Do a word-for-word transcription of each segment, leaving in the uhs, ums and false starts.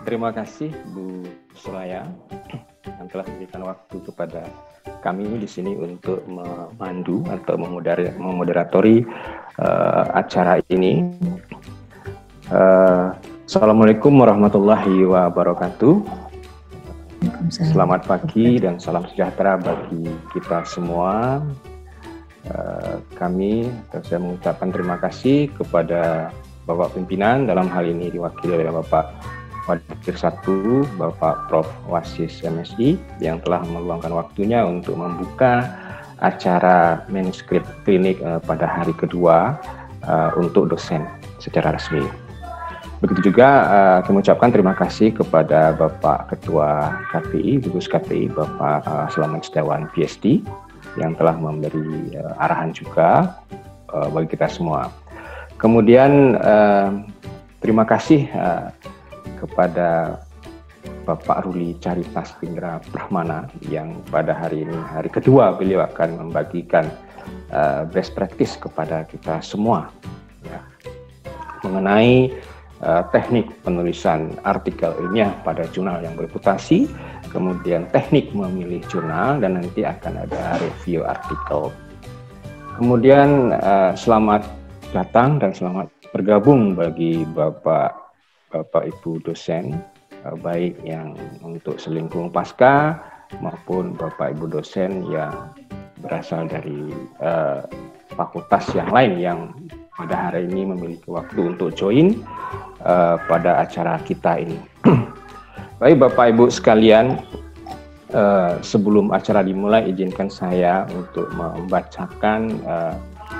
Terima kasih Bu Suraya yang telah memberikan waktu kepada kami di sini untuk memandu atau memoder memoderatori uh, acara ini. Uh, Assalamualaikum warahmatullahi wabarakatuh. Selamat pagi dan salam sejahtera bagi kita semua. Uh, kami, saya mengucapkan terima kasih kepada Bapak Pimpinan, dalam hal ini diwakili oleh Bapak Wadir satu, Bapak Prof Wasis M S I, yang telah meluangkan waktunya untuk membuka acara manuskrip klinik uh, pada hari kedua uh, untuk dosen secara resmi. Begitu juga uh, kami ucapkan terima kasih kepada Bapak Ketua K P I, Gugus K P I, Bapak uh, Selamat Setiawan P H D, yang telah memberi uh, arahan juga uh, bagi kita semua. Kemudian uh, terima kasih uh, kepada Bapak Ruli Caritas Indra Prahmana yang pada hari ini, hari kedua, beliau akan membagikan uh, best practice kepada kita semua ya, mengenai uh, teknik penulisan artikel ilmiah pada jurnal yang bereputasi, kemudian teknik memilih jurnal, dan nanti akan ada review artikel. Kemudian uh, selamat datang dan selamat bergabung bagi Bapak Bapak Ibu dosen, baik yang untuk Selingkuh Pasca maupun Bapak Ibu dosen yang berasal dari uh, fakultas yang lain yang pada hari ini memiliki waktu untuk join uh, pada acara kita ini. Baik Bapak Ibu sekalian, uh, sebelum acara dimulai izinkan saya untuk membacakan uh,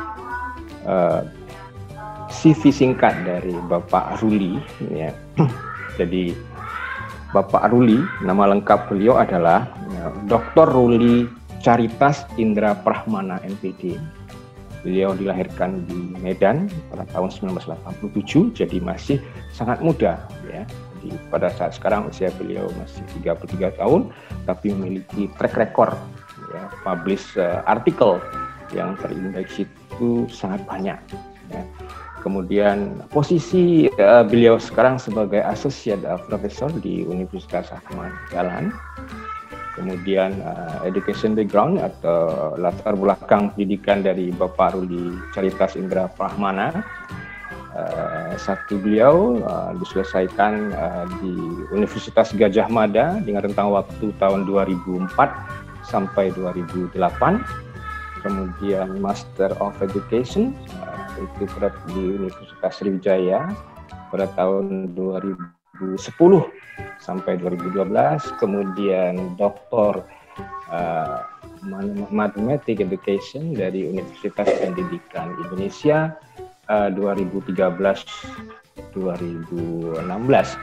uh, C V singkat dari Bapak Ruli ya. Jadi Bapak Ruli, nama lengkap beliau adalah ya, Doktor Ruli Caritas Indra Prahmana M Pd. Beliau dilahirkan di Medan pada tahun sembilan belas delapan puluh tujuh, jadi masih sangat muda ya. Jadi pada saat sekarang usia beliau masih tiga puluh tiga tahun, tapi memiliki track record ya, publish uh, artikel yang terindeks itu sangat banyak ya. Kemudian posisi uh, beliau sekarang sebagai Associate uh, Professor di Universitas Ahmad Dahlan. Kemudian uh, education background atau latar belakang pendidikan dari Bapak Ruli Caritas Indra Prahmana. Uh, satu beliau uh, diselesaikan uh, di Universitas Gadjah Mada dengan rentang waktu tahun dua ribu empat sampai dua ribu delapan. Kemudian Master of Education uh, itu di Universitas Sriwijaya pada tahun dua ribu sepuluh sampai dua ribu dua belas. Kemudian Doktor uh, Mathematics Education dari Universitas Pendidikan Indonesia uh, dua ribu tiga belas dua ribu enam belas.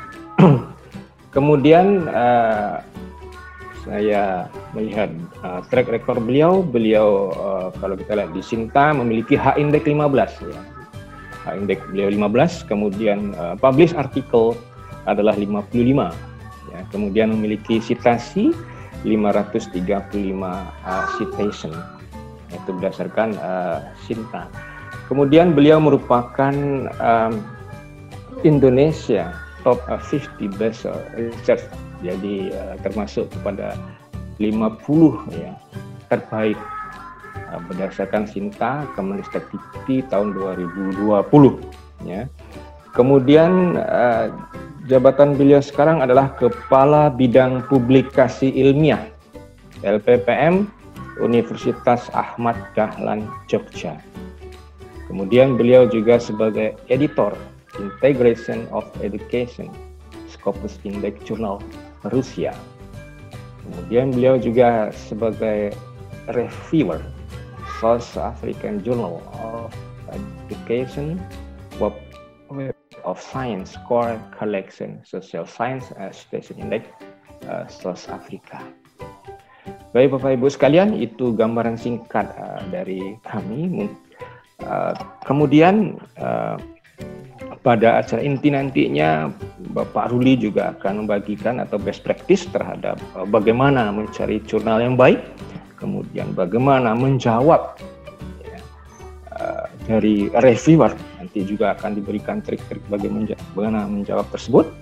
Kemudian uh, saya melihat uh, track record beliau, beliau uh, kalau kita lihat di Sinta memiliki H-Index lima belas ya. H-Index beliau lima belas, kemudian uh, publish artikel adalah lima puluh lima ya. Kemudian memiliki citasi lima ratus tiga puluh lima uh, citation. Itu berdasarkan uh, Sinta. Kemudian beliau merupakan um, Indonesia top uh, lima puluh best uh, research. Jadi uh, termasuk kepada lima puluh ya terbaik uh, berdasarkan Sinta Kemenristek Dikti tahun dua ribu dua puluh ya. Kemudian uh, jabatan beliau sekarang adalah Kepala Bidang Publikasi Ilmiah L P P M Universitas Ahmad Dahlan Jogja. Kemudian beliau juga sebagai editor Integration of Education Scopus Index Journal Rusia. Kemudian beliau juga sebagai reviewer South African Journal of Education, Web of Science Core Collection Social Science Station Index uh, South Africa. Baik Bapak Ibu sekalian, itu gambaran singkat uh, dari kami. Uh, kemudian uh, pada acara inti nantinya Bapak Ruli juga akan membagikan atau best practice terhadap uh, bagaimana mencari jurnal yang baik, kemudian bagaimana menjawab ya, uh, dari reviewer, nanti juga akan diberikan trik-trik bagaimana menjawab tersebut.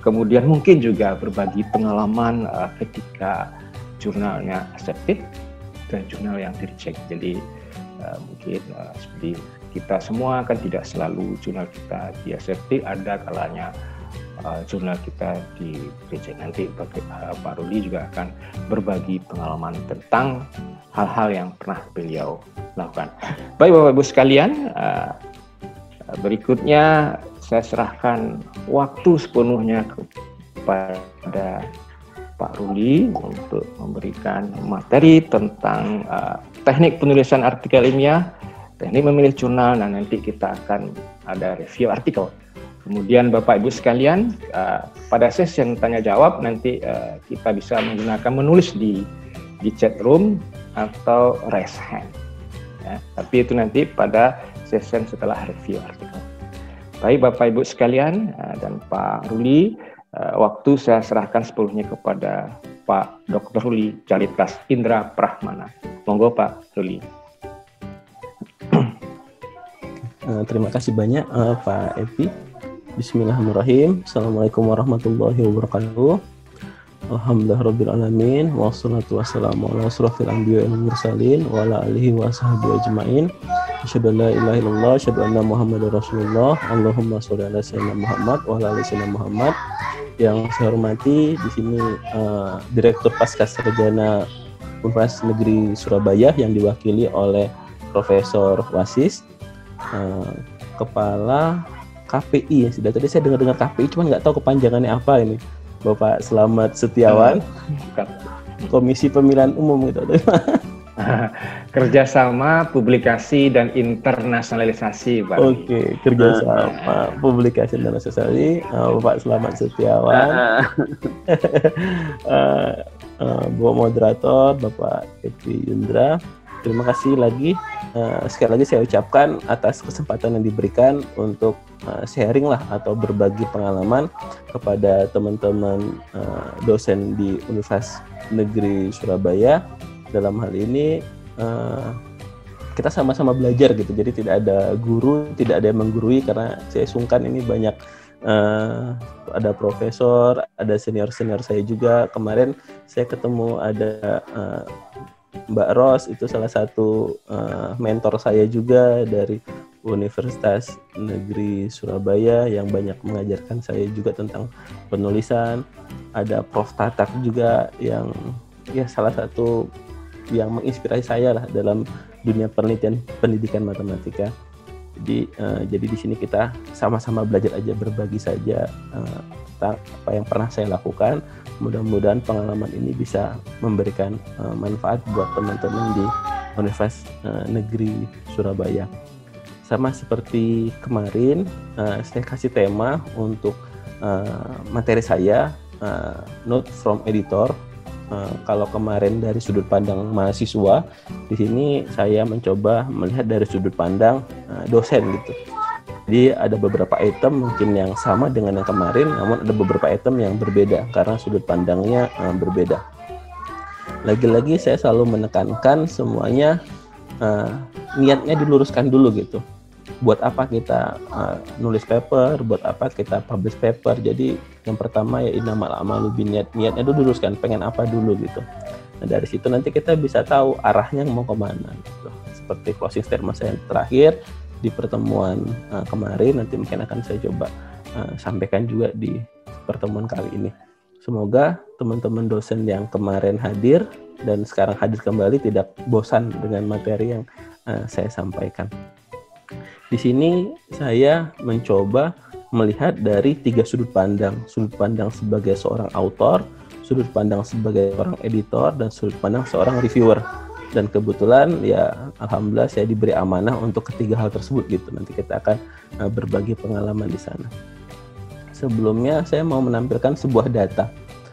kemudian mungkin juga berbagi pengalaman uh, ketika jurnalnya accepted dan jurnal yang di-reject. Jadi uh, mungkin uh, seperti kita semua kan tidak selalu jurnal kita di-accepted, ada kalanya uh, jurnal kita di-reject. Nanti uh, Pak Ruli juga akan berbagi pengalaman tentang hal-hal yang pernah beliau lakukan. Baik Bapak Ibu sekalian, uh, berikutnya saya serahkan waktu sepenuhnya kepada Pak Ruli untuk memberikan materi tentang uh, teknik penulisan artikel ilmiah, teknik memilih jurnal, dan nanti kita akan ada review artikel. Kemudian Bapak Ibu sekalian, uh, pada sesi tanya jawab nanti uh, kita bisa menggunakan menulis di di chat room atau raise hand. Ya, tapi itu nanti pada sesi setelah review artikel. Baik Bapak Ibu sekalian uh, dan Pak Ruli, uh, waktu saya serahkan sepenuhnya kepada Pak Doktor Ruli Caritas Indra Prahmana. Monggo Pak Ruli. Uh, terima kasih banyak uh, Pak Epi. Bismillahirrahmanirrahim. Assalamualaikum warahmatullahi wabarakatuh. Alhamdulillahirrabbilalamin. Wassalatu wassalamu ala asrofil anbiya wal mursalin wa ala alihi wa sahbihi ajma'in. Asyhadu an la ilaha illallah, asyhadu anna Muhammadar Rasulullah. Allahumma sholli ala sayyidina Muhammad wa ala ali sayyidina Muhammad. Yang saya hormati di sini uh, Direktur Pascasarjana Universitas Negeri Surabaya yang diwakili oleh Profesor Wasis, uh, Kepala K P I. Sudah tadi saya dengar-dengar K P I, cuman nggak tahu kepanjangannya apa ini. Bapak Slamet Setiawan, Komisi Pemilihan Umum gitu. Kerjasama, publikasi, dan internasionalisasi, Pak. Oke, kerjasama, uh, publikasi dan internasionalisasi, uh, Bapak Slamet Setiawan, uh, uh, uh, Bapak Moderator, Bapak Epi Yundra. Terima kasih lagi, uh, sekali lagi saya ucapkan atas kesempatan yang diberikan untuk uh, sharing lah atau berbagi pengalaman kepada teman-teman uh, dosen di Universitas Negeri Surabaya. Dalam hal ini uh, kita sama-sama belajar gitu, jadi tidak ada guru, tidak ada yang menggurui karena saya sungkan ini banyak uh, ada profesor, ada senior-senior saya juga. Kemarin saya ketemu ada uh, Mbak Ros, itu salah satu uh, mentor saya juga dari Universitas Negeri Surabaya yang banyak mengajarkan saya juga tentang penulisan. Ada Prof Tatak juga yang ya salah satu yang menginspirasi saya lah dalam dunia penelitian pendidikan matematika. Jadi uh, jadi di sini kita sama-sama belajar aja, berbagi saja uh, tentang apa yang pernah saya lakukan. Mudah-mudahan pengalaman ini bisa memberikan uh, manfaat buat teman-teman di Universitas uh, Negeri Surabaya. Sama seperti kemarin, uh, saya kasih tema untuk uh, materi saya, uh, Note from Editor. Uh, kalau kemarin dari sudut pandang mahasiswa, di sini saya mencoba melihat dari sudut pandang uh, dosen gitu. Jadi ada beberapa item mungkin yang sama dengan yang kemarin, namun ada beberapa item yang berbeda karena sudut pandangnya uh, berbeda. Lagi-lagi saya selalu menekankan semuanya uh, niatnya diluruskan dulu gitu. Buat apa kita uh, nulis paper, buat apa kita publish paper. Jadi yang pertama ya innamal a'malu binniyat, niatnya dulu diluruskan, pengen apa dulu gitu. Nah dari situ nanti kita bisa tahu arahnya mau kemana gitu. Seperti closing statement saya yang terakhir di pertemuan uh, kemarin, nanti mungkin akan saya coba uh, sampaikan juga di pertemuan kali ini. Semoga teman-teman dosen yang kemarin hadir dan sekarang hadir kembali tidak bosan dengan materi yang uh, saya sampaikan. Di sini saya mencoba melihat dari tiga sudut pandang. Sudut pandang sebagai seorang autor, sudut pandang sebagai seorang editor, dan sudut pandang seorang reviewer. Dan kebetulan ya alhamdulillah saya diberi amanah untuk ketiga hal tersebut gitu. Nanti kita akan uh, berbagi pengalaman di sana. Sebelumnya saya mau menampilkan sebuah data.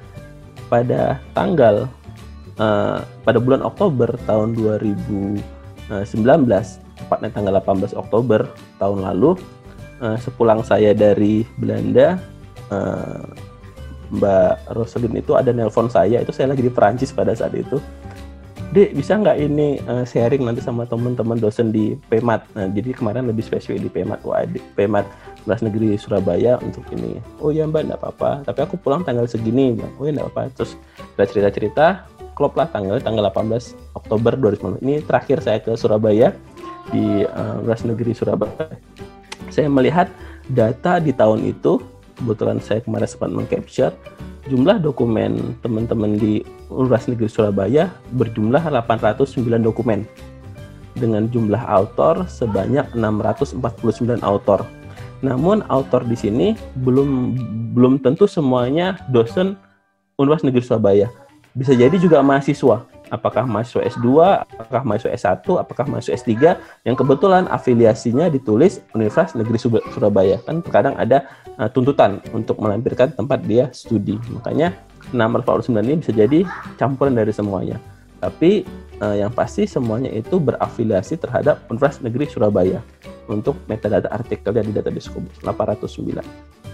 Pada tanggal uh, pada bulan Oktober tahun dua ribu sembilan belas, tepatnya tanggal delapan belas Oktober tahun lalu, uh, sepulang saya dari Belanda, uh, Mbak Roselyn itu ada nelpon saya, itu saya lagi di Perancis pada saat itu. Dek, bisa nggak ini uh, sharing nanti sama teman-teman dosen di P M A T? Nah, jadi kemarin lebih spesifik di P M A T. Wah, di P M A T Universitas Negeri Surabaya untuk ini. Oh ya Mbak, enggak apa-apa. Tapi aku pulang tanggal segini. Oh ya enggak apa-apa. Terus kita cerita-cerita, klop lah tanggal tanggal delapan belas Oktober dua ribu sembilan belas. Ini terakhir saya ke Surabaya di uh, Universitas Negeri Surabaya. Saya melihat data di tahun itu, kebetulan saya kemarin sempat meng-capture jumlah dokumen teman-teman di Universitas Negeri Surabaya berjumlah delapan ratus sembilan dokumen dengan jumlah autor sebanyak enam ratus empat puluh sembilan autor. Namun autor di sini belum belum tentu semuanya dosen Universitas Negeri Surabaya. Bisa jadi juga mahasiswa. Apakah mahasiswa S dua, apakah mahasiswa S satu, apakah mahasiswa S tiga yang kebetulan afiliasinya ditulis Universitas Negeri Surabaya. Kan terkadang ada uh, tuntutan untuk melampirkan tempat dia studi. Makanya enam ratus empat puluh sembilan ini bisa jadi campuran dari semuanya. Tapi uh, yang pasti semuanya itu berafiliasi terhadap Universitas Negeri Surabaya untuk metadata artikelnya di database Scopus delapan ratus sembilan.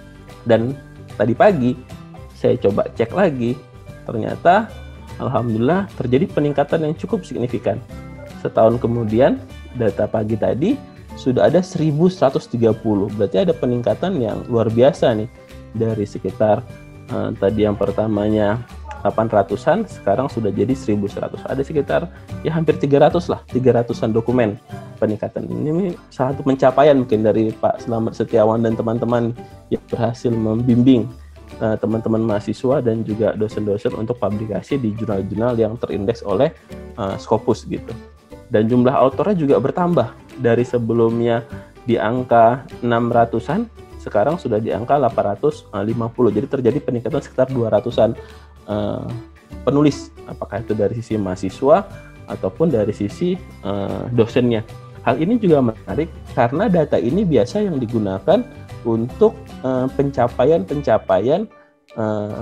Dan tadi pagi saya coba cek lagi, ternyata alhamdulillah terjadi peningkatan yang cukup signifikan. Setahun kemudian, data pagi tadi sudah ada seribu seratus tiga puluh. Berarti ada peningkatan yang luar biasa nih. Dari sekitar uh, tadi yang pertamanya delapan ratusan, sekarang sudah jadi seribu seratus. Ada sekitar ya hampir tiga ratus lah, tiga ratusan dokumen peningkatan. Ini salah satu pencapaian mungkin dari Pak Slamet Setiawan dan teman-teman yang berhasil membimbing Uh, teman-teman mahasiswa dan juga dosen-dosen untuk publikasi di jurnal-jurnal yang terindeks oleh uh, Scopus gitu. Dan jumlah autornya juga bertambah dari sebelumnya di angka enam ratusan, sekarang sudah di angka delapan ratus lima puluh. Jadi terjadi peningkatan sekitar dua ratusan uh, penulis, apakah itu dari sisi mahasiswa ataupun dari sisi uh, dosennya. Hal ini juga menarik karena data ini biasa yang digunakan untuk uh, pencapaian-pencapaian uh,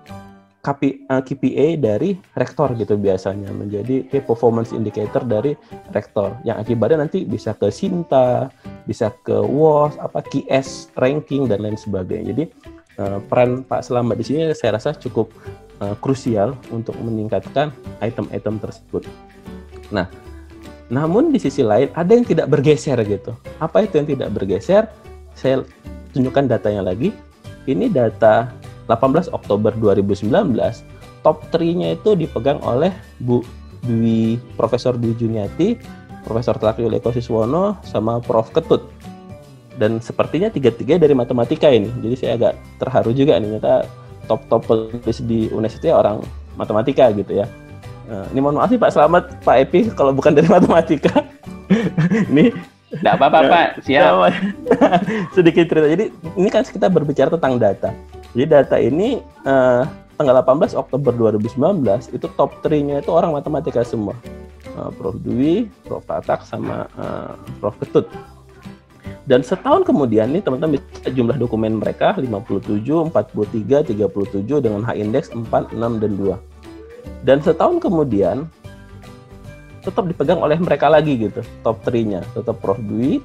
K P I dari rektor gitu biasanya, menjadi key performance indicator dari rektor yang akibatnya nanti bisa ke Sinta, bisa ke W O S, apa Q S ranking dan lain sebagainya. Jadi uh, peran Pak Slamet di sini saya rasa cukup uh, krusial untuk meningkatkan item-item tersebut. Nah, namun di sisi lain ada yang tidak bergeser gitu. Apa itu yang tidak bergeser? Saya tunjukkan datanya lagi. Ini data delapan belas Oktober dua ribu sembilan belas. Top tiga-nya itu dipegang oleh Bu Dwi, Profesor Dwi Juniati, Profesor Tlakiul Eko Siswono, sama Prof Ketut. Dan sepertinya tiga-tiga dari matematika ini. Jadi saya agak terharu juga nih, ternyata top-top penulis di U N E S itu ya orang matematika gitu ya. Nah, ini mohon maaf sih Pak Slamet, Pak Epi kalau bukan dari matematika. Ini Nggak apa-apa Pak, siap. Sedikit cerita. Jadi ini kan kita berbicara tentang data. Jadi data ini uh, tanggal delapan belas Oktober dua ribu sembilan belas itu top tiga-nya itu orang matematika semua. Uh, Prof Dwi, Prof Tatak, sama uh, Prof Ketut. Dan setahun kemudian nih teman-teman bisa jumlah dokumen mereka lima puluh tujuh, empat puluh tiga, tiga puluh tujuh dengan H-index empat, enam, dan dua. Dan setahun kemudian tetap dipegang oleh mereka lagi gitu, top tiga-nya tetap Prof Dwi,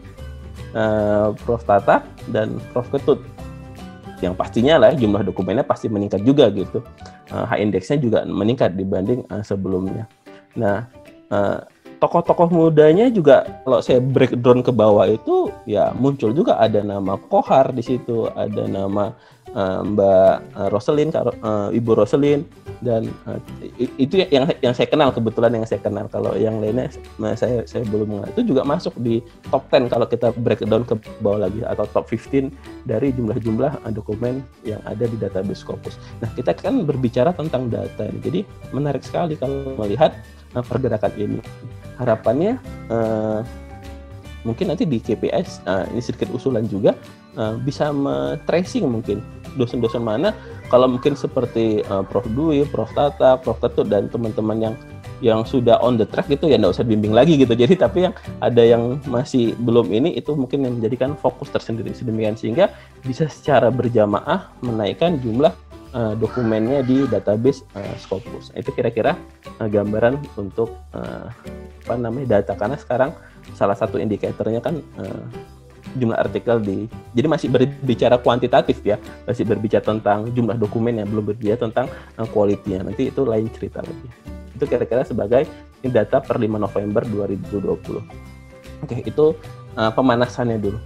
uh, Prof Tatak, dan Prof Ketut. Yang pastinya lah jumlah dokumennya pasti meningkat juga gitu, uh, H-indexnya juga meningkat dibanding uh, sebelumnya. Nah, uh, tokoh-tokoh mudanya juga kalau saya breakdown ke bawah itu ya muncul juga, ada nama Kohar di situ, ada nama uh, Mbak Roselin, uh, Ibu Roselin, dan uh, itu yang yang saya kenal, kebetulan yang saya kenal. Kalau yang lainnya nah, saya saya belum mengenal. Itu juga masuk di top sepuluh kalau kita breakdown ke bawah lagi, atau top lima belas dari jumlah-jumlah uh, dokumen yang ada di database Scopus. Nah, kita kan berbicara tentang data ini. Jadi menarik sekali kalau melihat uh, pergerakan ini. Harapannya uh, mungkin nanti di K P I uh, ini sedikit usulan juga, uh, bisa tracing mungkin dosen-dosen mana, kalau mungkin seperti uh, Prof Dwi, Prof Tata, Prof Ketut, dan teman-teman yang yang sudah on the track gitu ya nggak usah bimbing lagi gitu. Jadi tapi yang ada yang masih belum ini, itu mungkin yang menjadikan fokus tersendiri sedemikian sehingga bisa secara berjamaah menaikkan jumlah uh, dokumennya di database uh, Scopus. Itu kira-kira uh, gambaran untuk uh, apa namanya data, karena sekarang salah satu indikatornya kan uh, jumlah artikel di, jadi masih berbicara kuantitatif ya, masih berbicara tentang jumlah dokumen yang belum berbicara tentang uh, quality-nya. Nanti itu lain cerita lagi. Itu kira-kira sebagai ini data per lima November dua ribu dua puluh. Oke, itu uh, pemanasannya dulu.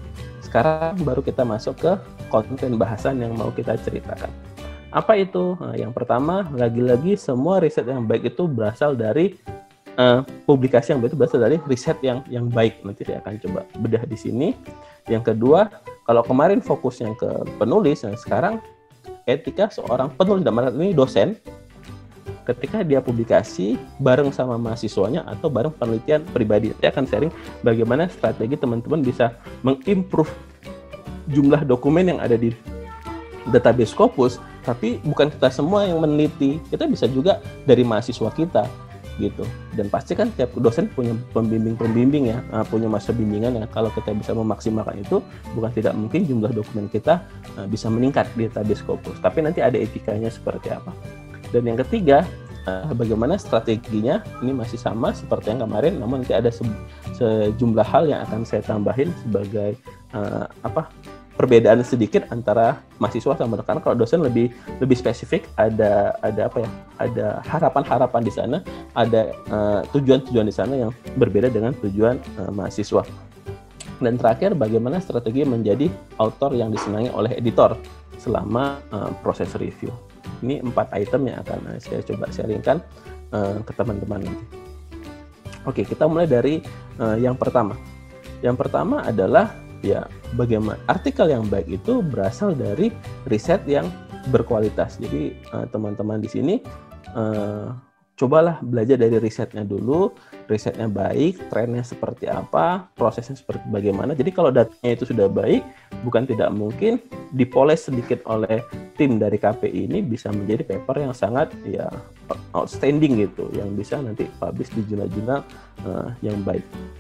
sekarang baru kita masuk ke konten bahasan yang mau kita ceritakan. Apa itu? Nah, yang pertama, lagi-lagi semua riset yang baik itu berasal dari uh, publikasi yang baik itu berasal dari riset yang yang baik. Nanti saya akan coba bedah di sini. Yang kedua, kalau kemarin fokusnya ke penulis, nah sekarang etika seorang penulis, dalam hal ini dosen, ketika dia publikasi bareng sama mahasiswanya atau bareng penelitian pribadi. Saya akan sharing bagaimana strategi teman-teman bisa mengimprove jumlah dokumen yang ada di database Scopus, tapi bukan kita semua yang meneliti, kita bisa juga dari mahasiswa kita gitu. Dan pasti kan tiap dosen punya pembimbing-pembimbing ya, punya masa bimbingan ya. Kalau kita bisa memaksimalkan itu, bukan tidak mungkin jumlah dokumen kita bisa meningkat di database Scopus. Tapi nanti ada etikanya seperti apa. Dan yang ketiga, bagaimana strateginya, ini masih sama seperti yang kemarin, namun nanti ada se- sejumlah hal yang akan saya tambahin sebagai uh, apa perbedaan sedikit antara mahasiswa sama rekan. Kalau dosen lebih lebih spesifik, ada ada apa ya? Ada harapan-harapan di sana, ada uh, tujuan-tujuan di sana yang berbeda dengan tujuan uh, mahasiswa. Dan terakhir, bagaimana strategi menjadi author yang disenangi oleh editor selama uh, proses review. Ini empat item yang akan uh, saya coba sharingkan uh, ke teman-teman nanti. Oke, kita mulai dari uh, yang pertama. Yang pertama adalah ya, bagaimana artikel yang baik itu berasal dari riset yang berkualitas. Jadi uh, teman-teman di sini uh, cobalah belajar dari risetnya dulu, risetnya baik, trennya seperti apa, prosesnya seperti bagaimana. Jadi kalau datanya itu sudah baik, bukan tidak mungkin dipoles sedikit oleh tim dari K P I ini bisa menjadi paper yang sangat ya outstanding gitu, yang bisa nanti publish di jurnal-jurnal uh, yang baik.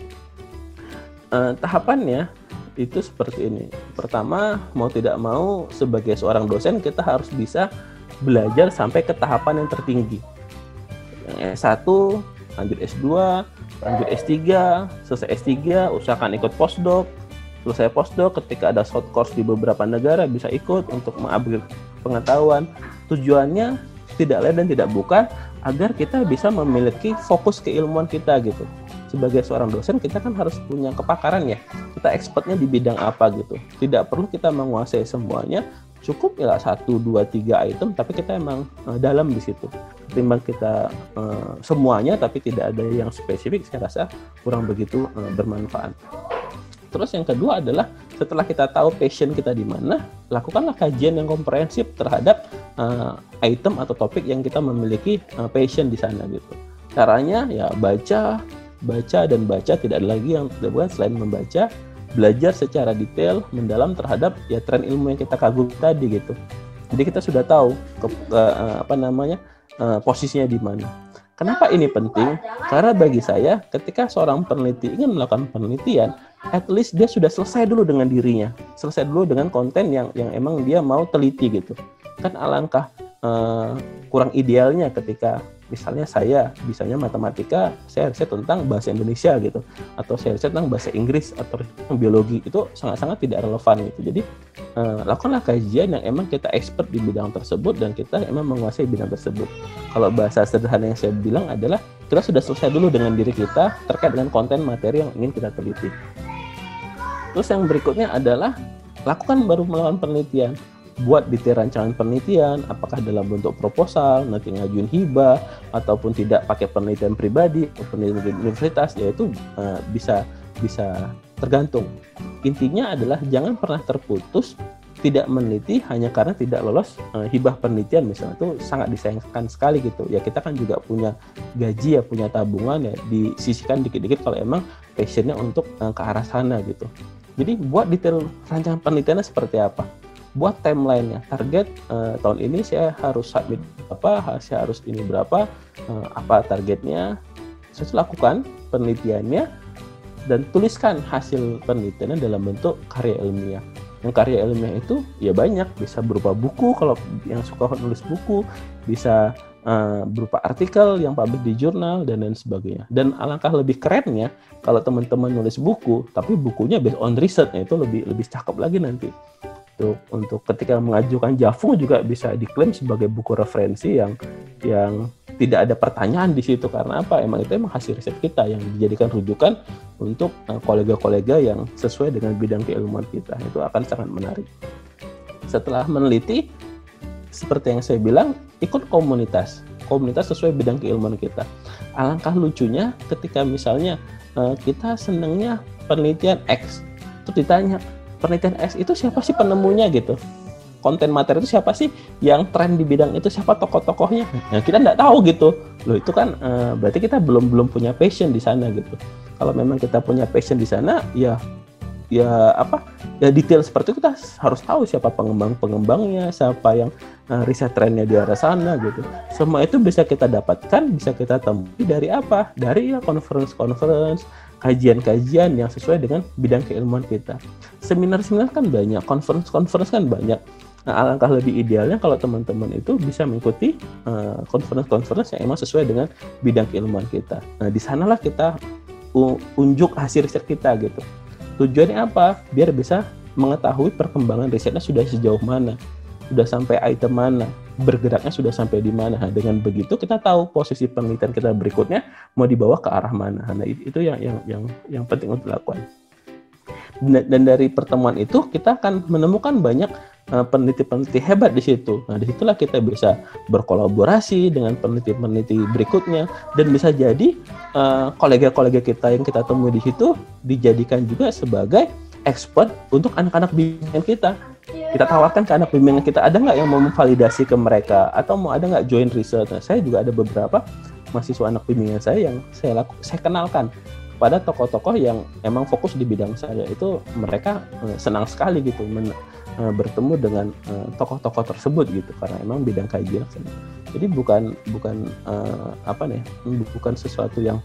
Uh, tahapannya itu seperti ini. Pertama, mau tidak mau sebagai seorang dosen kita harus bisa belajar sampai ke tahapan yang tertinggi. Yang S satu, lanjut S dua, lanjut S tiga, selesai S tiga, usahakan ikut postdoc. Selesai postdoc, ketika ada short course di beberapa negara bisa ikut untuk mengupgrade pengetahuan. Tujuannya tidak lain dan tidak bukan agar kita bisa memiliki fokus keilmuan kita gitu. Sebagai seorang dosen kita kan harus punya kepakaran ya, kita expertnya di bidang apa gitu. Tidak perlu kita menguasai semuanya, cukup ya satu, dua, tiga item, tapi kita emang uh, dalam di situ. Ketimbang kita uh, semuanya tapi tidak ada yang spesifik, saya rasa kurang begitu uh, bermanfaat. Terus yang kedua adalah setelah kita tahu passion kita di mana, lakukanlah kajian yang komprehensif terhadap uh, item atau topik yang kita memiliki uh, passion di sana gitu. Caranya ya baca, baca dan baca, tidak ada lagi yang dilakukan selain membaca, belajar secara detail, mendalam terhadap ya tren ilmu yang kita kagumi tadi gitu. Jadi kita sudah tahu ke, ke, apa namanya uh, posisinya di mana. Kenapa ini penting? Karena bagi saya, ketika seorang peneliti ingin melakukan penelitian, at least dia sudah selesai dulu dengan dirinya, selesai dulu dengan konten yang yang emang dia mau teliti gitu. Kan alangkah uh, kurang idealnya ketika misalnya saya, misalnya matematika, saya riset tentang bahasa Indonesia gitu, atau saya riset tentang bahasa Inggris atau biologi, itu sangat-sangat tidak relevan gitu. Jadi eh, lakukanlah kajian yang emang kita expert di bidang tersebut dan kita emang menguasai bidang tersebut. Kalau bahasa sederhana yang saya bilang adalah kita sudah selesai dulu dengan diri kita terkait dengan konten materi yang ingin kita teliti. Terus yang berikutnya adalah lakukan baru melakukan penelitian. Buat detail rancangan penelitian, apakah dalam bentuk proposal, nanti ngajuin hibah, ataupun tidak pakai penelitian pribadi, atau penelitian universitas, yaitu uh, bisa bisa tergantung. Intinya adalah jangan pernah terputus tidak meneliti hanya karena tidak lolos uh, hibah penelitian misalnya, itu sangat disayangkan sekali gitu. Ya kita kan juga punya gaji ya, punya tabungan ya, disisihkan dikit-dikit kalau emang passionnya untuk uh, ke arah sana gitu. Jadi buat detail rancangan penelitiannya seperti apa. Buat timeline-nya, target uh, tahun ini saya harus submit berapa, saya harus ini berapa, uh, apa targetnya, saya lakukan penelitiannya, dan tuliskan hasil penelitiannya dalam bentuk karya ilmiah. Yang karya ilmiah itu ya banyak, bisa berupa buku, kalau yang suka nulis buku, bisa uh, berupa artikel yang publish di jurnal, dan lain sebagainya. Dan alangkah lebih kerennya, kalau teman-teman nulis buku, tapi bukunya based on research, itu lebih lebih cakep lagi nanti. untuk untuk ketika mengajukan Jafung juga bisa diklaim sebagai buku referensi yang yang tidak ada pertanyaan di situ. Karena apa? Emang itu emang hasil riset kita yang dijadikan rujukan untuk uh, kolega-kolega yang sesuai dengan bidang keilmuan kita. Itu akan sangat menarik. Setelah meneliti, seperti yang saya bilang, ikut komunitas. Komunitas sesuai bidang keilmuan kita. Alangkah lucunya ketika misalnya uh, kita senangnya penelitian X, terus ditanya, penelitian X itu siapa sih penemunya gitu? Konten materi itu siapa sih yang tren di bidang itu, siapa tokoh-tokohnya? Nah, kita nggak tahu gitu. Loh itu kan uh, berarti kita belum belum punya passion di sana gitu. Kalau memang kita punya passion di sana, ya ya apa? Ya detail seperti itu kita harus tahu siapa pengembang-pengembangnya, siapa yang uh, riset trennya di arah sana gitu. Semua itu bisa kita dapatkan, bisa kita temui dari apa? Dari ya conference-conference, kajian-kajian yang sesuai dengan bidang keilmuan kita. Seminar-seminar kan banyak, conference-conference kan banyak. Nah, alangkah lebih idealnya kalau teman-teman itu bisa mengikuti uh, conference-conference yang emang sesuai dengan bidang keilmuan kita. Nah, di sanalah kita u- unjuk hasil riset kita gitu. Tujuannya apa? Biar bisa mengetahui perkembangan risetnya sudah sejauh mana, sudah sampai item mana, bergeraknya sudah sampai di mana. Nah, dengan begitu kita tahu posisi penelitian kita berikutnya mau dibawa ke arah mana. Nah, itu yang yang yang yang penting untuk dilakukan. Dan dari pertemuan itu kita akan menemukan banyak uh, peneliti-peneliti hebat di situ. Nah, disitulah kita bisa berkolaborasi dengan peneliti-peneliti berikutnya, dan bisa jadi uh, kolega-kolega kita yang kita temui di situ dijadikan juga sebagai expert untuk anak-anak bimbingan kita. Kita tawarkan ke anak bimbingan kita, ada nggak yang mau memvalidasi ke mereka, atau mau ada nggak join research. Nah, saya juga ada beberapa mahasiswa anak bimbingan saya yang saya laku, saya kenalkan pada tokoh-tokoh yang emang fokus di bidang saya. Itu mereka uh, senang sekali gitu men, uh, bertemu dengan uh, tokoh-tokoh tersebut gitu, karena emang bidang kajian. Jadi bukan bukan uh, apa nih, bukan sesuatu yang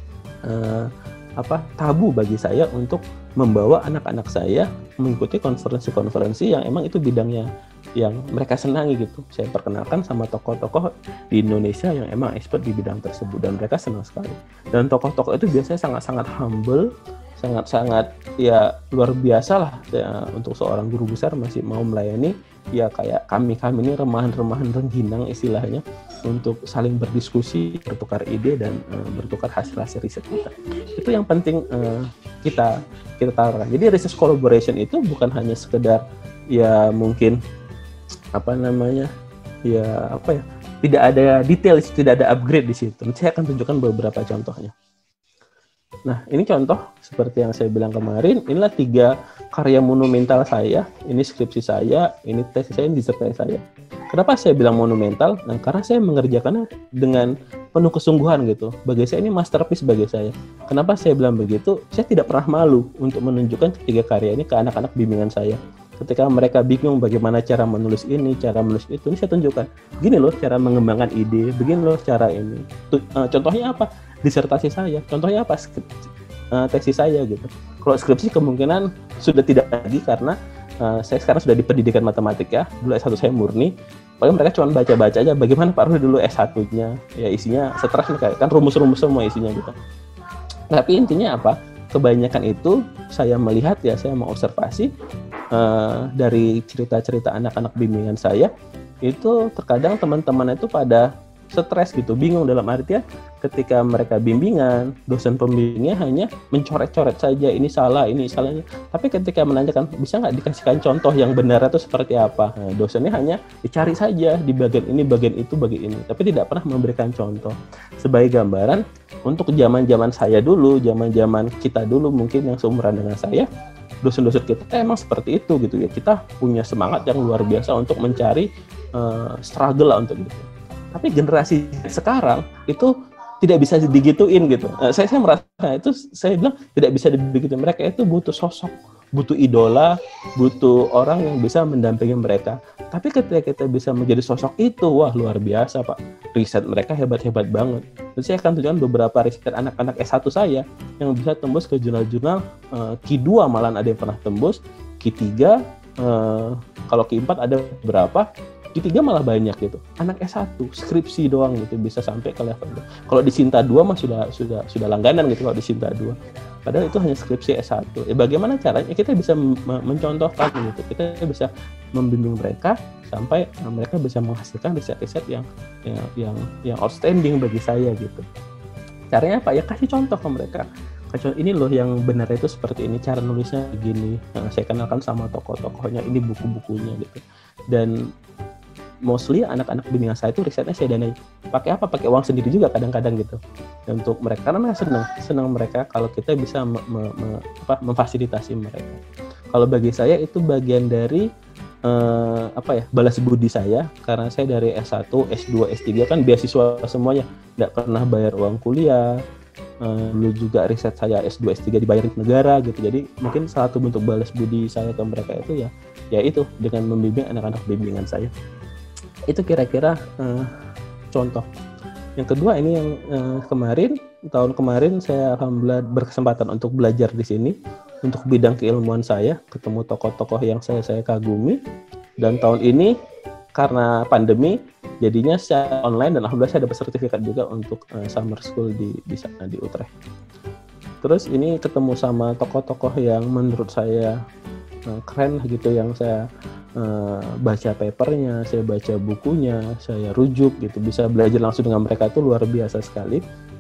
uh, apa tabu bagi saya untuk membawa anak-anak saya mengikuti konferensi-konferensi yang emang itu bidangnya yang mereka senangi gitu. Saya perkenalkan sama tokoh-tokoh di Indonesia yang emang expert di bidang tersebut, dan mereka senang sekali. Dan tokoh-tokoh itu biasanya sangat-sangat humble, sangat-sangat ya luar biasa lah ya, untuk seorang guru besar masih mau melayani ya kayak kami-kami ini remahan-remahan rengginang istilahnya, untuk saling berdiskusi, bertukar ide, dan uh, bertukar hasil-hasil riset kita. Itu yang penting uh, kita kita tawarkan. Jadi research collaboration itu bukan hanya sekedar ya mungkin apa namanya ya apa ya tidak ada detail, tidak ada upgrade di situ. Saya akan tunjukkan beberapa contohnya. Nah, ini contoh seperti yang saya bilang kemarin. Inilah tiga karya monumental saya. Ini skripsi saya, ini tesis saya, ini disertasi saya. Kenapa saya bilang monumental? Nah, karena saya mengerjakannya dengan penuh kesungguhan gitu. Bagi saya ini masterpiece bagi saya. Kenapa saya bilang begitu? Saya tidak pernah malu untuk menunjukkan tiga karya ini ke anak-anak bimbingan saya. Ketika mereka bingung bagaimana cara menulis ini, cara menulis itu, ini saya tunjukkan. Begini loh cara mengembangkan ide, begini loh cara ini. Contohnya apa? Disertasi saya. Contohnya apa? Skrip, uh, tesis saya gitu. Kalau skripsi kemungkinan sudah tidak lagi karena uh, saya sekarang sudah di pendidikan matematika. Dulu S satu saya murni. Paling mereka cuma baca-baca aja bagaimana Pak Rudy dulu S satu-nya. Ya isinya stres nih, kan rumus-rumus semua isinya gitu. Tapi intinya apa? Kebanyakan itu saya melihat ya, saya mengobservasi uh, dari cerita-cerita anak-anak bimbingan saya, itu terkadang teman-teman itu pada stres gitu, bingung dalam artian ketika mereka bimbingan, dosen pembimbingnya hanya mencoret-coret saja, ini salah, ini salahnya. Tapi ketika menanyakan, bisa nggak dikasihkan contoh yang benar itu seperti apa? Nah, dosennya hanya dicari saja di bagian ini, bagian itu, bagian ini. Tapi tidak pernah memberikan contoh. Sebagai gambaran, untuk zaman-zaman saya dulu, zaman-zaman kita dulu mungkin yang seumuran dengan saya, dosen-dosen kita emang seperti itu gitu ya. Kita punya semangat yang luar biasa untuk mencari uh, struggle lah untuk itu. Tapi generasi sekarang itu tidak bisa digituin gitu. Nah, saya saya merasa itu saya bilang tidak bisa digituin. Mereka itu butuh sosok, butuh idola, butuh orang yang bisa mendampingi mereka. Tapi ketika kita bisa menjadi sosok itu, wah luar biasa Pak. Riset mereka hebat-hebat banget. Dan saya akan tunjukkan beberapa riset anak-anak S satu saya yang bisa tembus ke jurnal-jurnal uh, Q dua malah ada yang pernah tembus, Q tiga, uh, kalau Q empat ada berapa. Q tiga malah banyak gitu. Anak S satu skripsi doang gitu bisa sampai ke level itu. Kalau di Sinta dua mah sudah sudah sudah langganan gitu kalau di Sinta dua. Padahal itu hanya skripsi S satu. Ya, bagaimana caranya? Kita bisa mencontohkan gitu. Kita bisa membimbing mereka sampai mereka bisa menghasilkan riset-riset yang yang yang, yang outstanding bagi saya gitu. Caranya apa? Ya kasih contoh ke mereka. Kasih, ini loh yang benar itu seperti ini, cara nulisnya begini. Nah, saya kenalkan sama tokoh-tokohnya, ini buku-bukunya gitu. Dan mostly anak-anak bimbingan saya itu risetnya saya danai. Pakai apa? Pakai uang sendiri juga kadang-kadang gitu. Dan untuk mereka, karena mereka senang, senang mereka kalau kita bisa me, me, me, apa, memfasilitasi mereka. Kalau bagi saya itu bagian dari eh, apa ya, balas budi saya, karena saya dari S satu, S dua, S tiga kan beasiswa semuanya, nggak pernah bayar uang kuliah. Eh, dulu juga riset saya S dua, S tiga dibayarin negara gitu. Jadi mungkin salah satu bentuk balas budi saya ke mereka itu ya, ya itu dengan membimbing anak-anak bimbingan saya. Itu kira-kira uh, contoh. Yang kedua ini yang uh, kemarin, tahun kemarin saya alhamdulillah berkesempatan untuk belajar di sini untuk bidang keilmuan saya, ketemu tokoh-tokoh yang saya saya kagumi. Dan tahun ini karena pandemi jadinya secara online, dan alhamdulillah saya dapat sertifikat juga untuk uh, summer school di di sana di Utrecht. Terus ini ketemu sama tokoh-tokoh yang menurut saya uh, keren gitu, yang saya Uh, baca papernya, saya baca bukunya, saya rujuk gitu, bisa belajar langsung dengan mereka itu luar biasa sekali.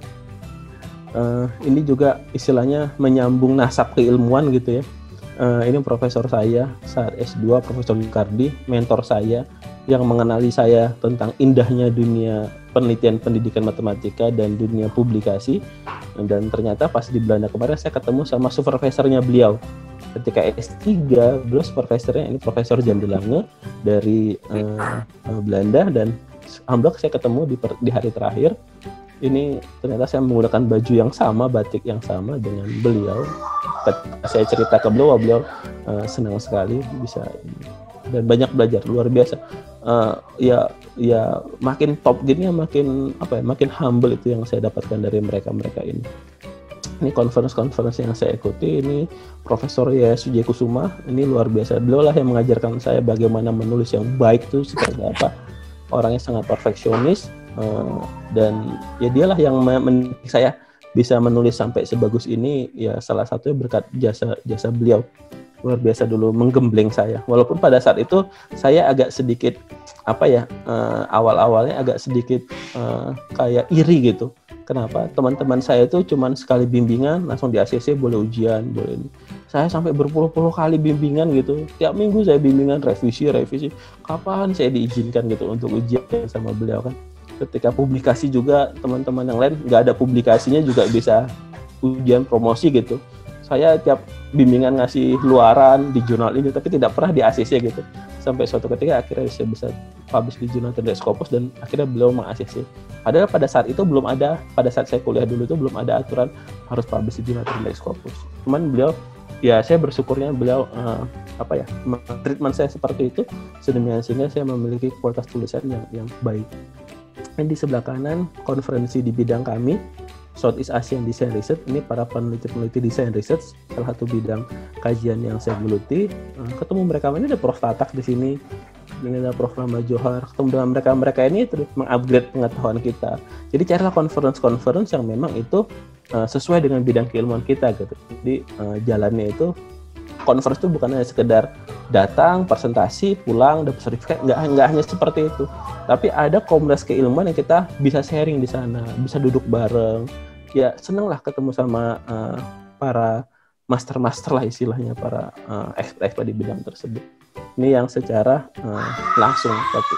Uh, ini juga istilahnya menyambung nasab keilmuan gitu ya. Uh, ini profesor saya saat S dua, Profesor Ricardi, mentor saya yang mengenali saya tentang indahnya dunia penelitian pendidikan matematika dan dunia publikasi. Dan ternyata pas di Belanda kemarin saya ketemu sama supervisornya beliau. Ketika S tiga, beliau supervisornya ini Profesor Jan de Lange dari uh, uh, Belanda, dan alhamdulillah saya ketemu di, per, di hari terakhir. Ini ternyata saya menggunakan baju yang sama, batik yang sama dengan beliau. Ketika saya cerita ke beliau, beliau uh, senang sekali bisa ini. Dan banyak belajar, luar biasa. Uh, ya ya makin top gini, makin apa ya, makin humble itu yang saya dapatkan dari mereka-mereka ini. Ini conference-conference yang saya ikuti, ini Profesor Yayasu Kusuma, ini luar biasa. Beliau lah yang mengajarkan saya bagaimana menulis yang baik itu seperti apa. Orangnya sangat perfeksionis, uh, dan ya dialah yang mendidik saya bisa menulis sampai sebagus ini. Ya salah satunya berkat jasa jasa beliau. Luar biasa dulu menggembleng saya. Walaupun pada saat itu saya agak sedikit apa ya, uh, awal-awalnya agak sedikit uh, kayak iri gitu. Kenapa? Teman-teman saya itu cuma sekali bimbingan, langsung di A C C, boleh ujian, boleh ini. Saya sampai berpuluh-puluh kali bimbingan gitu. Tiap minggu saya bimbingan, revisi, revisi. Kapan saya diizinkan gitu untuk ujian sama beliau kan? Ketika publikasi juga, teman-teman yang lain nggak ada publikasinya juga bisa ujian promosi gitu. Saya tiap bimbingan ngasih luaran di jurnal ini, tapi tidak pernah di A C C gitu. Sampai suatu ketika akhirnya saya bisa publish di jurnal Third Scopus, dan akhirnya beliau meng-A C C. Padahal pada saat itu belum ada, pada saat saya kuliah dulu itu belum ada aturan harus publish di jurnal Third Scopus. Cuman beliau, ya saya bersyukurnya beliau uh, apa ya, treatment saya seperti itu, sedemikian sehingga saya memiliki kualitas tulisan yang yang baik. Dan di sebelah kanan konferensi di bidang kami, Southeast Asian Design Research, ini para peneliti-peneliti desain research, salah satu bidang kajian yang saya geluti. Ketemu mereka, ini ada Prof Tatak di sini, ini ada Prof Rama Johar. Ketemu dengan mereka-mereka ini terus mengupgrade pengetahuan kita. Jadi carilah conference-conference yang memang itu uh, sesuai dengan bidang keilmuan kita gitu. Jadi uh, jalannya itu conference itu bukan hanya sekedar datang, presentasi, pulang, dapat sertifikat, nggak nggak hanya seperti itu. Tapi ada komunitas keilmuan yang kita bisa sharing di sana, bisa duduk bareng. Ya seneng lah ketemu sama uh, para master-master lah istilahnya, para uh, expert-expert di bidang tersebut. Ini yang secara uh, langsung. Tapi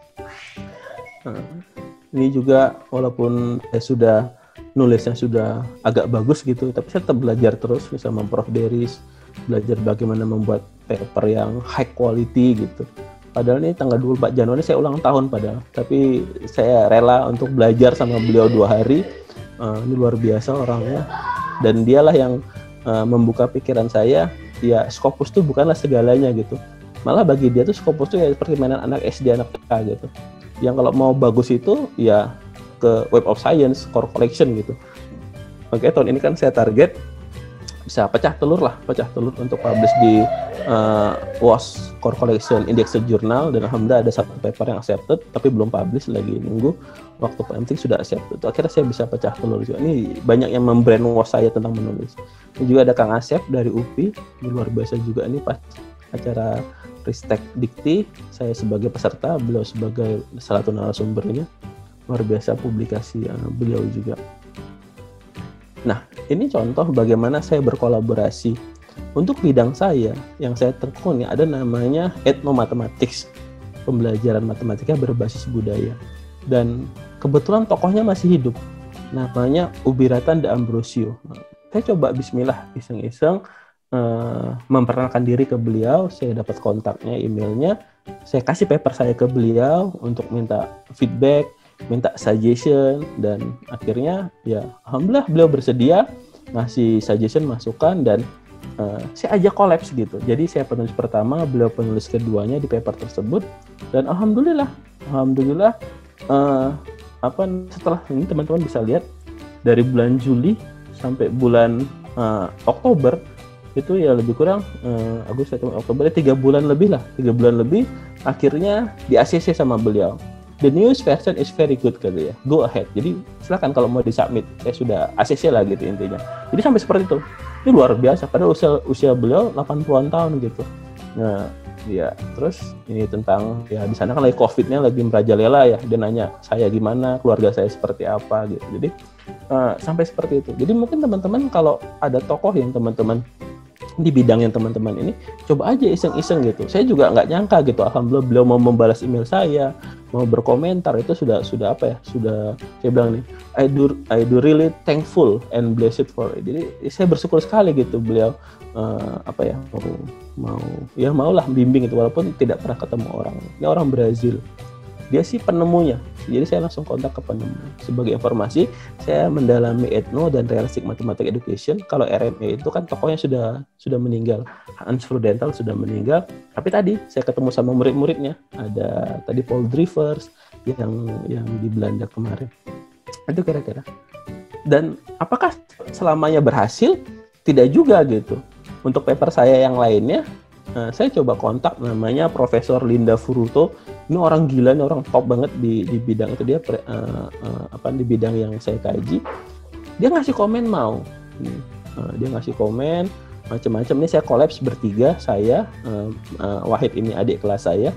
uh, ini juga walaupun saya sudah nulisnya sudah agak bagus gitu, tapi saya tetap belajar terus sama Prof Deris, belajar bagaimana membuat paper yang high quality gitu. Padahal ini tanggal dua puluh empat Januari saya ulang tahun padahal, tapi saya rela untuk belajar sama beliau dua hari. Uh, ini luar biasa orangnya, dan dialah yang uh, membuka pikiran saya. Ya Scopus itu bukanlah segalanya gitu. Malah bagi dia tuh Scopus itu ya seperti mainan anak S D, anak T K gitu. Yang kalau mau bagus itu ya ke Web of Science, Core Collection gitu. Oke, tahun ini kan saya target bisa pecah telur lah, pecah telur untuk publish di uh, W O S Core Collection Indexed Journal, dan alhamdulillah ada satu paper yang accepted tapi belum publish, lagi nunggu waktu P M T sudah accepted. Akhirnya saya bisa pecah telur juga. Ini banyak yang membrainwash saya tentang menulis. Ini juga ada Kang Asep dari U P I, ini luar biasa juga nih pas acara Ristek Dikti, saya sebagai peserta, beliau sebagai salah satu narasumbernya. Luar biasa publikasi uh, beliau juga. Nah, ini contoh bagaimana saya berkolaborasi. Untuk bidang saya, yang saya tekuni ada namanya Ethnomathematics, pembelajaran matematika berbasis budaya. Dan kebetulan tokohnya masih hidup, namanya Ubiratan de Ambrosio. Nah, saya coba bismillah, iseng-iseng, uh, memperkenalkan diri ke beliau, saya dapat kontaknya, emailnya, saya kasih paper saya ke beliau untuk minta feedback, minta suggestion, dan akhirnya ya alhamdulillah beliau bersedia ngasih suggestion, masukan, dan uh, saya ajak kolaps gitu. Jadi saya penulis pertama, beliau penulis keduanya di paper tersebut, dan alhamdulillah alhamdulillah uh, apa setelah ini teman-teman bisa lihat dari bulan Juli sampai bulan uh, Oktober itu ya lebih kurang uh, Agustus, September, Oktober, tiga bulan lebih lah, tiga bulan lebih akhirnya di A C C sama beliau. The newest version is very good gitu ya. Go ahead. Jadi silakan kalau mau disubmit. Saya sudah A C C lah gitu intinya. Jadi sampai seperti itu. Ini luar biasa. Padahal usia usia beliau delapan puluhan tahun gitu. Nah, ya terus ini tentang ya di sana kan lagi COVID-nya lagi merajalela ya. Dia nanya saya gimana, keluarga saya seperti apa gitu. Jadi uh, sampai seperti itu. Jadi mungkin teman-teman kalau ada tokoh yang teman-teman di bidang yang teman-teman ini, coba aja iseng-iseng gitu. Saya juga nggak nyangka gitu, alhamdulillah beliau mau membalas email saya, mau berkomentar, itu sudah sudah apa ya, sudah saya bilang nih, I do I do really thankful and blessed for it. Jadi saya bersyukur sekali gitu beliau uh, apa ya mau mau ya maulah bimbing itu walaupun tidak pernah ketemu orang. Ini orang Brazil. Dia sih penemunya, jadi saya langsung kontak ke penemu. Sebagai informasi, saya mendalami etno dan realistic mathematics education. Kalau R M E itu kan tokohnya sudah sudah meninggal, Hans Frudenthal sudah meninggal. Tapi tadi saya ketemu sama murid-muridnya, ada tadi Paul Drivers yang yang di Belanda kemarin. Itu kira-kira. Dan apakah selamanya berhasil? Tidak juga gitu. Untuk paper saya yang lainnya, nah, saya coba kontak namanya Profesor Linda Furuto. Ini orang gila, ini orang top banget di di bidang itu, dia pre, uh, uh, apa di bidang yang saya kaji. Dia ngasih komen mau, uh, dia ngasih komen macam-macam. Ini saya kolaps bertiga, saya uh, uh, Wahid ini adik kelas saya,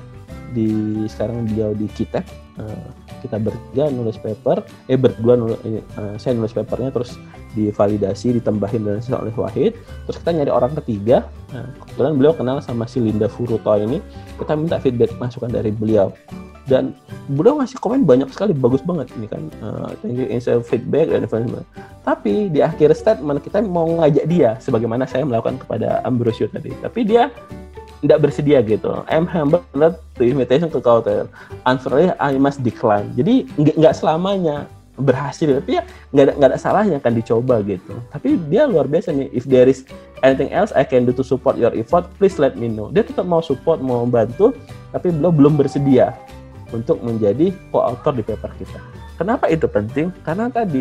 di sekarang beliau di Kitab. Uh, kita bertiga nulis paper, eh berdua nulis, uh, saya nulis papernya terus divalidasi, ditambahin dan oleh Wahid. Terus kita nyari orang ketiga. Nah, kebetulan beliau kenal sama si Linda Furuto ini. Kita minta feedback masukan dari beliau. Dan beliau ngasih komen banyak sekali, bagus banget ini kan. Uh, thank you inside feedback dan informasi. Tapi di akhir statement kita mau ngajak dia, sebagaimana saya melakukan kepada Ambrosio tadi. Tapi dia tidak bersedia gitu. I'm humble to invitation to counter. Unfortunately, I must decline. Jadi nggak selamanya berhasil, tapi ya nggak ada nggak ada salahnya kan dicoba gitu. Tapi dia luar biasa nih. If there is anything else I can do to support your effort, please let me know. Dia tetap mau support, mau bantu, tapi beliau belum bersedia untuk menjadi co-author di paper kita. Kenapa itu penting? Karena tadi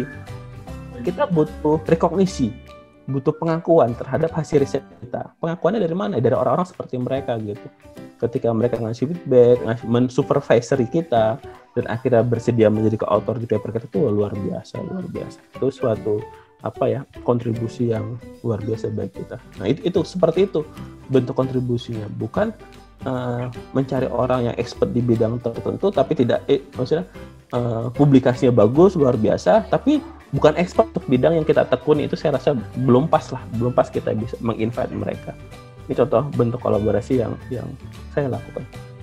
kita butuh rekognisi, butuh pengakuan terhadap hasil riset kita. Pengakuannya dari mana? Dari orang-orang seperti mereka gitu. Ketika mereka ngasih feedback, ngasih mensupervisory kita, dan akhirnya bersedia menjadi co-author di paper kita, itu luar biasa, luar biasa. Itu suatu apa ya kontribusi yang luar biasa bagi kita. Nah itu, itu seperti itu bentuk kontribusinya, bukan uh, mencari orang yang expert di bidang tertentu, tapi tidak, eh, maksudnya uh, publikasinya bagus, luar biasa, tapi bukan expert untuk bidang yang kita tekuni. Itu saya rasa belum pas lah, belum pas kita bisa menginvite mereka. Ini contoh bentuk kolaborasi yang yang saya lakukan.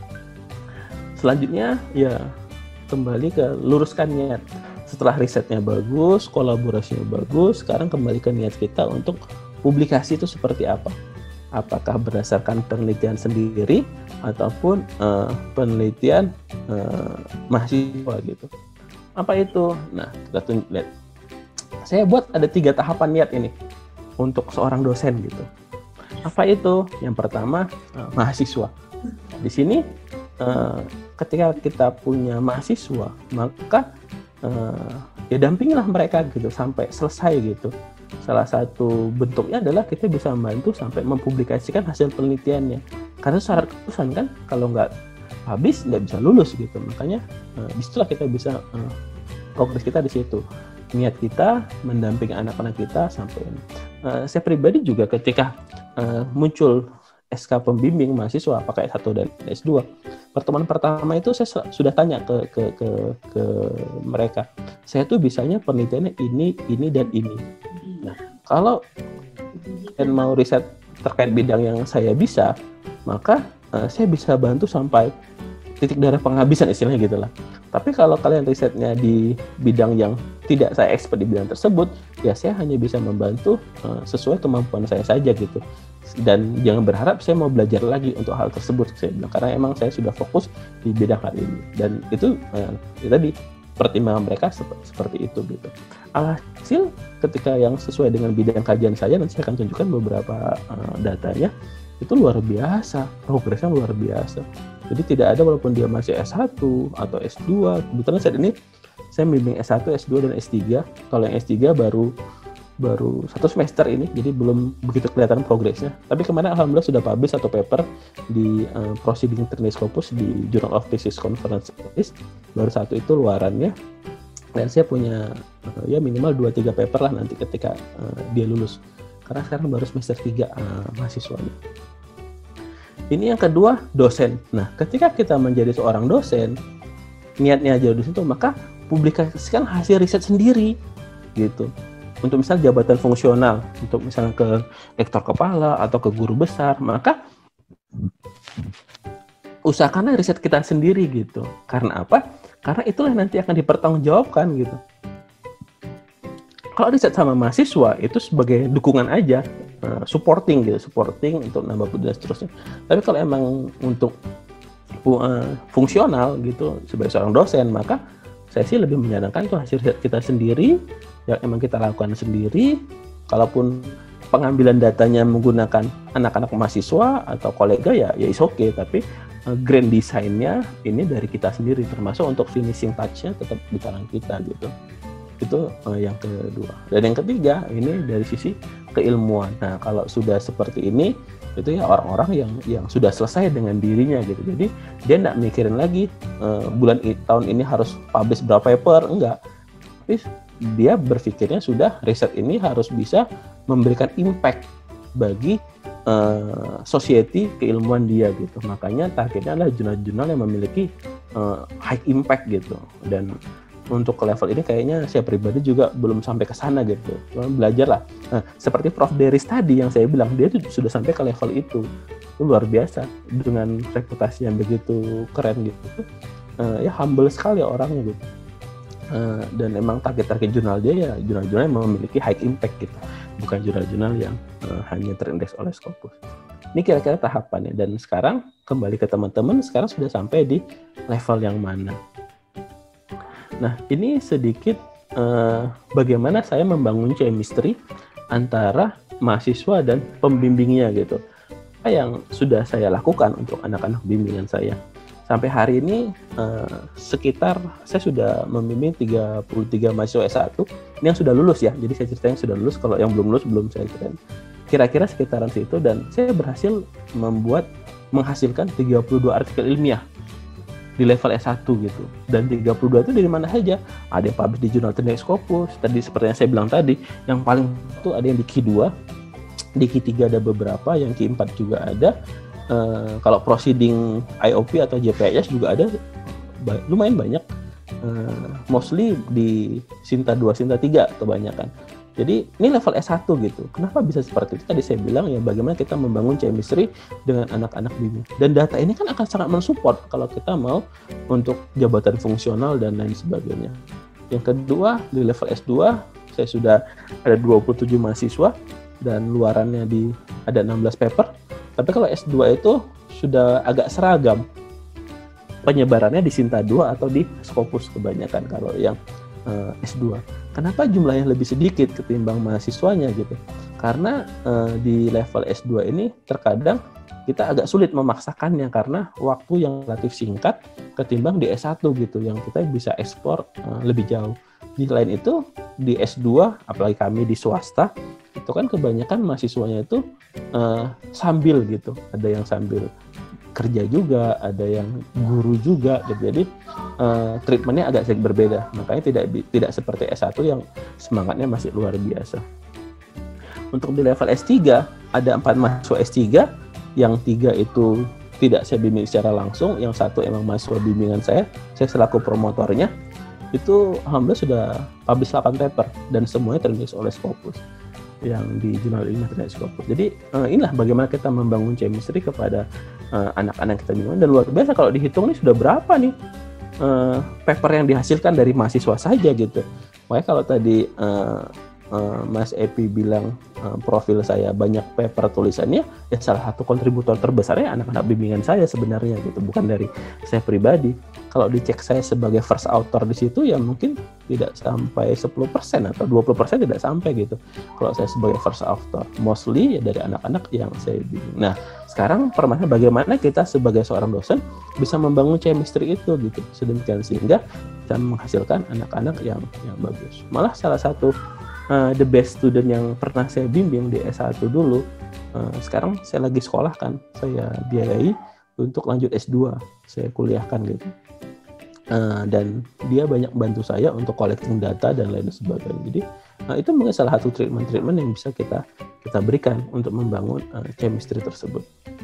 Selanjutnya ya kembali ke luruskan niat. Setelah risetnya bagus, kolaborasinya bagus, sekarang kembali ke niat kita untuk publikasi itu seperti apa. Apakah berdasarkan penelitian sendiri ataupun uh, penelitian uh, mahasiswa gitu. Apa itu? Nah, kita tunjuk lihat. Saya buat ada tiga tahapan niat ini untuk seorang dosen gitu. Apa itu? Yang pertama, uh, mahasiswa. Di sini, uh, ketika kita punya mahasiswa, maka uh, ya dampingilah mereka gitu sampai selesai gitu. salah satu bentuknya adalah kita bisa membantu sampai mempublikasikan hasil penelitiannya. Karena syarat kelulusan kan kalau nggak habis nggak bisa lulus gitu. Makanya uh, disitulah kita bisa uh, progres kita di situ. Niat kita mendampingi anak-anak kita sampai uh, saya pribadi juga ketika uh, muncul S K pembimbing mahasiswa pakai S satu dan S dua, pertemuan pertama itu saya sudah tanya ke ke ke, ke mereka, saya tuh bisanya penelitiannya ini ini dan ini. Nah, kalau kalian mau riset terkait bidang yang saya bisa, maka uh, saya bisa bantu sampai titik darah penghabisan istilahnya gitulah. Tapi kalau kalian risetnya di bidang yang tidak saya expert di bidang tersebut, ya saya hanya bisa membantu uh, sesuai kemampuan saya saja gitu. Dan jangan berharap saya mau belajar lagi untuk hal tersebut, saya bilang, karena emang saya sudah fokus di bidang hal ini. Dan itu uh, ya tadi pertimbangan mereka sep- seperti itu gitu. Alhasil ketika yang sesuai dengan bidang kajian saya, nanti saya akan tunjukkan beberapa uh, datanya, itu luar biasa, progresnya luar biasa. Jadi tidak ada walaupun dia masih S satu atau S dua, kebetulan saat ini saya membimbing S satu, S dua, dan S tiga. Kalau yang S tiga baru baru satu semester ini, jadi belum begitu kelihatan progresnya. Tapi kemarin alhamdulillah sudah publish satu paper di uh, Proceedings Triennale Scopus di Journal of Physics Conference. Baru satu itu luarannya. Dan saya punya uh, ya minimal dua tiga paper lah nanti ketika uh, dia lulus. Karena sekarang baru semester tiga uh, mahasiswanya. Ini yang kedua, dosen. Nah, ketika kita menjadi seorang dosen, niatnya jadi dosen itu, maka publikasikan hasil riset sendiri, gitu. Untuk misalnya jabatan fungsional, untuk misalnya ke rektor kepala atau ke guru besar, maka usahakanlah riset kita sendiri, gitu. Karena apa? Karena itulah nanti akan dipertanggungjawabkan, gitu. Kalau riset sama mahasiswa, itu sebagai dukungan aja. supporting gitu, supporting untuk nambah putih dan seterusnya. Tapi kalau emang untuk uh, fungsional gitu sebagai seorang dosen, maka saya sih lebih menyarankan itu hasil riset kita sendiri yang emang kita lakukan sendiri. Kalaupun pengambilan datanya menggunakan anak-anak mahasiswa atau kolega ya ya is okay, tapi uh, grand design-nya ini dari kita sendiri, termasuk untuk finishing touch-nya tetap di tangan kita gitu. Itu uh, yang kedua. Dan yang ketiga ini dari sisi keilmuan. Nah, kalau sudah seperti ini, itu ya orang-orang yang yang sudah selesai dengan dirinya gitu. Jadi dia nggak mikirin lagi uh, bulan i, tahun ini harus publish berapa paper, enggak. Tapi dia berpikirnya sudah riset ini harus bisa memberikan impact bagi uh, society keilmuan dia gitu. Makanya targetnya adalah jurnal-jurnal yang memiliki uh, high impact gitu. Dan untuk ke level ini kayaknya saya pribadi juga belum sampai ke sana gitu. Belajar lah. Nah, seperti Prof Deris tadi yang saya bilang, dia tuh sudah sampai ke level itu. Itu luar biasa dengan reputasi yang begitu keren gitu. Uh, ya humble sekali orangnya gitu. Uh, dan emang target-target jurnal dia ya jurnal-jurnal yang memiliki high impact gitu. Bukan jurnal-jurnal yang uh, hanya terindeks oleh Scopus. Ini kira-kira tahapannya. Dan sekarang kembali ke teman-teman, sekarang sudah sampai di level yang mana? Nah, ini sedikit uh, bagaimana saya membangun chemistry antara mahasiswa dan pembimbingnya gitu. Apa yang sudah saya lakukan untuk anak-anak bimbingan saya. Sampai hari ini uh, sekitar saya sudah membimbing tiga puluh tiga mahasiswa S satu. Ini yang sudah lulus ya. Jadi saya ceritain sudah lulus, kalau yang belum lulus belum saya ceritain. Kira-kira sekitaran situ, dan saya berhasil membuat menghasilkan tiga puluh dua artikel ilmiah di level S satu gitu. Dan tiga puluh dua itu dari mana saja? Ada yang publish di jurnal Triennale Scopus, tadi seperti yang saya bilang tadi, yang paling itu ada yang di Q dua, di Q tiga ada beberapa, yang Q empat juga ada. Uh, kalau proceeding I O P atau J P S juga ada, ba- lumayan banyak. Uh, mostly di Sinta dua, Sinta tiga kebanyakan. Jadi ini level S satu gitu. Kenapa bisa seperti itu? Tadi saya bilang ya bagaimana kita membangun chemistry dengan anak-anak bimbing. Dan data ini kan akan sangat mensupport kalau kita mau untuk jabatan fungsional dan lain sebagainya. Yang kedua, di level S dua saya sudah ada dua puluh tujuh mahasiswa dan luarannya di ada enam belas paper. Tapi kalau S dua itu sudah agak seragam. Penyebarannya di Sinta dua atau di Scopus kebanyakan kalau yang uh, S dua. Kenapa jumlahnya lebih sedikit ketimbang mahasiswanya gitu? Karena uh, di level S dua ini terkadang kita agak sulit memaksakannya karena waktu yang relatif singkat ketimbang di S satu gitu, yang kita bisa ekspor uh, lebih jauh. Di lain itu di S dua, apalagi kami di swasta, itu kan kebanyakan mahasiswanya itu uh, sambil gitu. Ada yang sambil kerja juga, ada yang guru juga gitu. Jadi uh, treatmentnya agak sedikit berbeda. Makanya tidak tidak seperti S satu yang semangatnya masih luar biasa. Untuk di level S tiga ada empat mahasiswa S tiga, yang tiga itu tidak saya bimbing secara langsung, yang satu emang mahasiswa bimbingan saya, saya selaku promotornya. Itu alhamdulillah sudah publish delapan paper dan semuanya tertulis oleh Scopus yang di jurnal ilmiah terkait Scopus. Jadi uh, inilah bagaimana kita membangun chemistry kepada uh, anak-anak kita bimbingan, dan luar biasa kalau dihitung nih sudah berapa nih uh, paper yang dihasilkan dari mahasiswa saja gitu. Makanya kalau tadi uh, uh, Mas Epi bilang uh, profil saya banyak paper tulisannya, ya salah satu kontributor terbesarnya anak-anak bimbingan saya sebenarnya gitu, bukan dari saya pribadi. Kalau dicek saya sebagai first author di situ ya mungkin tidak sampai sepuluh persen atau dua puluh persen tidak sampai gitu. Kalau saya sebagai first author, mostly ya dari anak-anak yang saya bimbing. Nah, sekarang permasalahan bagaimana kita sebagai seorang dosen bisa membangun chemistry itu gitu, sedemikian sehingga bisa menghasilkan anak-anak yang yang bagus. Malah salah satu uh, the best student yang pernah saya bimbing di S satu dulu, uh, sekarang saya lagi sekolah kan, saya biayai untuk lanjut S dua, saya kuliahkan gitu. Uh, dan dia banyak bantu saya untuk collecting data dan lain sebagainya. Jadi uh, itu mungkin salah satu treatment-treatment yang bisa kita kita berikan untuk membangun uh, chemistry tersebut.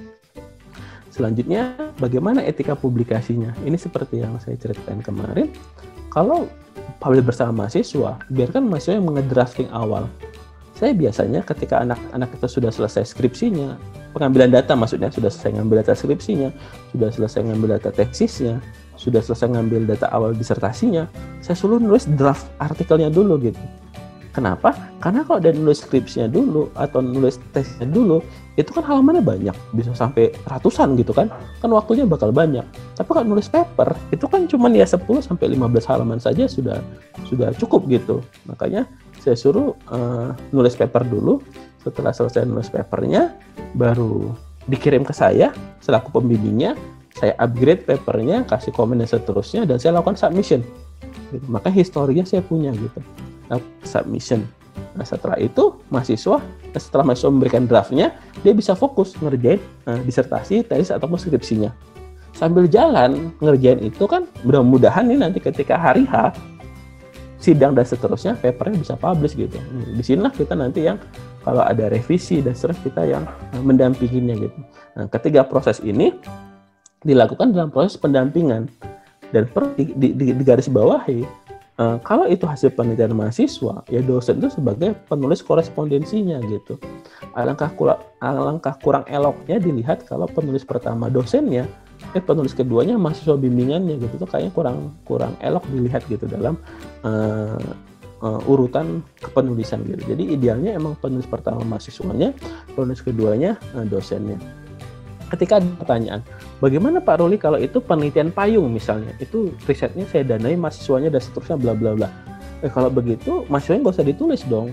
Selanjutnya, bagaimana etika publikasinya? Ini seperti yang saya ceritakan kemarin. Kalau publish bersama mahasiswa, biarkan mahasiswa yang mengedrafting awal. Saya biasanya ketika anak-anak itu sudah selesai skripsinya, pengambilan data maksudnya, sudah selesai ngambil data skripsinya, sudah selesai ngambil data tesisnya, sudah selesai ngambil data awal disertasinya, saya suruh nulis draft artikelnya dulu gitu. Kenapa? Karena kalau dia nulis skripsinya dulu atau nulis tesisnya dulu, itu kan halamannya banyak, bisa sampai ratusan gitu kan, kan waktunya bakal banyak. Tapi kalau nulis paper, itu kan cuma ya sepuluh sampai lima belas halaman saja sudah sudah cukup gitu. Makanya saya suruh uh, nulis paper dulu, setelah selesai nulis papernya, baru dikirim ke saya selaku pembimbingnya. Saya upgrade papernya, kasih komen dan seterusnya, dan saya lakukan submission. Gitu. Maka historinya saya punya gitu. Nah, submission. Nah, setelah itu mahasiswa, setelah mahasiswa memberikan draftnya, dia bisa fokus ngerjain uh, disertasi, tesis ataupun skripsinya. Sambil jalan ngerjain itu kan, mudah-mudahan nih nanti ketika hari H sidang dan seterusnya, papernya bisa publish gitu. Di sinilah kita nanti yang kalau ada revisi dan seterusnya kita yang uh, mendampinginya gitu. Nah, ketiga proses ini dilakukan dalam proses pendampingan, dan perlu di, di, di, di garis bawahi uh, kalau itu hasil penelitian mahasiswa, ya dosen itu sebagai penulis korespondensinya gitu. Alangkah kurang, alangkah kurang eloknya dilihat kalau penulis pertama dosennya, eh penulis keduanya mahasiswa bimbingannya gitu, tuh kayaknya kurang kurang elok dilihat gitu dalam uh, uh, urutan kepenulisan gitu. Jadi idealnya emang penulis pertama mahasiswanya, penulis keduanya uh, dosennya. Ketika ada pertanyaan, bagaimana Pak Ruli kalau itu penelitian payung misalnya, itu risetnya saya danai mahasiswanya dan seterusnya bla bla bla. Eh kalau begitu mahasiswanya nggak usah ditulis dong.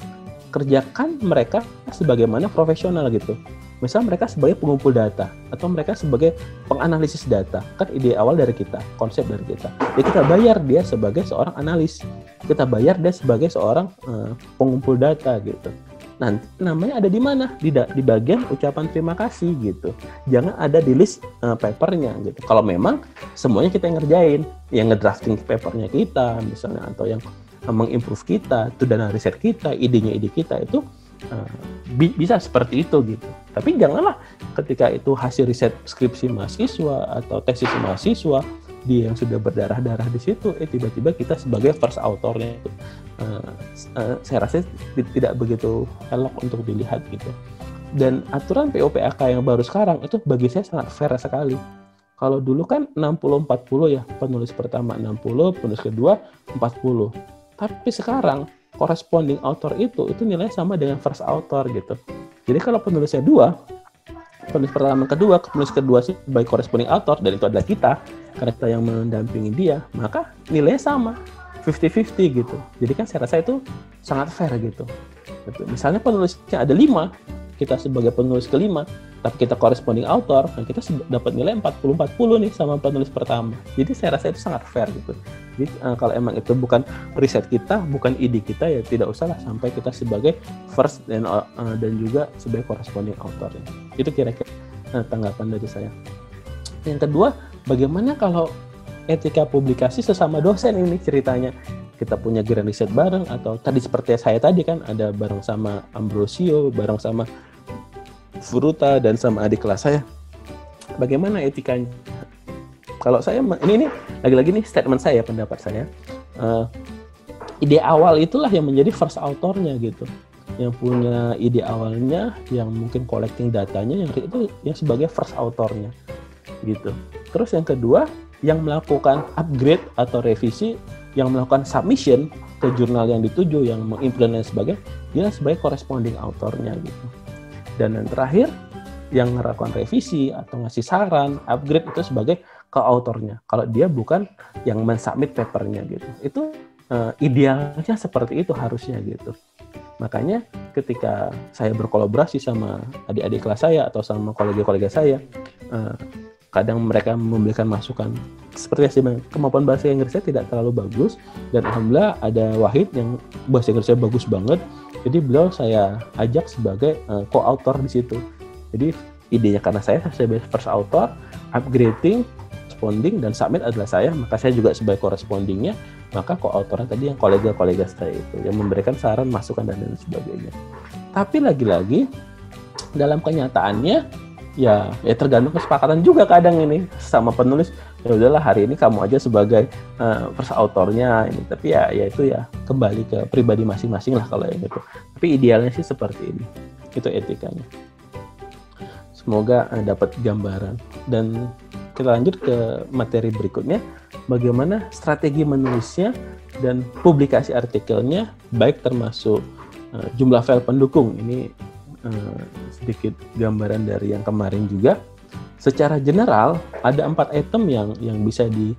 Kerjakan mereka sebagaimana profesional gitu. Misal mereka sebagai pengumpul data atau mereka sebagai penganalisis data. Kan ide awal dari kita, konsep dari kita. Ya kita bayar dia sebagai seorang analis. Kita bayar dia sebagai seorang uh, pengumpul data gitu. Nanti namanya ada di mana? Di, da- di bagian ucapan terima kasih gitu. Jangan ada di list uh, papernya gitu. Kalau memang semuanya kita yang ngerjain, yang ngedrafting papernya kita misalnya, atau yang uh, mengimprove kita, itu dana riset kita, idenya ide kita itu uh, bi- bisa seperti itu gitu. Tapi janganlah ketika itu hasil riset skripsi mahasiswa atau tesis mahasiswa, dia yang sudah berdarah-darah di situ, eh tiba-tiba kita sebagai first author-nya itu, uh, uh, saya rasa tidak begitu elok untuk dilihat gitu. Dan aturan P O P A K yang baru sekarang itu bagi saya sangat fair sekali. Kalau dulu kan enam puluh empat puluh ya, penulis pertama enam puluh, penulis kedua empat puluh. Tapi sekarang corresponding author itu itu nilainya sama dengan first author gitu. Jadi kalau penulisnya dua, penulis pertama kedua, penulis kedua sih sebagai corresponding author, dan itu adalah kita karena kita yang mendampingi dia, maka nilainya sama, lima puluh lima puluh gitu. Jadi kan saya rasa itu sangat fair gitu. Misalnya penulisnya ada lima, kita sebagai penulis kelima, tapi kita corresponding author, nah kita dapat nilai empat puluh empat puluh nih sama penulis pertama. Jadi saya rasa itu sangat fair gitu. Jadi uh, kalau emang itu bukan riset kita, bukan ide kita, ya tidak usahlah sampai kita sebagai first dan uh, dan juga sebagai corresponding author. Itu kira-kira uh, tanggapan dari saya. Yang kedua, bagaimana kalau etika publikasi sesama dosen ini ceritanya? Kita punya grand riset bareng, atau tadi seperti saya tadi kan ada bareng sama Ambrosio, bareng sama Furuta dan sama adik kelas saya. Bagaimana etikanya? Kalau saya ini ini lagi-lagi nih statement saya, pendapat saya. Uh, ide awal itulah yang menjadi first authornya gitu. Yang punya ide awalnya, yang mungkin collecting datanya, yang itu yang sebagai first authornya gitu. Terus yang kedua, yang melakukan upgrade atau revisi, yang melakukan submission ke jurnal yang dituju, yang mengimplement sebagai, dia sebagai corresponding authornya gitu. Dan yang terakhir, yang melakukan revisi atau ngasih saran, upgrade itu sebagai co-authornya. Kalau dia bukan yang mensubmit papernya gitu. Itu uh, idealnya seperti itu harusnya gitu. Makanya ketika saya berkolaborasi sama adik-adik kelas saya atau sama kolega-kolega saya, uh, kadang mereka memberikan masukan seperti saya bilang, kemampuan bahasa Inggrisnya tidak terlalu bagus, dan alhamdulillah ada Wahid yang bahasa Inggrisnya bagus banget, jadi beliau saya ajak sebagai uh, co-author di situ. Jadi idenya karena saya sebagai first author, upgrading, corresponding, dan submit adalah saya, maka saya juga sebagai correspondingnya, maka co-authornya tadi yang kolega-kolega saya itu yang memberikan saran, masukan, dan lain sebagainya. Tapi lagi-lagi dalam kenyataannya ya ya tergantung kesepakatan juga kadang ini sama penulis, ya udahlah hari ini kamu aja sebagai uh, first authornya ini, tapi ya ya itu ya kembali ke pribadi masing-masing lah kalau yang itu. Tapi idealnya sih seperti ini, itu etikanya. Semoga uh, dapat gambaran. Dan kita lanjut ke materi berikutnya, bagaimana strategi menulisnya dan publikasi artikelnya, baik termasuk uh, jumlah file pendukung. Ini Uh, sedikit gambaran dari yang kemarin juga. Secara general ada empat item yang yang bisa di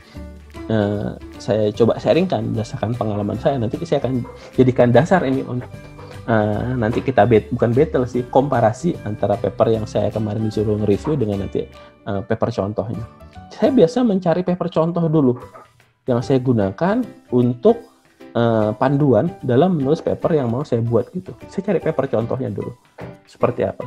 uh, saya coba sharingkan berdasarkan pengalaman saya. Nanti saya akan jadikan dasar ini untuk uh, nanti kita bet, bukan battle sih, komparasi antara paper yang saya kemarin disuruh nge-review dengan nanti uh, paper contohnya. Saya biasa mencari paper contoh dulu yang saya gunakan untuk Uh, panduan dalam menulis paper yang mau saya buat gitu. Saya cari paper contohnya dulu. Seperti apa?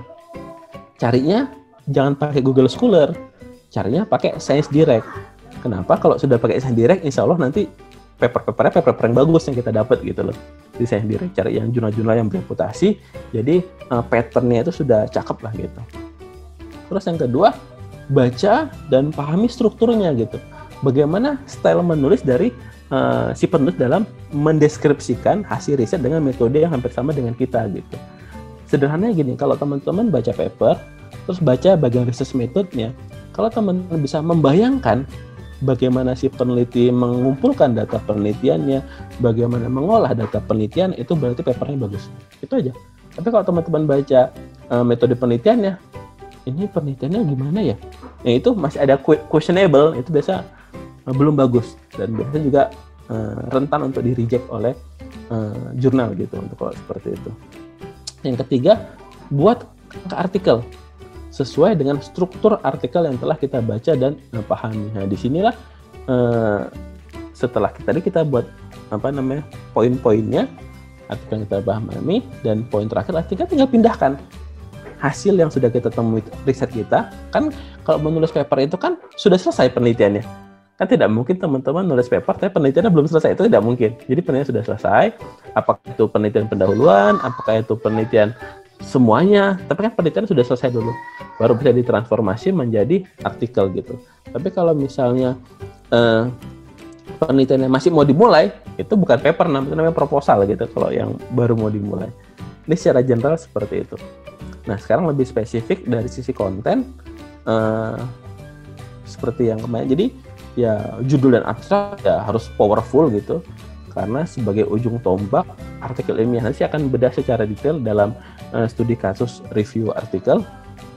Carinya jangan pakai Google Scholar. Carinya pakai Science Direct. Kenapa? Kalau sudah pakai Science Direct, insya Allah nanti paper-papernya paper yang bagus yang kita dapat gitu loh. Di Science Direct cari yang jurnal-jurnal yang bereputasi. Jadi uh, patternnya itu sudah cakep lah gitu. Terus yang kedua, baca dan pahami strukturnya gitu. Bagaimana style menulis dari Uh, si penulis dalam mendeskripsikan hasil riset dengan metode yang hampir sama dengan kita gitu. Sederhananya gini, kalau teman-teman baca paper, terus baca bagian research methodenya, kalau teman-teman bisa membayangkan bagaimana si peneliti mengumpulkan data penelitiannya, bagaimana mengolah data penelitian, itu berarti papernya bagus. Itu aja. Tapi kalau teman-teman baca uh, metode penelitiannya, ini penelitiannya gimana ya? Nah itu masih ada questionable, itu biasa belum bagus, dan biasanya juga uh, rentan untuk di reject oleh uh, jurnal gitu untuk kalau seperti itu. Yang ketiga, buat artikel sesuai dengan struktur artikel yang telah kita baca dan uh, pahami. Nah disinilah uh, setelah kita tadi kita buat apa namanya poin-poinnya artikel yang kita pahami, dan poin terakhir artikel tinggal pindahkan hasil yang sudah kita temui riset kita. Kan kalau menulis paper itu kan sudah selesai penelitiannya. Kan tidak mungkin teman-teman nulis paper tapi penelitiannya belum selesai, itu tidak mungkin. Jadi penelitian sudah selesai, apakah itu penelitian pendahuluan, apakah itu penelitian semuanya, tapi kan penelitian sudah selesai dulu, baru bisa ditransformasi menjadi artikel gitu. Tapi kalau misalnya eh, penelitiannya masih mau dimulai, itu bukan paper, namanya, namanya proposal gitu kalau yang baru mau dimulai. Ini secara general seperti itu. Nah sekarang lebih spesifik dari sisi konten, eh, seperti yang kemarin. Jadi ya judul dan abstrak ya harus powerful gitu, karena sebagai ujung tombak artikel ilmiah nanti akan bedah secara detail dalam uh, studi kasus review artikel.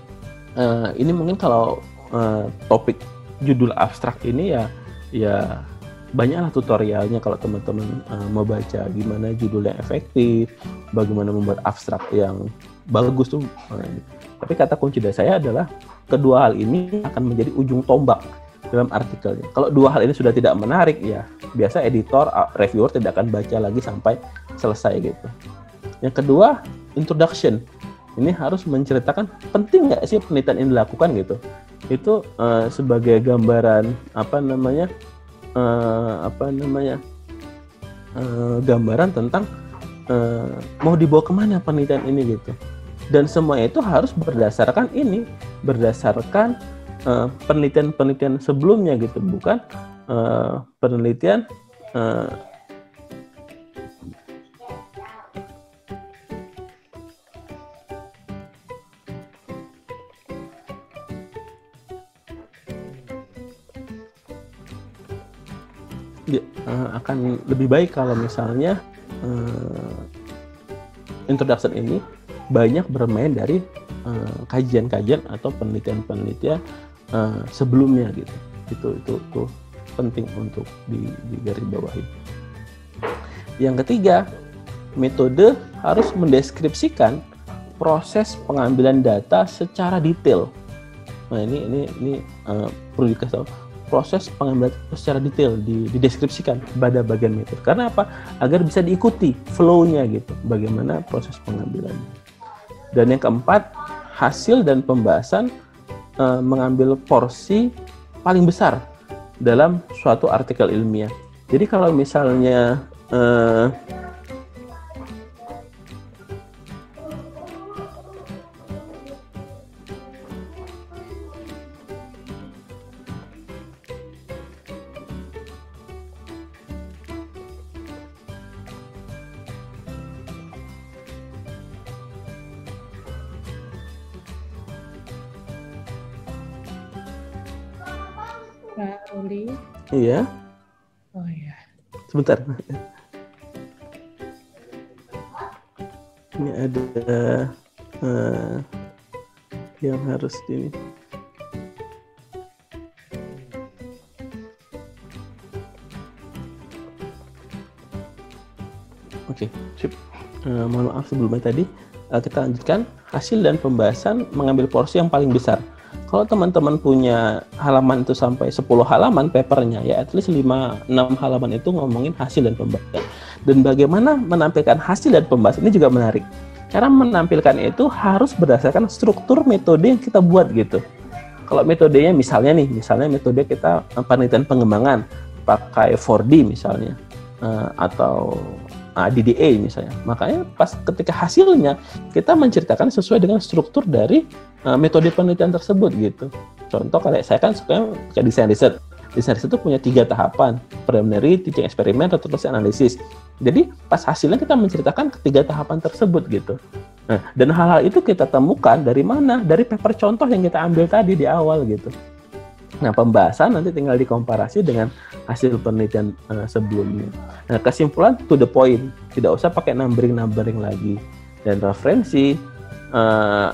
Uh, ini mungkin kalau uh, topik judul abstrak ini ya ya banyaklah tutorialnya kalau teman-teman uh, mau baca gimana judul yang efektif, bagaimana membuat abstrak yang bagus tuh. Tapi kata kunci dari saya adalah kedua hal ini akan menjadi ujung tombak dalam artikelnya. Kalau dua hal ini sudah tidak menarik, ya biasa editor, reviewer tidak akan baca lagi sampai selesai gitu. Yang kedua, introduction. Ini harus menceritakan penting nggak sih penelitian ini dilakukan gitu. Itu uh, sebagai gambaran apa namanya uh, apa namanya uh, gambaran tentang uh, mau dibawa kemana penelitian ini gitu. Dan semua itu harus berdasarkan ini, berdasarkan uh, penelitian-penelitian sebelumnya gitu, bukan uh, penelitian uh, ya, uh, akan lebih baik kalau misalnya uh, introduction ini banyak bermain dari uh, kajian-kajian atau penelitian-penelitian uh, sebelumnya gitu. Itu itu itu penting untuk di, digarisbawahi. Yang ketiga, metode harus mendeskripsikan proses pengambilan data secara detail. Nah ini ini ini uh, perlu dikasih tahu, proses pengambilan secara detail dideskripsikan pada bagian metode. Karena apa? Agar bisa diikuti flow-nya gitu, bagaimana proses pengambilannya. Dan yang keempat, hasil dan pembahasan uh, mengambil porsi paling besar dalam suatu artikel ilmiah. Jadi kalau misalnya uh, Pak Ruli. Iya. Oh iya. Sebentar. Ini ada uh, yang harus ini. Oke, sip. Uh, mohon maaf sebelumnya tadi. Uh, kita lanjutkan hasil dan pembahasan mengambil porsi yang paling besar. Kalau teman-teman punya halaman itu sampai sepuluh halaman papernya, ya at least lima enam halaman itu ngomongin hasil dan pembahasan. Dan bagaimana menampilkan hasil dan pembahasan ini juga menarik. Cara menampilkan itu harus berdasarkan struktur metode yang kita buat gitu. Kalau metodenya misalnya nih, misalnya metode kita penelitian pengembangan pakai four D misalnya, atau D D A misalnya. Makanya pas ketika hasilnya kita menceritakan sesuai dengan struktur dari uh, metode penelitian tersebut gitu. Contoh kayak saya kan suka kayak desain riset. Desain riset itu punya tiga tahapan: preliminary, teaching eksperimen, retrospective analisis. Jadi pas hasilnya kita menceritakan ketiga tahapan tersebut gitu. Nah, dan hal-hal itu kita temukan dari mana? Dari paper contoh yang kita ambil tadi di awal gitu. Nah, pembahasan nanti tinggal dikomparasi dengan hasil penelitian uh, sebelumnya. Nah, kesimpulan to the point, tidak usah pakai numbering-numbering lagi. Dan referensi uh,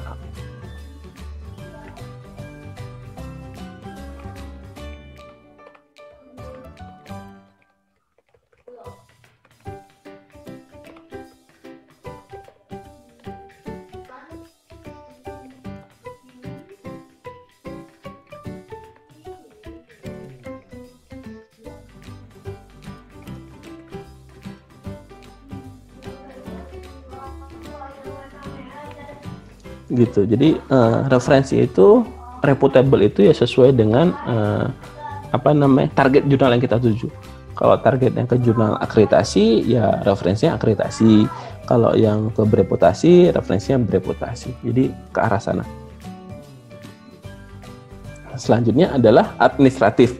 gitu. Jadi uh, referensi itu reputable itu ya sesuai dengan uh, apa namanya target jurnal yang kita tuju. Kalau target yang ke jurnal akreditasi ya referensinya akreditasi. Kalau yang ke bereputasi referensinya bereputasi. Jadi ke arah sana. Selanjutnya adalah administratif.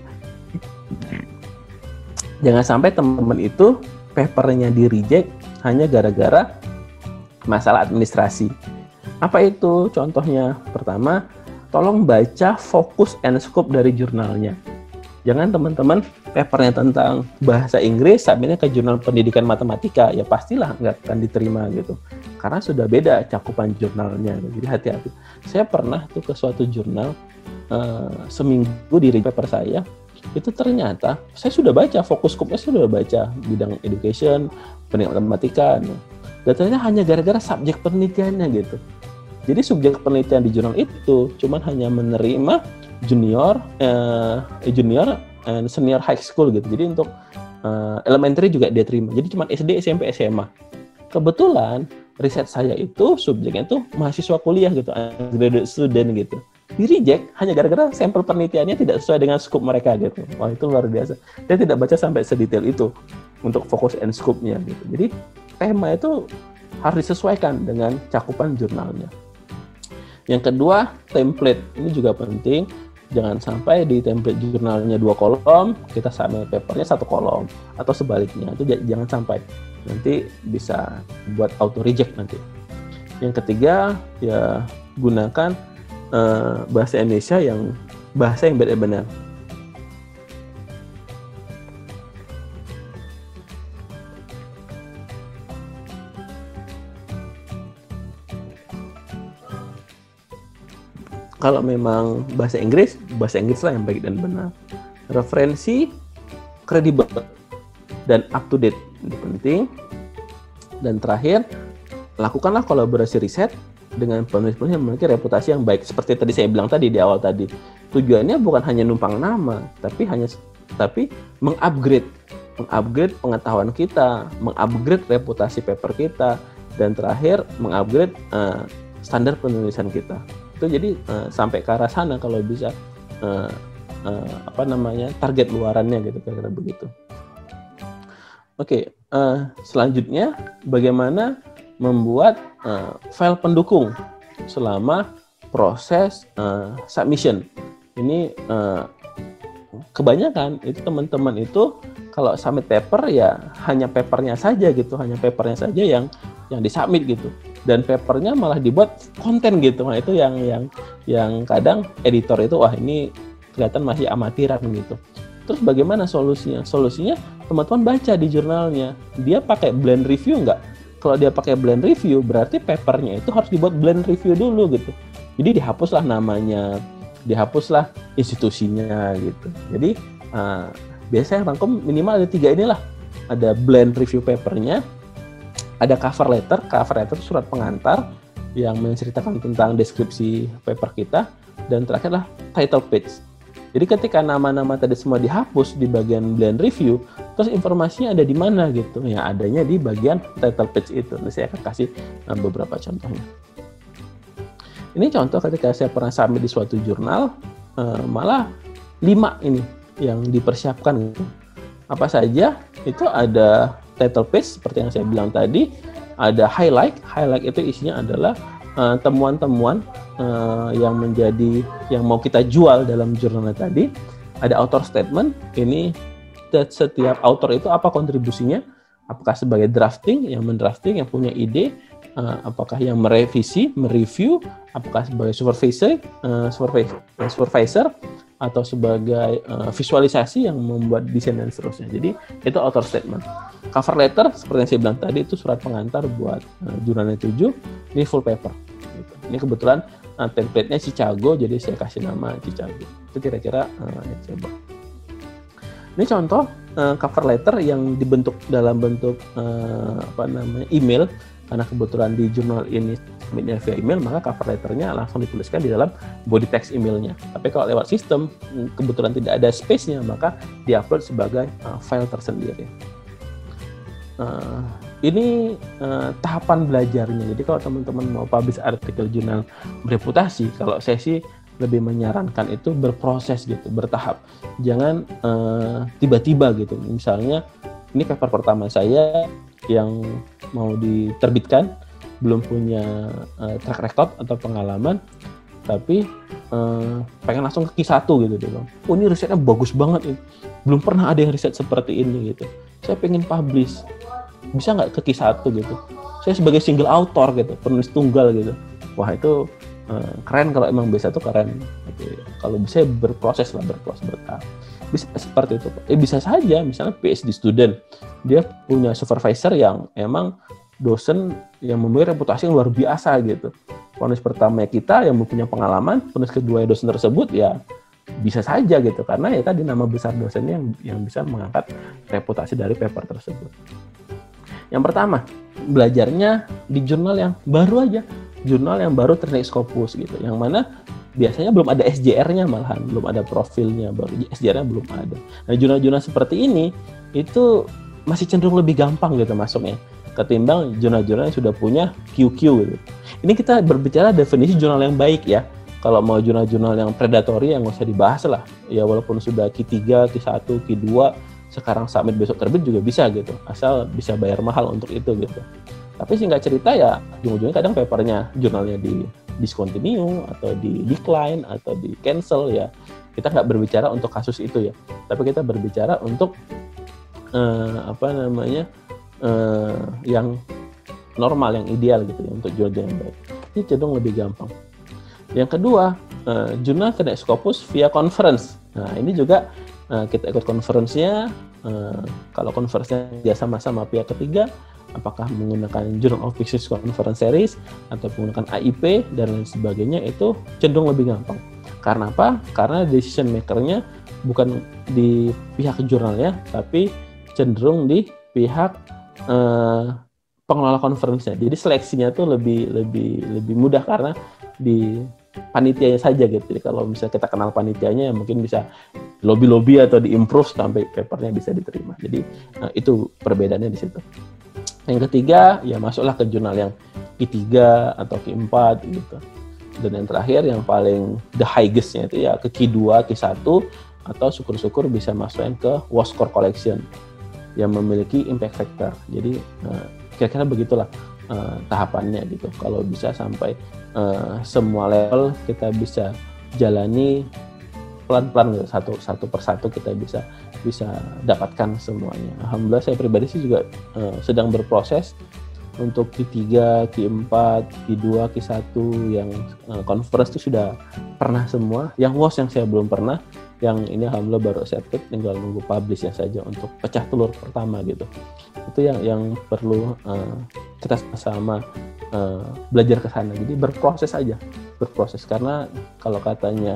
Jangan sampai teman-teman itu papernya di reject hanya gara-gara masalah administrasi. Apa itu contohnya? Pertama, tolong baca fokus and scope dari jurnalnya. Jangan teman-teman papernya tentang bahasa Inggris, sambilnya ke jurnal pendidikan matematika, ya pastilah nggak akan diterima gitu. Karena sudah beda cakupan jurnalnya, jadi hati-hati. Saya pernah tuh ke suatu jurnal, uh, seminggu di paper saya, itu ternyata saya sudah baca, fokus scope-nya sudah baca, bidang education, pendidikan matematika. Dan ternyata hanya gara-gara subjek penelitiannya gitu. Jadi subjek penelitian di jurnal itu cuman hanya menerima junior, eh, junior, and senior high school gitu. Jadi untuk eh, elementary juga dia terima. Jadi cuma S D, S M P, S M A. Kebetulan riset saya itu subjeknya itu mahasiswa kuliah gitu, graduate student gitu. Di reject hanya gara-gara sampel penelitiannya tidak sesuai dengan scope mereka gitu. Wah itu luar biasa. Dia tidak baca sampai sedetail itu untuk fokus and scope-nya gitu. Jadi tema itu harus disesuaikan dengan cakupan jurnalnya. Yang kedua, template. Ini juga penting. Jangan sampai di template jurnalnya dua kolom, kita submit papernya satu kolom. Atau sebaliknya. Itu j- jangan sampai. Nanti bisa buat auto reject nanti. Yang ketiga, ya gunakan uh, bahasa Indonesia yang bahasa yang benar-benar. Kalau memang bahasa Inggris, bahasa Inggris lah yang baik dan benar. Referensi kredibel dan up to date ini penting. Dan terakhir, lakukanlah kolaborasi riset dengan penulis-penulis yang memiliki reputasi yang baik. Seperti tadi saya bilang tadi di awal tadi, tujuannya bukan hanya numpang nama, tapi hanya tapi mengupgrade, mengupgrade pengetahuan kita, mengupgrade reputasi paper kita, dan terakhir mengupgrade uh, standar penulisan kita. Itu jadi uh, sampai ke arah sana kalau bisa uh, uh, apa namanya target luarannya gitu kira-kira begitu. Oke, okay, uh, selanjutnya bagaimana membuat uh, file pendukung selama proses uh, submission. Ini uh, kebanyakan itu teman-teman itu kalau submit paper ya hanya papernya saja gitu, hanya papernya saja yang yang disubmit gitu. Dan papernya malah dibuat konten gitu. Nah, itu yang yang yang kadang editor itu wah ini kelihatan masih amatiran gitu. Terus bagaimana solusinya? Solusinya teman-teman baca di jurnalnya. Dia pakai blend review nggak? Kalau dia pakai blend review berarti papernya itu harus dibuat blend review dulu gitu. Jadi dihapuslah namanya, dihapuslah institusinya gitu. Jadi uh, biasanya rangkum minimal ada tiga inilah. Ada blend review papernya, ada cover letter, cover letter surat pengantar yang menceritakan tentang deskripsi paper kita, dan terakhirlah title page. Jadi ketika nama-nama tadi semua dihapus di bagian blend review, terus informasinya ada di mana gitu? Ya adanya di bagian title page itu. Nanti saya akan kasih beberapa contohnya. Ini contoh ketika saya pernah submit di suatu jurnal, malah lima ini yang dipersiapkan gitu. Apa saja? Itu ada title page seperti yang saya bilang tadi, ada highlight. Highlight itu isinya adalah uh, temuan-temuan uh, yang menjadi yang mau kita jual dalam jurnal tadi. Ada author statement. Ini setiap author itu apa kontribusinya? Apakah sebagai drafting, yang mendrafting, yang punya ide, uh, apakah yang merevisi, mereview, apakah sebagai supervisor, uh, supervisor, supervisor atau sebagai uh, visualisasi yang membuat desain dan seterusnya. Jadi itu author statement. Cover letter seperti yang saya bilang tadi itu surat pengantar buat uh, jurnalnya tujuh. Ini full paper. Gitu. Ini kebetulan uh, template-nya Chicago, jadi saya kasih nama Chicago. Itu kira-kira uh, yang saya buat. Ini contoh uh, cover letter yang dibentuk dalam bentuk uh, apa namanya email. Karena kebetulan di jurnal ini submitnya via email, maka cover letternya langsung dituliskan di dalam body text emailnya. Tapi kalau lewat sistem, kebetulan tidak ada space-nya, maka diupload sebagai uh, file tersendiri. Uh, ini uh, tahapan belajarnya. Jadi kalau teman-teman mau publish artikel jurnal bereputasi, kalau saya sih lebih menyarankan itu berproses gitu, bertahap. Jangan uh, tiba-tiba gitu. Misalnya, ini paper pertama saya yang mau diterbitkan, belum punya uh, track record atau pengalaman, tapi uh, pengen langsung ke Q satu gitu deh bang. Oh ini risetnya bagus banget ini, belum pernah ada yang riset seperti ini gitu. Saya pengen publish, bisa nggak ke Q satu gitu? Saya sebagai single author gitu, penulis tunggal gitu. Wah itu uh, keren kalau emang bisa tuh keren. Gitu. Kalau bisa berproses lah, berproses bertahap. Bisa seperti itu. Eh bisa saja, misalnya P H D student, dia punya supervisor yang emang dosen yang memiliki reputasi yang luar biasa gitu. Penulis pertama kita yang mempunyai pengalaman, penulis kedua dosen tersebut ya bisa saja gitu, karena ya tadi nama besar dosennya yang yang bisa mengangkat reputasi dari paper tersebut. Yang pertama, belajarnya di jurnal yang baru aja, jurnal yang baru teknik Scopus gitu, yang mana biasanya belum ada S J R-nya, malahan belum ada profilnya, baru S J R-nya belum ada. Nah, jurnal-jurnal seperti ini itu masih cenderung lebih gampang gitu masuknya ketimbang jurnal-jurnal yang sudah punya Q Q gitu. Ini kita berbicara definisi jurnal yang baik ya. Kalau mau jurnal-jurnal yang predatory yang nggak usah dibahas lah. Ya walaupun sudah Q tiga, Q satu, Q dua, sekarang submit besok terbit juga bisa gitu. Asal bisa bayar mahal untuk itu gitu. Tapi singkat cerita ya, ujung-ujungnya kadang papernya jurnalnya di discontinue atau di decline atau di cancel ya. Kita nggak berbicara untuk kasus itu ya. Tapi kita berbicara untuk eh, apa namanya eh, yang normal, yang ideal gitu ya, untuk jurnal yang baik. Ini cenderung lebih gampang. Yang kedua, eh, jurnal teknik Scopus via conference. Nah ini juga eh, kita ikut conference-nya. Eh, kalau conference-nya dia sama-sama pihak ketiga, apakah menggunakan Journal of Physics Conference Series atau menggunakan A I P dan lain sebagainya, itu cenderung lebih gampang. Karena apa? Karena decision maker-nya bukan di pihak jurnalnya, tapi cenderung di pihak eh, pengelola conference-nya. Jadi seleksinya tuh lebih lebih lebih mudah karena di panitianya saja gitu. Jadi kalau misalnya kita kenal panitianya, ya mungkin bisa lobby-lobby atau di-improve sampai papernya bisa diterima. Jadi nah, itu perbedaannya di situ. Yang ketiga, ya masuklah ke jurnal yang Q tiga atau Q empat gitu. Dan yang terakhir, yang paling the highest-nya itu ya ke Q dua, Q satu, atau syukur-syukur bisa masukin ke WOSCOR Collection yang memiliki impact factor. Jadi uh, kira-kira begitulah uh, tahapannya gitu. Kalau bisa sampai uh, semua level kita bisa jalani pelan-pelan gitu, satu satu persatu kita bisa bisa dapatkan semuanya. Alhamdulillah saya pribadi sih juga uh, sedang berproses untuk Q tiga, Q empat, Q dua, Q satu yang uh, conference itu sudah pernah semua. Yang W O S yang saya belum pernah, yang ini alhamdulillah baru accepted, tinggal nunggu publish-nya saja untuk pecah telur pertama gitu. Itu yang yang perlu uh, kita sama uh, belajar ke sana. Jadi berproses aja, berproses karena kalau katanya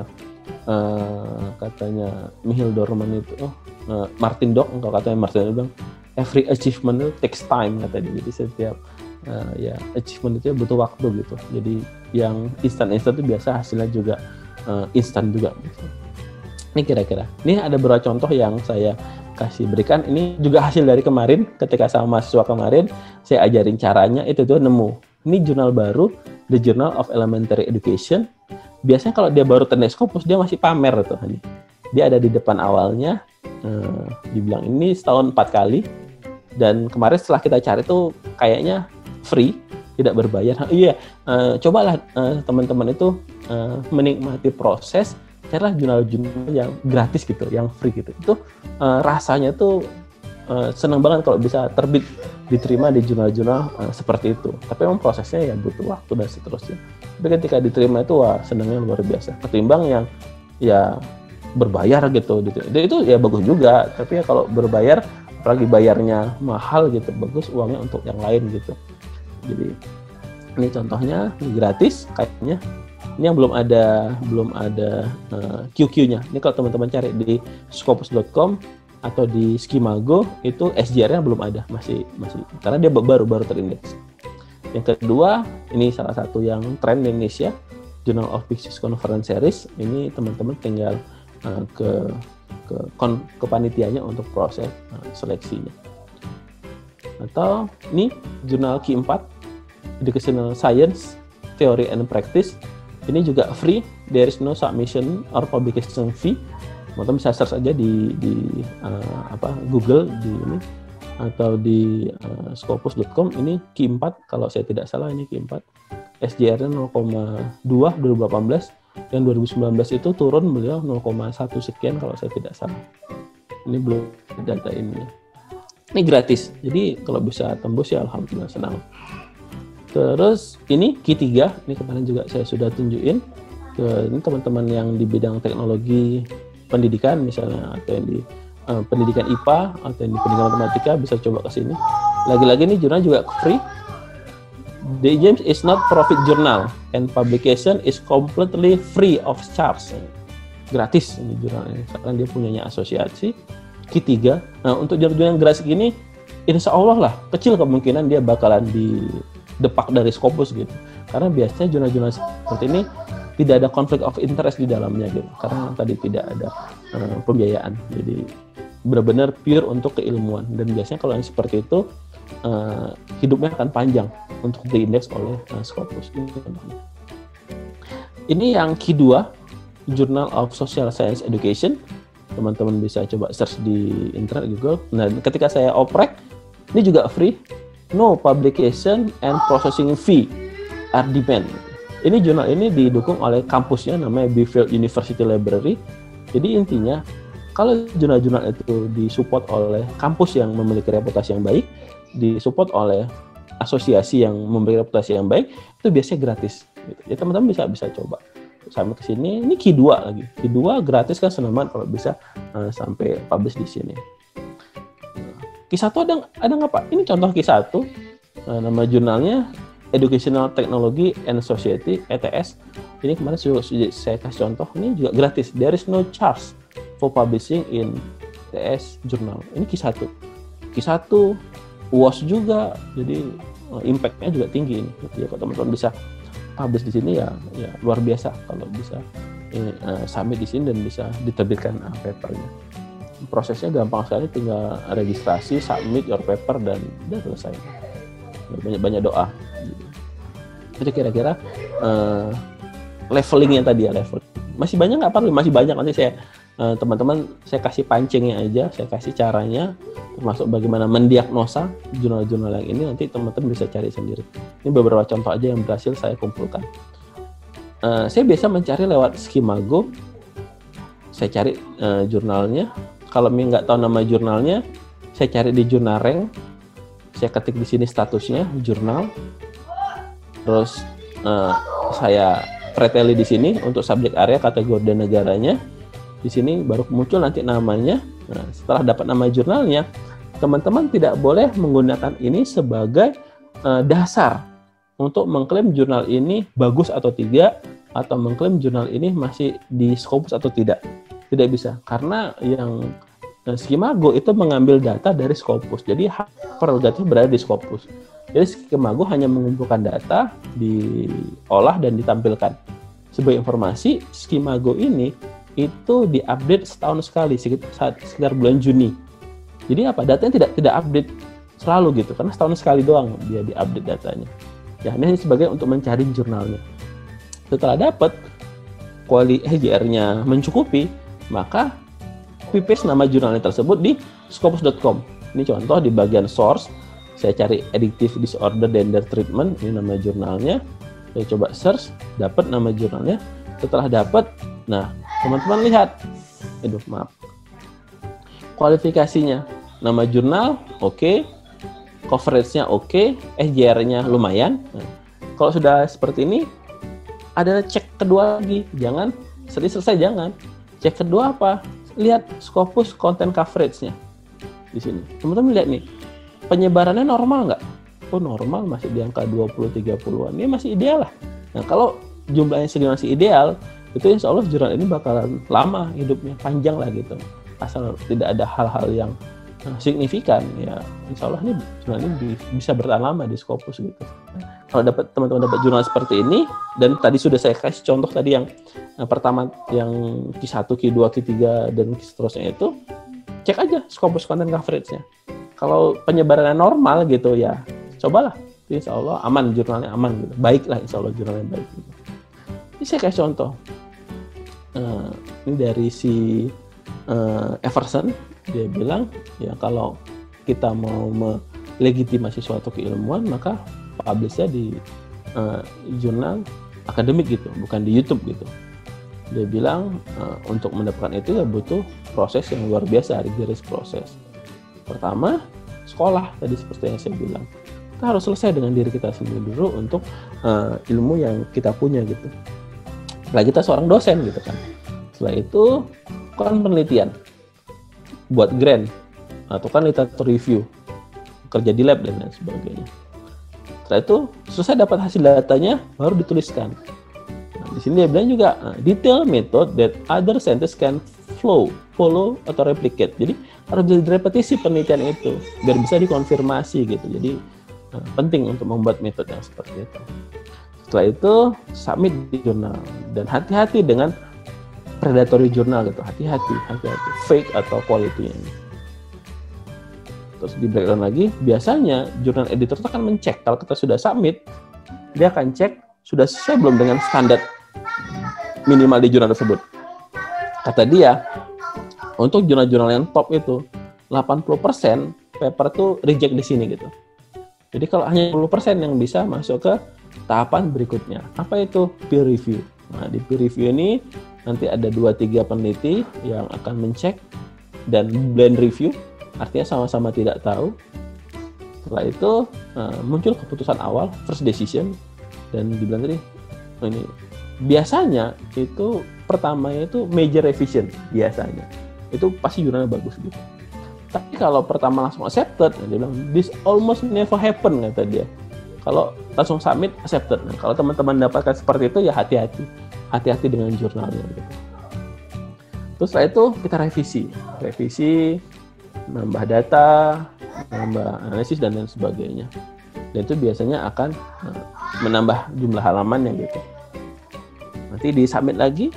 Uh, katanya Michiel Dorman itu, oh, uh, Martin Dock, kalau katanya Martin Dock bilang every achievement itu takes time katanya. Jadi setiap uh, ya achievement itu butuh waktu gitu. Jadi yang instan-instan itu biasa hasilnya juga uh, instan juga gitu. Ini kira-kira. Ini ada beberapa contoh yang saya kasih berikan. Ini juga hasil dari kemarin ketika sama mahasiswa kemarin saya ajarin caranya, itu tuh nemu. Ini jurnal baru, The Journal of Elementary Education. Biasanya kalau dia baru teknik Scopus, dia masih pamer tuh. Dia ada di depan awalnya, eh, dibilang ini setahun empat kali, dan kemarin setelah kita cari tuh kayaknya free, tidak berbayar. Nah, iya, eh, cobalah eh, teman-teman itu eh, menikmati proses, carilah jurnal-jurnal yang gratis gitu, yang free gitu. Itu eh, rasanya tuh eh, senang banget kalau bisa terbit, diterima di jurnal-jurnal uh, seperti itu. Tapi memang prosesnya ya butuh waktu dan seterusnya. Tapi ketika diterima itu wah senangnya luar biasa. Ketimbang yang ya berbayar gitu. gitu. Itu ya bagus juga. Tapi ya kalau berbayar, apalagi bayarnya mahal gitu, bagus uangnya untuk yang lain gitu. Jadi ini contohnya, ini gratis kayaknya. Ini yang belum ada belum ada uh, Q Q-nya. Ini kalau teman-teman cari di scopus dot com atau di Skimago itu S J R-nya belum ada, masih masih karena dia baru-baru terindeks. Yang kedua, ini salah satu yang tren di Indonesia, Journal of Physics Conference Series. Ini teman-teman tinggal uh, ke ke kon, ke panitianya untuk proses uh, seleksinya. Atau ini jurnal Q empat, Educational Science, Theory and Practice. Ini juga free, there is no submission or publication fee. Teman-teman bisa search aja di di uh, apa Google di ini atau di uh, scopus dot com. Ini Q empat kalau saya tidak salah, ini Q empat. S J R-nya nol koma dua dua ribu delapan belas, yang dua ribu sembilan belas itu turun beliau nol koma satu sekian kalau saya tidak salah. Ini belum data ini. Ini gratis. Jadi kalau bisa tembus ya alhamdulillah senang. Terus ini Q tiga, ini kemarin juga saya sudah tunjukin ke ini teman-teman yang di bidang teknologi pendidikan misalnya, atau yang di uh, pendidikan I P A atau yang di pendidikan matematika bisa coba ke sini. Lagi-lagi ini jurnal juga free. The James is not profit journal and publication is completely free of charge. Gratis ini jurnalnya. Sekarang dia punyanya asosiasi Q tiga. Nah, untuk jurnal yang gratis gini insya Allah lah kecil kemungkinan dia bakalan didepak dari Scopus gitu. Karena biasanya jurnal-jurnal seperti ini tidak ada konflik of interest di dalamnya gitu. Karena tadi tidak ada uh, pembiayaan. Jadi benar-benar pure untuk keilmuan. Dan biasanya kalau yang seperti itu uh, hidupnya akan panjang untuk diindeks oleh uh, Scopus. Ini yang kedua, Journal of Social Science Education. Teman-teman bisa coba search di internet Google. Nah, ketika saya oprek, ini juga free. No publication and processing fee are demand. Ini jurnal ini didukung oleh kampusnya, namanya Bielefeld University Library. Jadi intinya, kalau jurnal-jurnal itu disupport oleh kampus yang memiliki reputasi yang baik, disupport oleh asosiasi yang memiliki reputasi yang baik, itu biasanya gratis. Gitu. Ya teman-teman bisa bisa coba. Sampai ke sini, ini Q dua lagi. Q dua gratis kan senang banget kalau bisa uh, sampai publish di sini. Q satu ada ada nggak Pak? Ini contoh Q satu. Uh, nama jurnalnya Educational Technology and Society (E T S). Ini kemarin sudah saya kasih contoh. Ini juga gratis. There is no charge for publishing in E T S Journal. Ini Q satu. Q satu U A S juga. Jadi uh, impact-nya juga tinggi ini. Jadi kalau teman-teman bisa publish di sini ya, ya luar biasa kalau bisa ini, uh, submit di sini dan bisa diterbitkan uh, papernya. Prosesnya gampang sekali, tinggal registrasi, submit your paper dan udah selesai. Banyak-banyak doa. Itu kira-kira uh, levelingnya tadi ya, level. Masih banyak nggak perlu, masih banyak nanti saya uh, teman-teman saya kasih pancingnya aja, saya kasih caranya, termasuk bagaimana mendiagnosa jurnal-jurnal yang ini, nanti teman-teman bisa cari sendiri. Ini beberapa contoh aja yang berhasil saya kumpulkan. Uh, saya biasa mencari lewat Skimago, saya cari uh, jurnalnya. Kalau nggak tahu nama jurnalnya, saya cari di Jurnareng. Saya ketik di sini statusnya jurnal. Terus uh, saya preteli di sini untuk subjek area, kategori dan negaranya. Di sini baru muncul nanti namanya. Nah, setelah dapat nama jurnalnya, teman-teman tidak boleh menggunakan ini sebagai uh, dasar untuk mengklaim jurnal ini bagus atau tidak, atau mengklaim jurnal ini masih di Scopus atau tidak. Tidak bisa, karena yang Skimago itu mengambil data dari Scopus. Jadi hak prerogatif berada di Scopus. Jadi Skimago hanya mengumpulkan data, diolah dan ditampilkan. Sebagai informasi, Skimago ini itu diupdate setahun sekali, sekitar, sekitar bulan Juni. Jadi apa? Datanya tidak tidak update selalu gitu, karena setahun sekali doang dia diupdate datanya. Ya, ini hanya sebagai untuk mencari jurnalnya. Setelah dapat kuali E J R-nya mencukupi, maka copy paste nama jurnalnya tersebut di scopus dot com. Ini contoh di bagian source, saya cari addictive disorder dander treatment, ini nama jurnalnya. Saya coba search, dapat nama jurnalnya. Setelah dapat, nah teman-teman lihat, aduh maaf, kualifikasinya, nama jurnal oke, okay. Coverage-nya oke, okay. E J R-nya lumayan. Nah, kalau sudah seperti ini, ada cek kedua lagi, jangan selesai jangan. Cek kedua apa? Lihat Scopus content coverage-nya di sini. Teman-teman lihat nih, penyebarannya normal nggak? Oh normal, masih di angka dua puluh sampai tiga puluhan. Ini masih ideal lah. Nah kalau jumlahnya segini masih ideal, itu insya Allah jurnal ini bakalan lama hidupnya, panjang lah gitu. Asal tidak ada hal-hal yang signifikan, ya insya Allah ini jurnal ini bisa bertahan lama di Scopus gitu. Kalau dapat teman-teman dapat jurnal seperti ini, dan tadi sudah saya kasih contoh tadi yang Nah, pertama yang Q satu, Q dua, Q tiga, dan seterusnya itu, cek aja Scopus content coverage-nya. Kalau penyebarannya normal gitu ya, cobalah. Insya Allah aman, jurnalnya aman gitu. Baiklah insya Allah jurnalnya baik gitu. Ini saya kasih contoh. Uh, ini dari si uh, Everson, dia bilang, ya kalau kita mau melegitimasi suatu keilmuan, maka publish-nya di uh, jurnal akademik gitu, bukan di YouTube gitu. Dia bilang uh, untuk mendapatkan itu ya butuh proses yang luar biasa, rigorous proses. Pertama, sekolah tadi seperti yang saya bilang. Kita harus selesai dengan diri kita sendiri dulu untuk uh, ilmu yang kita punya gitu. Setelah kita seorang dosen gitu kan. Setelah itu kan penelitian, buat grant atau kan literatur review, kerja di lab dan lain sebagainya. Setelah itu selesai dapat hasil datanya, baru dituliskan. Di sini dia bilang juga uh, detail method that other scientists can flow, follow atau replicate. Jadi harus bisa direpetisi penelitian itu biar bisa dikonfirmasi gitu. Jadi uh, penting untuk membuat metode yang seperti itu. Setelah itu submit di jurnal dan hati-hati dengan predatory jurnal gitu, hati-hati, hati-hati fake atau quality-nya. Terus di breakdown lagi, biasanya jurnal editor itu akan mencek kalau kita sudah submit, dia akan cek sudah sesuai belum dengan standar minimal di jurnal tersebut. Kata dia, untuk jurnal-jurnal yang top itu delapan puluh persen paper tuh reject di sini gitu. Jadi kalau hanya sepuluh persen yang bisa masuk ke tahapan berikutnya. Apa itu peer review? Nah, di peer review ini nanti ada dua tiga peneliti yang akan mencek dan blend review, artinya sama-sama tidak tahu. Setelah itu uh, muncul keputusan awal, first decision, dan dibilang tadi oh ini biasanya itu pertamanya itu major revision biasanya. Itu pasti jurnalnya bagus gitu. Tapi kalau pertama langsung accepted, dia bilang this almost never happen kata dia. Kalau langsung submit accepted. Nah, kalau teman-teman dapatkan seperti itu ya hati-hati, hati-hati dengan jurnalnya. Gitu. Terus setelah itu kita revisi, revisi, nambah data, nambah analisis dan lain sebagainya. Dan itu biasanya akan menambah jumlah halamannya gitu. Nanti di submit lagi.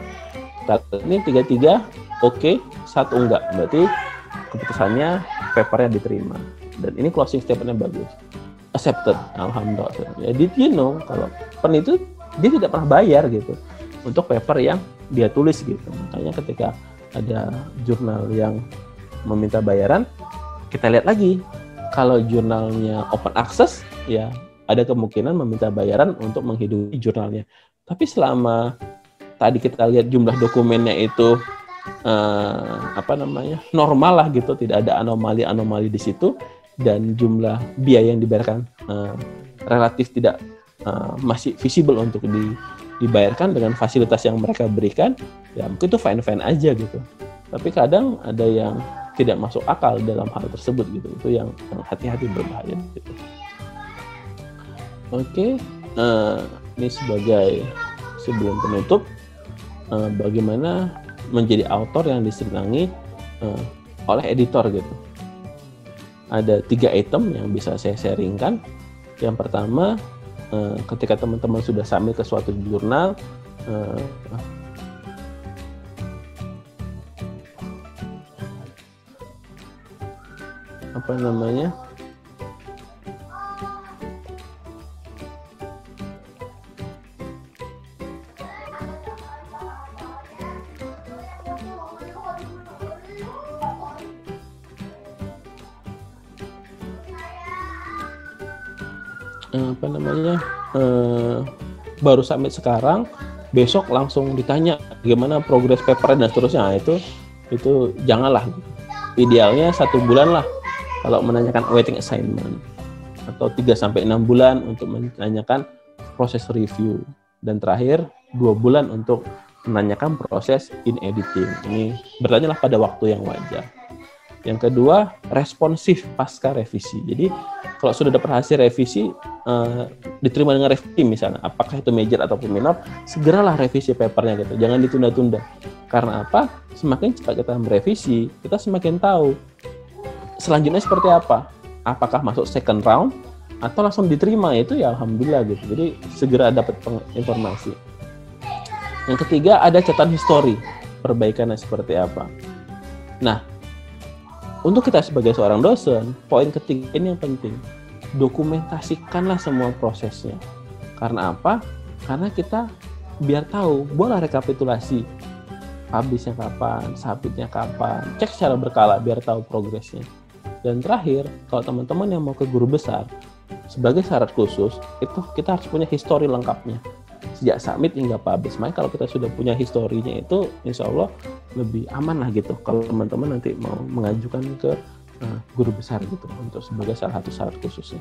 Ini tiga-tiga oke, okay, satu enggak. Berarti keputusannya papernya diterima. Dan ini closing statement-nya bagus. Accepted, alhamdulillah. Ya, did you know kalau peneliti dia tidak pernah bayar gitu untuk paper yang dia tulis gitu. Makanya ketika ada jurnal yang meminta bayaran, kita lihat lagi. Kalau jurnalnya open access, ya ada kemungkinan meminta bayaran untuk menghidupi jurnalnya. Tapi selama tadi kita lihat jumlah dokumennya itu eh, apa namanya normal lah gitu, tidak ada anomali-anomali di situ, dan jumlah biaya yang dibayarkan eh, relatif tidak eh, masih visible untuk di, dibayarkan dengan fasilitas yang mereka berikan, ya mungkin itu fine-fine aja gitu. Tapi kadang ada yang tidak masuk akal dalam hal tersebut gitu, itu yang, yang hati-hati berbahaya gitu. Oke, uh, ini sebagai sebelum penutup, uh, bagaimana menjadi author yang disenangi uh, oleh editor gitu. Ada tiga item yang bisa saya sharingkan. Yang pertama, uh, ketika teman-teman sudah submit ke suatu jurnal, uh, apa namanya apa namanya eh, baru submit sekarang, besok langsung ditanya gimana progres paper dan seterusnya. Nah, itu itu janganlah. Idealnya satu bulan lah kalau menanyakan awaiting assignment, atau tiga sampai enam bulan untuk menanyakan proses review, dan terakhir dua bulan untuk menanyakan proses in editing. Ini bertanyalah pada waktu yang wajar. Yang kedua, responsif pasca revisi. Jadi kalau sudah dapat hasil revisi, uh, diterima dengan revisi misalnya, apakah itu major ataupun minor, segeralah revisi papernya gitu. Jangan ditunda-tunda. Karena apa? Semakin cepat kita merevisi, kita semakin tahu selanjutnya seperti apa. Apakah masuk second round atau langsung diterima, itu ya alhamdulillah gitu. Jadi segera dapat informasi. Yang ketiga, ada catatan histori perbaikannya seperti apa. Nah, untuk kita sebagai seorang dosen, poin ketiga ini yang penting. Dokumentasikanlah semua prosesnya. Karena apa? Karena kita biar tahu, boleh rekapitulasi. Publish-nya kapan, submit-nya kapan. Cek secara berkala biar tahu progresnya. Dan terakhir, kalau teman-teman yang mau ke guru besar, sebagai syarat khusus, itu kita harus punya histori lengkapnya. Sejak submit hingga publish. Makanya kalau kita sudah punya historinya itu, insya Allah lebih aman lah gitu. Kalau teman-teman nanti mau mengajukan ke uh, guru besar gitu, untuk sebagai salah satu syarat khususnya.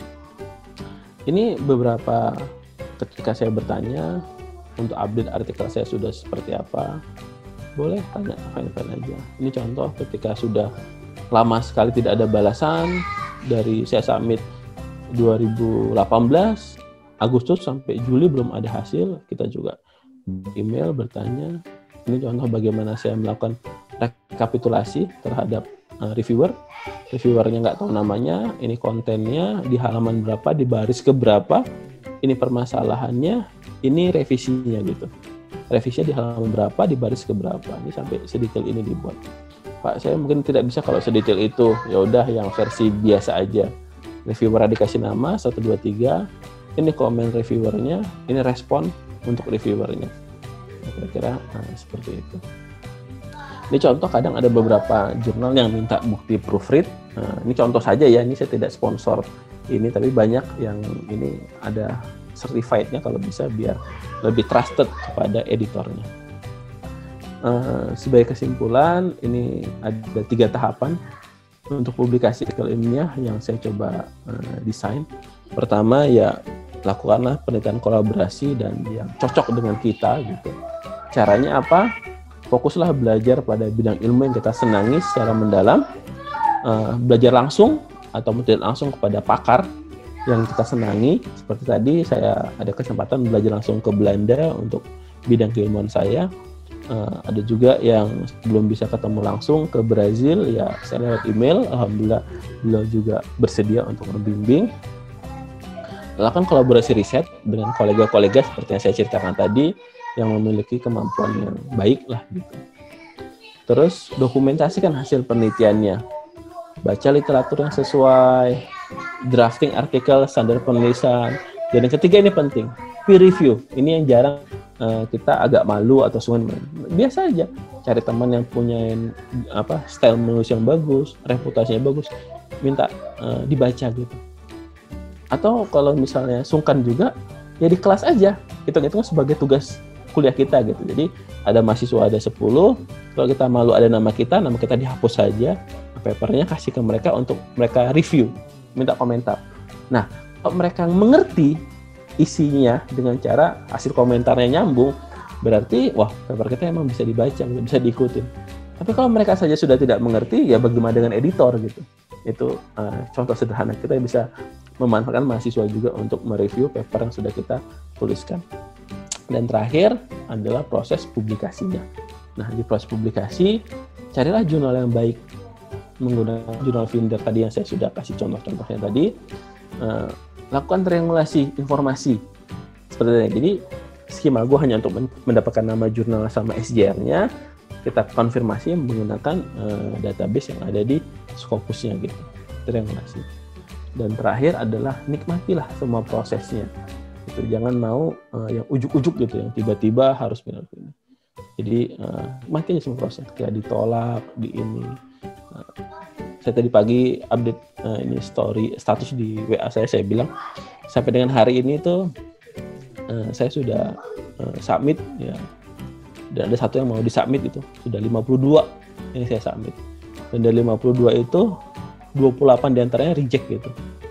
Ini beberapa ketika saya bertanya, untuk update artikel saya sudah seperti apa, boleh tanya, fine-fine aja. Ini contoh ketika sudah lama sekali tidak ada balasan, dari saya submit dua ribu delapan belas, Agustus sampai Juli belum ada hasil, kita juga email bertanya. Ini contoh bagaimana saya melakukan rekapitulasi terhadap uh, reviewer. Reviewernya nggak tahu namanya, ini kontennya di halaman berapa, di baris keberapa, ini permasalahannya, ini revisinya gitu. Revisinya di halaman berapa, di baris keberapa. Ini sampai sedetail ini dibuat. Pak, saya mungkin tidak bisa kalau sedetail itu. Ya udah yang versi biasa aja. Reviewer dikasih nama satu dua tiga. Ini komen reviewernya, ini respon untuk reviewernya. Kira-kira nah, seperti itu. Ini contoh, kadang ada beberapa jurnal yang minta bukti proofread. Nah, ini contoh saja ya, ini saya tidak sponsor ini, tapi banyak yang ini ada certified-nya kalau bisa biar lebih trusted kepada editornya. Uh, sebagai kesimpulan, ini ada tiga tahapan untuk publikasi artikel ilmiah yang saya coba uh, desain. Pertama ya, lakukanlah penelitian kolaborasi dan yang cocok dengan kita gitu. Caranya apa? Fokuslah belajar pada bidang ilmu yang kita senangi secara mendalam, uh, belajar langsung atau tidak langsung kepada pakar yang kita senangi. Seperti tadi saya ada kesempatan belajar langsung ke Belanda untuk bidang keilmuan saya. Uh, ada juga yang belum bisa ketemu langsung ke Brazil, ya saya lewat email, alhamdulillah beliau juga bersedia untuk membimbing. Lakukan kolaborasi riset dengan kolega-kolega seperti yang saya ceritakan tadi, yang memiliki kemampuan yang baik lah gitu. Terus dokumentasikan hasil penelitiannya, baca literatur yang sesuai, drafting artikel standar penulisan, dan yang ketiga ini penting, peer review. Ini yang jarang uh, kita agak malu atau sungkan. Biasa aja, cari teman yang punya apa style menulis yang bagus, reputasinya bagus, minta uh, dibaca gitu. Atau kalau misalnya sungkan juga, ya di kelas aja, hitung-hitung sebagai tugas kuliah kita gitu. Jadi ada mahasiswa ada sepuluh, kalau kita malu ada nama kita, nama kita dihapus saja, papernya kasih ke mereka untuk mereka review, minta komentar. Nah, kalau mereka mengerti isinya dengan cara hasil komentarnya nyambung, berarti wah paper kita emang bisa dibaca, bisa diikutin. Tapi kalau mereka saja sudah tidak mengerti, ya bagaimana dengan editor gitu. Itu uh, contoh sederhana, kita bisa memanfaatkan mahasiswa juga untuk mereview paper yang sudah kita tuliskan. Dan terakhir adalah proses publikasinya. Nah, di proses publikasi, carilah jurnal yang baik. Menggunakan jurnal Finder tadi yang saya sudah kasih contoh-contohnya tadi. Uh, lakukan triangulasi informasi. Seperti ini. Jadi, skema gue hanya untuk mendapatkan nama jurnal sama S J R-nya. Kita konfirmasi menggunakan uh, database yang ada di Scopusnya gitu. Triangulasi. Dan terakhir adalah nikmatilah semua prosesnya. Gitu. Jangan mau uh, yang ujuk-ujuk gitu, yang tiba-tiba harus pindah-pindah. Jadi uh, nikmati semua proses. Kayak ditolak, di ini. Uh, saya tadi pagi update uh, ini story status di W A saya, saya bilang sampai dengan hari ini tuh uh, saya sudah uh, submit ya. Dan ada satu yang mau disubmit itu sudah lima puluh dua yang saya submit. Dan dari lima puluh dua itu dua puluh delapan diantaranya reject gitu.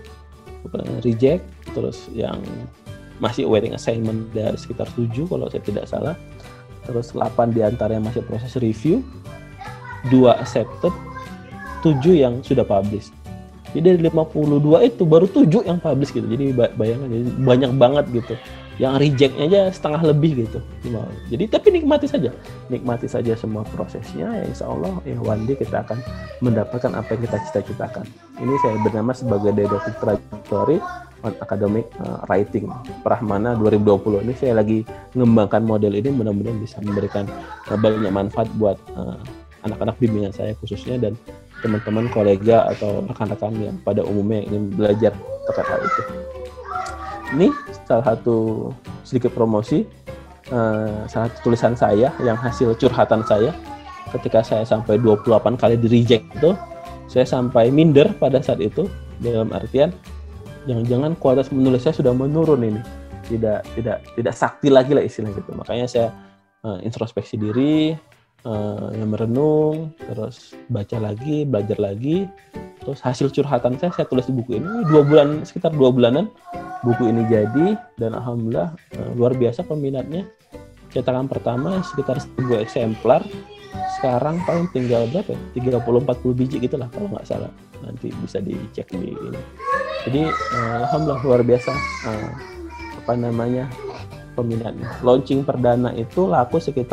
Reject, terus yang masih waiting assignment dari sekitar tujuh kalau saya tidak salah. Terus delapan diantaranya masih proses review, dua accepted, tujuh yang sudah publish. Jadi dari lima puluh dua itu baru tujuh yang publish gitu. Jadi bayangkan, jadi banyak banget gitu. Yang reject-nya aja setengah lebih gitu. Jadi tapi nikmati saja. Nikmati saja semua prosesnya, ya insya Allah ya one day kita akan mendapatkan apa yang kita cita-citakan. Ini saya bernama sebagai Didactic Trajectory on Academic uh, Writing Prahmana dua ribu dua puluh. Ini saya lagi mengembangkan model ini, mudah-mudahan bisa memberikan uh, banyak manfaat buat uh, anak-anak bimbingan saya khususnya dan teman-teman kolega atau rekan-rekan yang pada umumnya ingin belajar terkait hal itu. Ini salah satu sedikit promosi, uh, salah satu tulisan saya yang hasil curhatan saya ketika saya sampai dua puluh delapan kali di reject itu, saya sampai minder pada saat itu, dalam artian jangan-jangan kualitas menulis saya sudah menurun ini, tidak tidak tidak sakti lagi lah istilahnya gitu. Makanya saya uh, introspeksi diri, uh, yang merenung, terus baca lagi, belajar lagi, terus hasil curhatan saya saya tulis di buku ini dua bulan sekitar dua bulanan. Buku ini jadi dan alhamdulillah uh, luar biasa peminatnya. Cetakan pertama sekitar seribu eksemplar. Sekarang paling tinggal berapa ya? tiga puluh sampai empat puluh biji gitu lah kalau nggak salah. Nanti bisa dicek di ini. Jadi uh, alhamdulillah luar biasa uh, apa namanya peminatnya. Launching perdana itu laku sekitar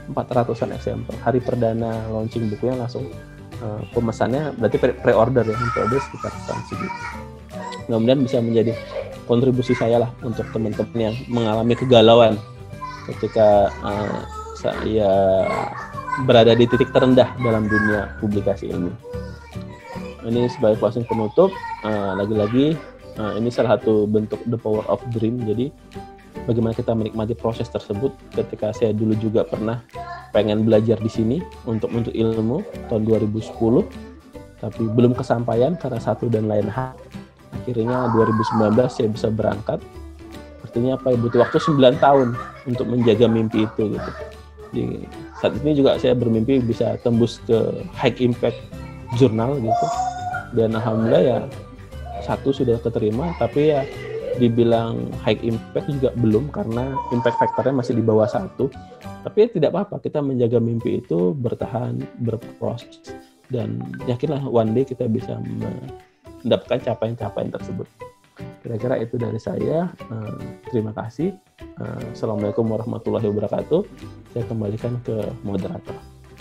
empat ratusan eksemplar. Hari perdana launching bukunya langsung uh, pemesannya berarti pre-order ya, pre-order sekitar segitu. Mudah-mudahan bisa menjadi kontribusi saya lah untuk teman-teman yang mengalami kegalauan ketika uh, saya berada di titik terendah dalam dunia publikasi ilmu. Ini sebagai closing penutup, uh, lagi-lagi uh, ini salah satu bentuk the power of dream. Jadi bagaimana kita menikmati proses tersebut. Ketika saya dulu juga pernah pengen belajar di sini untuk untuk ilmu tahun dua ribu sepuluh, tapi belum kesampaian karena satu dan lain hal. Akhirnya dua ribu sembilan belas saya bisa berangkat. Artinya apa? Butuh waktu sembilan tahun untuk menjaga mimpi itu gitu. Jadi saat ini juga saya bermimpi bisa tembus ke high impact jurnal gitu. Dan alhamdulillah ya satu sudah keterima, tapi ya dibilang high impact juga belum karena impact factornya masih di bawah satu. Tapi ya tidak apa-apa, kita menjaga mimpi itu, bertahan, berproses, dan yakinlah one day kita bisa mendapatkan capaian-capaian tersebut. Kira-kira itu dari saya. Uh, terima kasih. Uh, Assalamualaikum warahmatullahi wabarakatuh. Saya kembalikan ke moderator.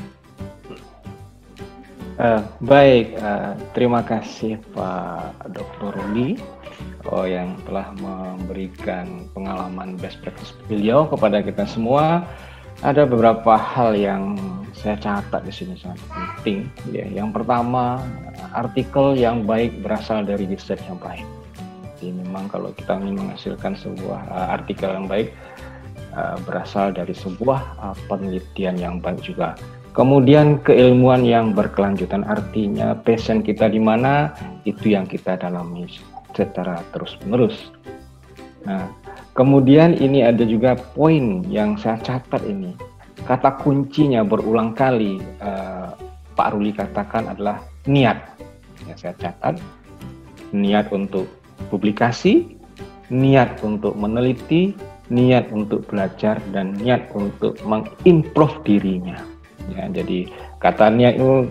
Uh, baik, uh, terima kasih Pak Doktor Ruli oh, yang telah memberikan pengalaman best practice beliau kepada kita semua. Ada beberapa hal yang saya catat di sini sangat penting. Ya, yang pertama, artikel yang baik berasal dari riset yang baik. Jadi memang kalau kita ingin menghasilkan sebuah uh, artikel yang baik uh, berasal dari sebuah uh, penelitian yang baik juga. Kemudian keilmuan yang berkelanjutan, artinya passion kita di mana, itu yang kita dalami secara terus-menerus. Nah, kemudian ini ada juga poin yang saya catat ini. Kata kuncinya berulang kali uh, Pak Ruli katakan adalah niat. Ya, saya catat, niat untuk publikasi, niat untuk meneliti, niat untuk belajar, dan niat untuk mengimprove dirinya. Ya, jadi katanya itu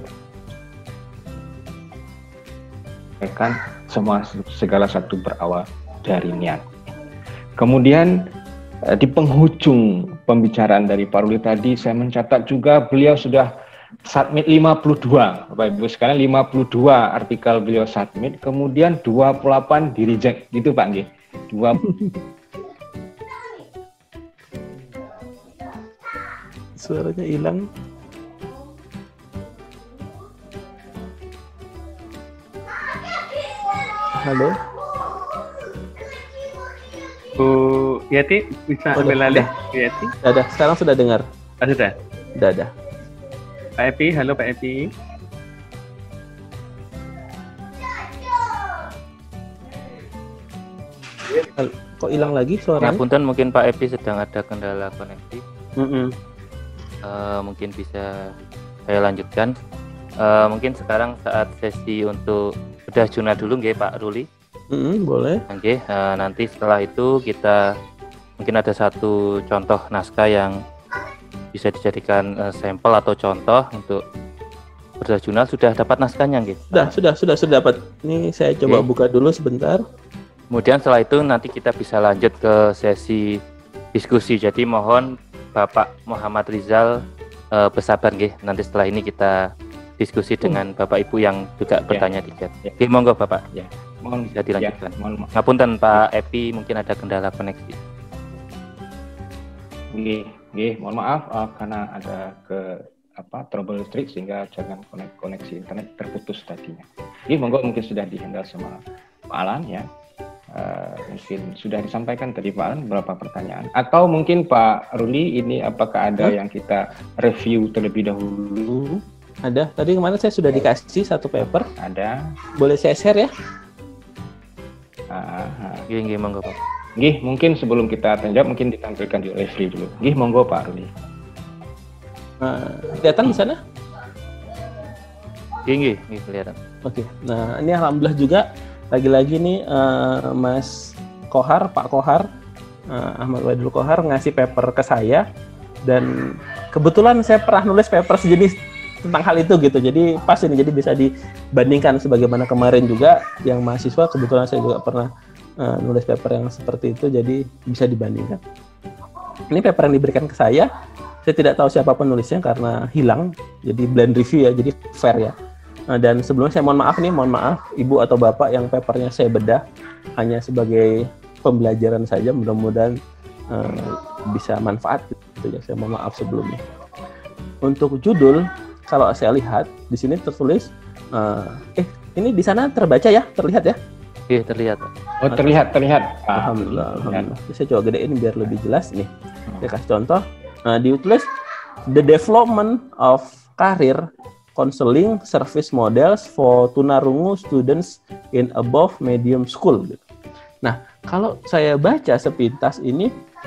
kan semua segala satu berawal dari niat. Kemudian di penghujung pembicaraan dari Pak Ruli tadi saya mencatat juga beliau sudah submit lima puluh dua, Bapak Ibu sekalian, lima puluh dua artikel beliau submit, kemudian dua puluh delapan di reject, gitu Pak nggih. dua Suaranya hilang. Halo. Bu Yati bisa Oh, ambil udah, alih, udah. Bu Yati. Ada, sekarang sudah dengar. Oh, sudah. Udah ada. Pak Epi, halo Pak Epi. Halo. Kok hilang lagi suaranya? Ngapunten, mungkin Pak Epi sedang ada kendala koneksi. Mm-mm. Uh, mungkin bisa saya lanjutkan. Uh, mungkin sekarang saat sesi untuk bedah jurnal dulu nggih Pak Ruli. Mm-mm, boleh. Oke, uh, nanti setelah itu kita mungkin ada satu contoh naskah yang bisa dijadikan uh, sampel atau contoh untuk bedah jurnal. Sudah dapat naskahnya nggih? Sudah, sudah, sudah, sudah dapat. Ini saya coba Oke. buka dulu sebentar. Kemudian setelah itu nanti kita bisa lanjut ke sesi diskusi. Jadi mohon Bapak Muhammad Rizal uh, bersabar nggih. Nanti setelah ini kita diskusi dengan Bapak Ibu yang juga bertanya di chat. Ya. Oke, monggo Bapak. Ya, mohon Bisa dilanjutkan. Ya, mohon maaf. Ngapunten Pak Epi, mungkin ada kendala koneksi. Nggih, nggih, mohon maaf uh, karena ada ke apa trouble listrik sehingga jangan konek koneksi internet terputus tadinya. Nggih, monggo mungkin sudah dihandle sama Pak Alan ya. Uh, mungkin sudah disampaikan tadi Pak Alan beberapa pertanyaan. Atau mungkin Pak Ruli ini apakah ada Hmm? yang kita review terlebih dahulu? Ada. Tadi kemarin saya sudah dikasih satu paper. Ada. Boleh saya share ya? Uh, uh. Nggih, nggih, monggo Pak. Nggih, mungkin sebelum kita tanjap mungkin ditampilkan di review dulu. Nggih, monggo Pak Ruli. Nah, kelihatan di sana? Nggih, nggih, nggih kelihatan. Oke. Nah, ini alhamdulillah juga lagi-lagi nih eh, Mas Kohar, Pak Kohar, eh, Ahmad Wadul Kohar ngasih paper ke saya, dan kebetulan saya pernah nulis paper sejenis tentang hal itu gitu. Jadi pas ini, jadi bisa dibandingkan sebagaimana kemarin juga yang mahasiswa, kebetulan saya juga pernah uh, nulis paper yang seperti itu, jadi bisa dibandingkan. Ini paper yang diberikan ke saya, Saya tidak tahu siapa penulisnya karena hilang, jadi blind review ya, jadi fair ya. Nah, dan sebelumnya saya mohon maaf nih, mohon maaf Ibu atau Bapak yang papernya saya bedah hanya sebagai pembelajaran saja, mudah-mudahan uh, bisa manfaat gitu ya. Saya mohon maaf sebelumnya. Untuk judul, kalau saya lihat di sini tertulis, uh, eh ini di sana terbaca ya, terlihat ya? Iya, terlihat. Oh, terlihat, terlihat. Alhamdulillah, alhamdulillah. Saya coba gedein biar lebih jelas nih. Saya kasih contoh. Nah, ditulis the development of career counseling service models for tunarungu students in above medium school. Nah, kalau saya baca sepintas ini,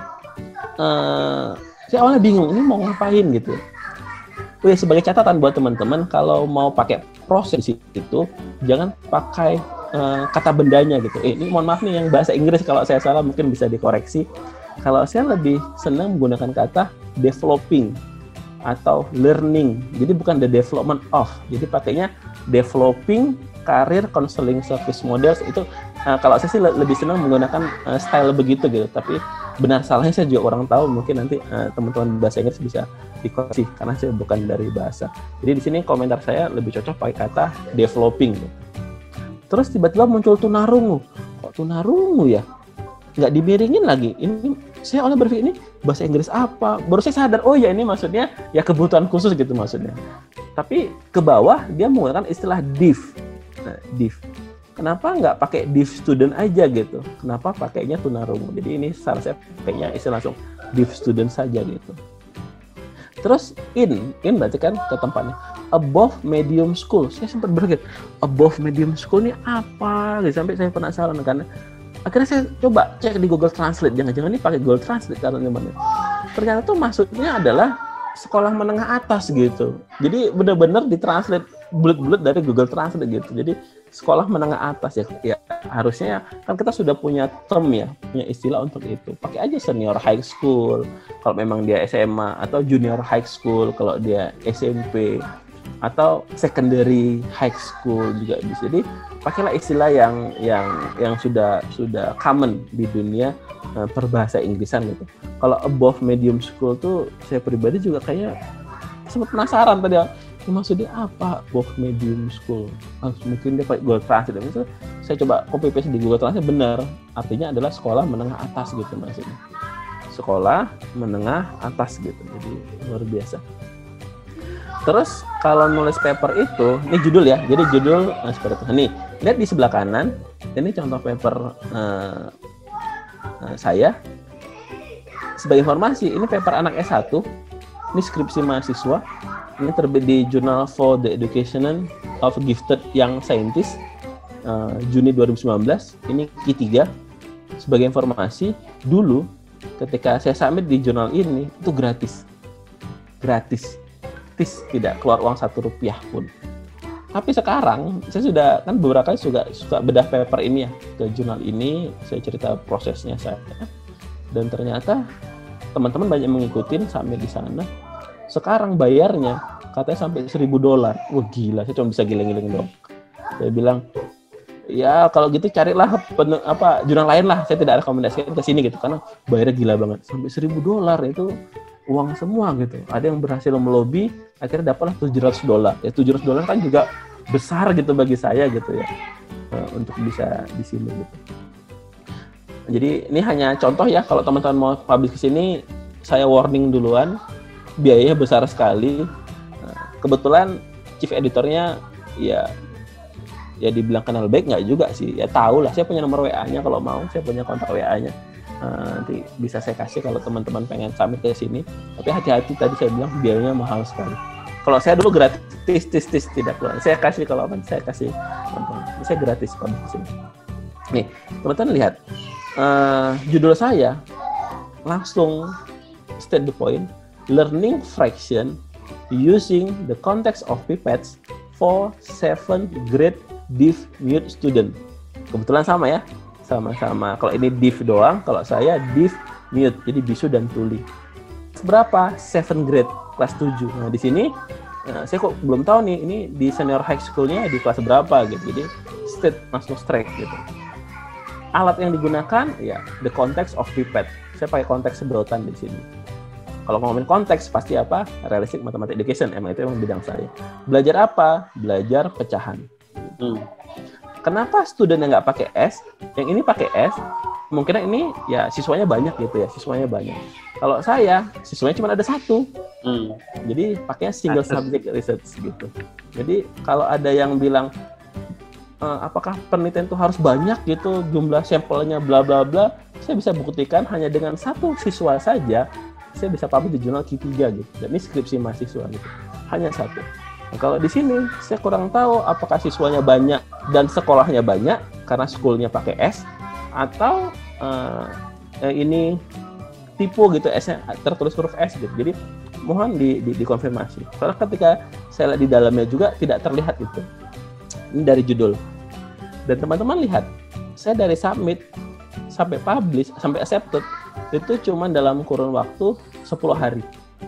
uh, saya awalnya bingung ini mau ngapain gitu. Oh ya, sebagai catatan buat teman-teman, kalau mau pakai proses itu jangan pakai uh, kata bendanya gitu. Eh, ini mohon maaf nih yang bahasa Inggris kalau saya salah mungkin bisa dikoreksi. Kalau saya lebih senang menggunakan kata developing atau learning. Jadi bukan the development of. Jadi pakainya developing career counseling service models itu. Uh, kalau saya sih lebih senang menggunakan uh, style begitu gitu. Tapi benar salahnya saya juga kurang tahu. Mungkin nanti uh, teman-teman bahasa Inggris bisa dikoreksi karena saya bukan dari bahasa. Jadi di sini komentar saya lebih cocok pakai kata developing. Gitu. Terus tiba-tiba muncul tunarungu. Kok tunarungu ya? Nggak dimiringin lagi. Ini saya oleh berpikir ini bahasa Inggris apa? Baru saya sadar, oh ya ini maksudnya ya kebutuhan khusus gitu maksudnya. Tapi ke bawah dia menggunakan istilah div. Nah, div. Kenapa nggak pakai div student aja gitu? Kenapa pakainya tunarungu? Jadi ini saran saya pakainya istilah langsung div student saja gitu. Terus in, in berarti kan ke tempatnya above medium school. Saya sempat berpikir above medium school ini apa? Gitu. Sampai saya penasaran karena akhirnya saya coba cek di Google Translate. Jangan-jangan ini pakai Google Translate karena namanya. Ternyata tuh maksudnya adalah sekolah menengah atas gitu. Jadi benar-benar ditranslate bulat-bulat dari Google Translate gitu. Jadi sekolah menengah atas ya. Ya harusnya kan kita sudah punya term ya, punya istilah untuk itu. Pakai aja senior high school kalau memang dia S M A, atau junior high school kalau dia S M P, atau secondary high school juga bisa. Jadi pakailah istilah yang yang yang sudah sudah common di dunia uh, perbahasa Inggrisan gitu. Kalau above medium school tuh saya pribadi juga kayak sempat penasaran tadi, ini maksudnya apa above medium school? Oh, mungkin dia pakai Google Translate. Itu saya coba copy paste di Google Translate, benar. Artinya adalah sekolah menengah atas gitu maksudnya. Sekolah menengah atas gitu. Jadi luar biasa. Terus kalau nulis paper itu, ini judul ya. Jadi judul nah, seperti itu. Nih, lihat di sebelah kanan. Ini contoh paper uh, uh, saya. Sebagai informasi, ini paper anak S satu. Ini skripsi mahasiswa. Ini terbit di Journal for the Education of Gifted Young Scientists uh, Juni dua ribu sembilan belas. Ini Q tiga. Sebagai informasi, dulu ketika saya submit di jurnal ini itu gratis. Gratis. Tidak keluar uang satu rupiah pun. Tapi sekarang saya sudah kan beberapa kali juga suka bedah paper ini ya ke jurnal ini, saya cerita prosesnya saya, dan ternyata teman-teman banyak mengikuti sampai di sana. Sekarang bayarnya katanya sampai seribu dolar. Wah gila, saya cuma bisa giling-giling dong. Saya bilang ya kalau gitu carilah pen, apa jurnal lain lah. Saya tidak rekomendasikan ke sini gitu karena bayarnya gila banget, sampai seribu dolar itu. Uang semua gitu. Ada yang berhasil melobi, akhirnya dapatlah tujuh ratus dolar. Ya tujuh ratus dolar kan juga besar gitu bagi saya gitu ya. Uh, untuk bisa di sini gitu. Jadi ini hanya contoh ya, kalau teman-teman mau publish ke sini, saya warning duluan, biayanya besar sekali. Uh, kebetulan chief editornya ya ya dibilang kenal baik nggak juga sih. Ya tahu lah, saya punya nomor W A-nya kalau mau, saya punya kontak W A-nya. Uh, nanti bisa saya kasih kalau teman-teman pengen submit ke sini. Tapi hati-hati, tadi saya bilang biayanya mahal sekali. Kalau saya dulu gratis, tis, tis, tis, tidak keluar. Saya kasih kalau apa, saya kasih teman-teman. Saya gratis kalau di sini. Nih, teman-teman lihat uh, judul saya langsung state the point, learning fraction using the context of pipettes for seventh grade div mute student. Kebetulan sama ya. Sama-sama. Kalau ini div doang, kalau saya div mute, jadi bisu dan tuli. Berapa? seventh grade, kelas tujuh. Nah, di sini nah, saya kok belum tahu nih, ini di senior high school-nya di kelas berapa gitu. Jadi state langsung straight gitu. Alat yang digunakan ya the context of pipette. Saya pakai konteks sedotan di sini. Kalau ngomongin konteks pasti apa? Realistic Mathematics Education, emang itu emang bidang saya. Belajar apa? Belajar pecahan. Hmm. Kenapa student yang nggak pakai S, yang ini pakai S? Mungkin ini ya siswanya banyak gitu ya, siswanya banyak. Kalau saya, siswanya cuma ada satu. Hmm. Jadi pakainya single subject research gitu. Jadi kalau ada yang bilang e, apakah penelitian itu harus banyak gitu, jumlah sampelnya bla bla bla, saya bisa buktikan hanya dengan satu siswa saja saya bisa publish di jurnal Q tiga gitu. Dan ini skripsi mahasiswa gitu. Hanya satu. Nah, kalau di sini saya kurang tahu apakah siswanya banyak dan sekolahnya banyak karena schoolnya pakai S, atau uh, ini tipe gitu, S-nya tertulis huruf S gitu. Jadi mohon di, di, dikonfirmasi. Karena ketika saya lihat di dalamnya juga tidak terlihat itu. Ini dari judul. Dan teman-teman lihat, saya dari submit sampai publish sampai accepted itu cuma dalam kurun waktu sepuluh hari.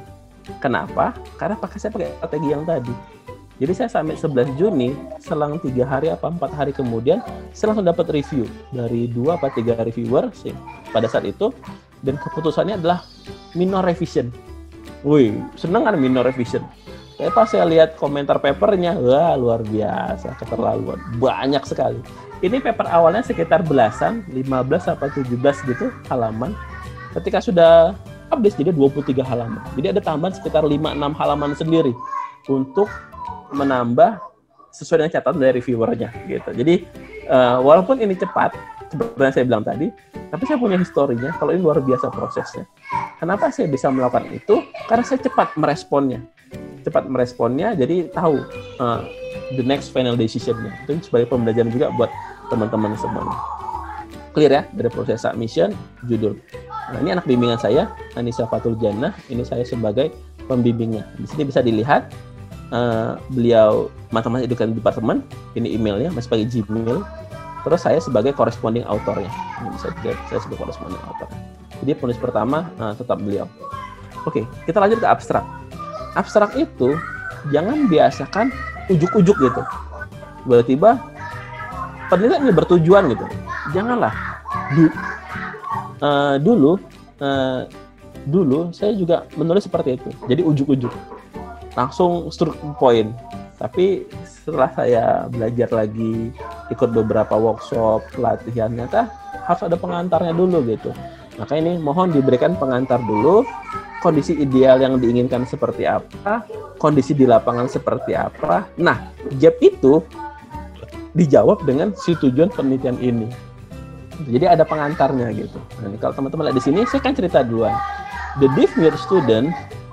Kenapa? Karena pakai saya pakai strategi yang tadi. Jadi saya submit sebelas Juni, selang tiga hari apa empat hari kemudian saya langsung dapat review dari dua atau tiga reviewer sih pada saat itu, dan keputusannya adalah minor revision. Wih, seneng kan minor revision? Kayak pas saya lihat komentar papernya, wah luar biasa, keterlaluan, banyak sekali. Ini paper awalnya sekitar belasan, lima belas sampai tujuh belas gitu halaman. Ketika sudah publish jadi dua puluh tiga halaman. Jadi ada tambahan sekitar lima enam halaman sendiri untuk menambah sesuai dengan catatan dari reviewernya gitu. Jadi uh, walaupun ini cepat, seperti yang saya bilang tadi, tapi saya punya historinya. Kalau ini luar biasa prosesnya. Kenapa saya bisa melakukan itu? Karena saya cepat meresponnya. Cepat meresponnya, jadi tahu uh, the next final decision-nya. Itu sebagai pembelajaran juga buat teman-teman semuanya. Clear ya dari proses submission, judul. Nah, ini anak bimbingan saya, Anissa Fatul Jannah. Ini saya sebagai pembimbingnya. Di sini bisa dilihat uh, beliau Matematika Education Department. Ini emailnya masih pakai Gmail. Terus saya sebagai corresponding authornya. Ini bisa dilihat saya sebagai corresponding author. Jadi penulis pertama uh, tetap beliau. Oke, kita lanjut ke abstrak. Abstrak itu jangan biasakan ujuk-ujuk gitu. Tiba-tiba penelitian ini bertujuan gitu. Janganlah. Du, uh, dulu, uh, dulu saya juga menulis seperti itu. Jadi ujuk-ujuk, langsung straight to point. Tapi setelah saya belajar lagi, ikut beberapa workshop, pelatihan, ternyata harus ada pengantarnya dulu gitu. Maka ini mohon diberikan pengantar dulu. Kondisi ideal yang diinginkan seperti apa, kondisi di lapangan seperti apa. Nah, gap itu dijawab dengan si tujuan penelitian ini. Jadi ada pengantarnya gitu. Nah, ini kalau teman-teman lihat di sini, saya kan cerita duluan. The Div Mute Student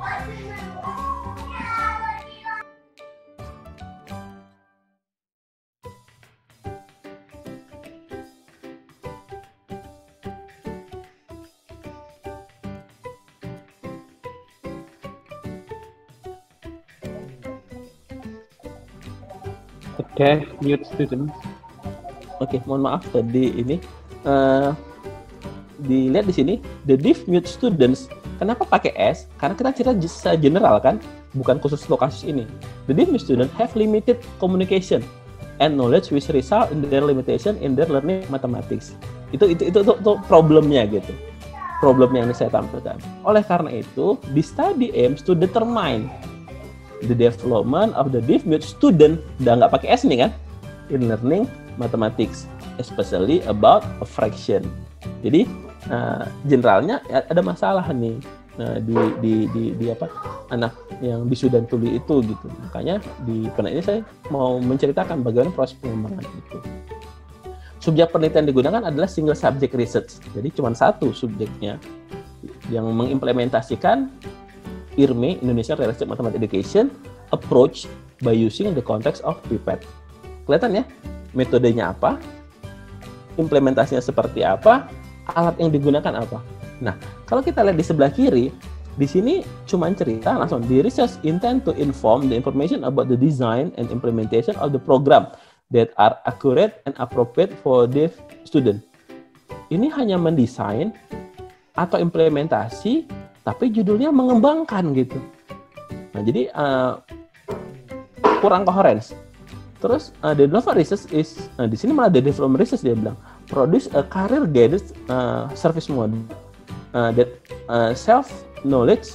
Deaf mute student. Oke, okay, mohon maaf tadi ini uh, dilihat di sini the deaf mute students. Kenapa pakai S? Karena kita cerita general kan, bukan khusus untuk kasus ini. The deaf mute students have limited communication and knowledge which result in their limitation in their learning mathematics. Itu itu itu, itu, itu problemnya gitu. Problemnya yang saya tampilkan. Oleh karena itu, the study aims to determine the development of the deaf mute student, udah nggak pakai S nih kan, in learning mathematics, especially about a fraction. Jadi uh, generalnya ada masalah nih uh, di, di di di apa anak yang bisu dan tuli itu gitu. Makanya di penelitian ini saya mau menceritakan bagaimana proses pengembangan itu. Subjek penelitian digunakan adalah single subject research. Jadi cuma satu subjeknya yang mengimplementasikan I R M E, Indonesia Realistic Mathematics Education, approach by using the context of pipette. Kelihatan ya, metodenya apa, implementasinya seperti apa, alat yang digunakan apa. Nah, kalau kita lihat di sebelah kiri, di sini cuma cerita langsung, the research intend to inform the information about the design and implementation of the program that are accurate and appropriate for deaf student. Ini hanya mendesain atau implementasi, tapi judulnya mengembangkan gitu. Nah, jadi uh, kurang coherence. Terus uh, the development research is, nah di sini malah the development research dia bilang, produce a career guided uh, service model uh, that uh, self knowledge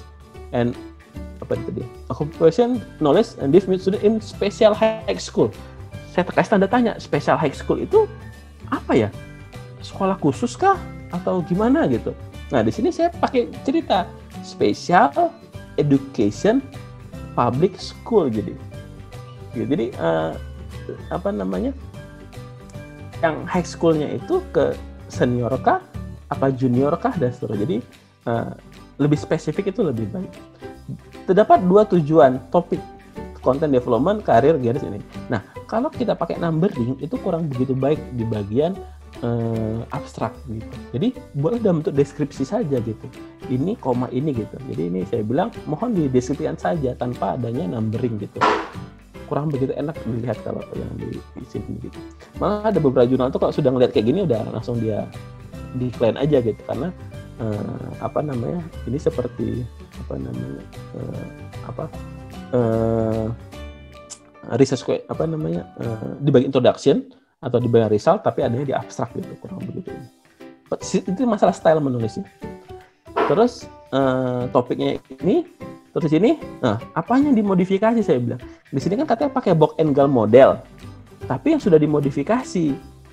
and apa tadi? Occupation knowledge and deaf mute student in special high school. Saya kasih tanda tanya, special high school itu apa ya? Sekolah khusus kah atau gimana gitu? Nah, di sini saya pakai cerita special education public school jadi. Jadi uh, apa namanya? Yang high schoolnya itu ke senior kah, apa junior kah dan seterusnya. Jadi uh, lebih spesifik itu lebih baik. Terdapat dua tujuan topik content development karir garis ini. Nah, kalau kita pakai numbering itu kurang begitu baik di bagian uh, abstrak gitu. Jadi boleh dalam bentuk deskripsi saja gitu. Ini koma ini gitu. Jadi ini saya bilang mohon dideskripsikan saja tanpa adanya numbering gitu. Kurang begitu enak dilihat kalau yang di, di sini gitu. Malah ada beberapa jurnal tuh kalau sudah ngelihat kayak gini udah langsung dia decline aja gitu karena uh, apa namanya? Ini seperti apa namanya? Uh, apa uh, research apa namanya? Uh, di bagian introduction atau di bagian result tapi adanya di abstrak gitu, kurang begitu. Itu masalah style menulisnya. Terus uh, topiknya ini terus di sini, nah apanya yang dimodifikasi saya bilang. Di sini kan katanya pakai box and gal model, tapi yang sudah dimodifikasi,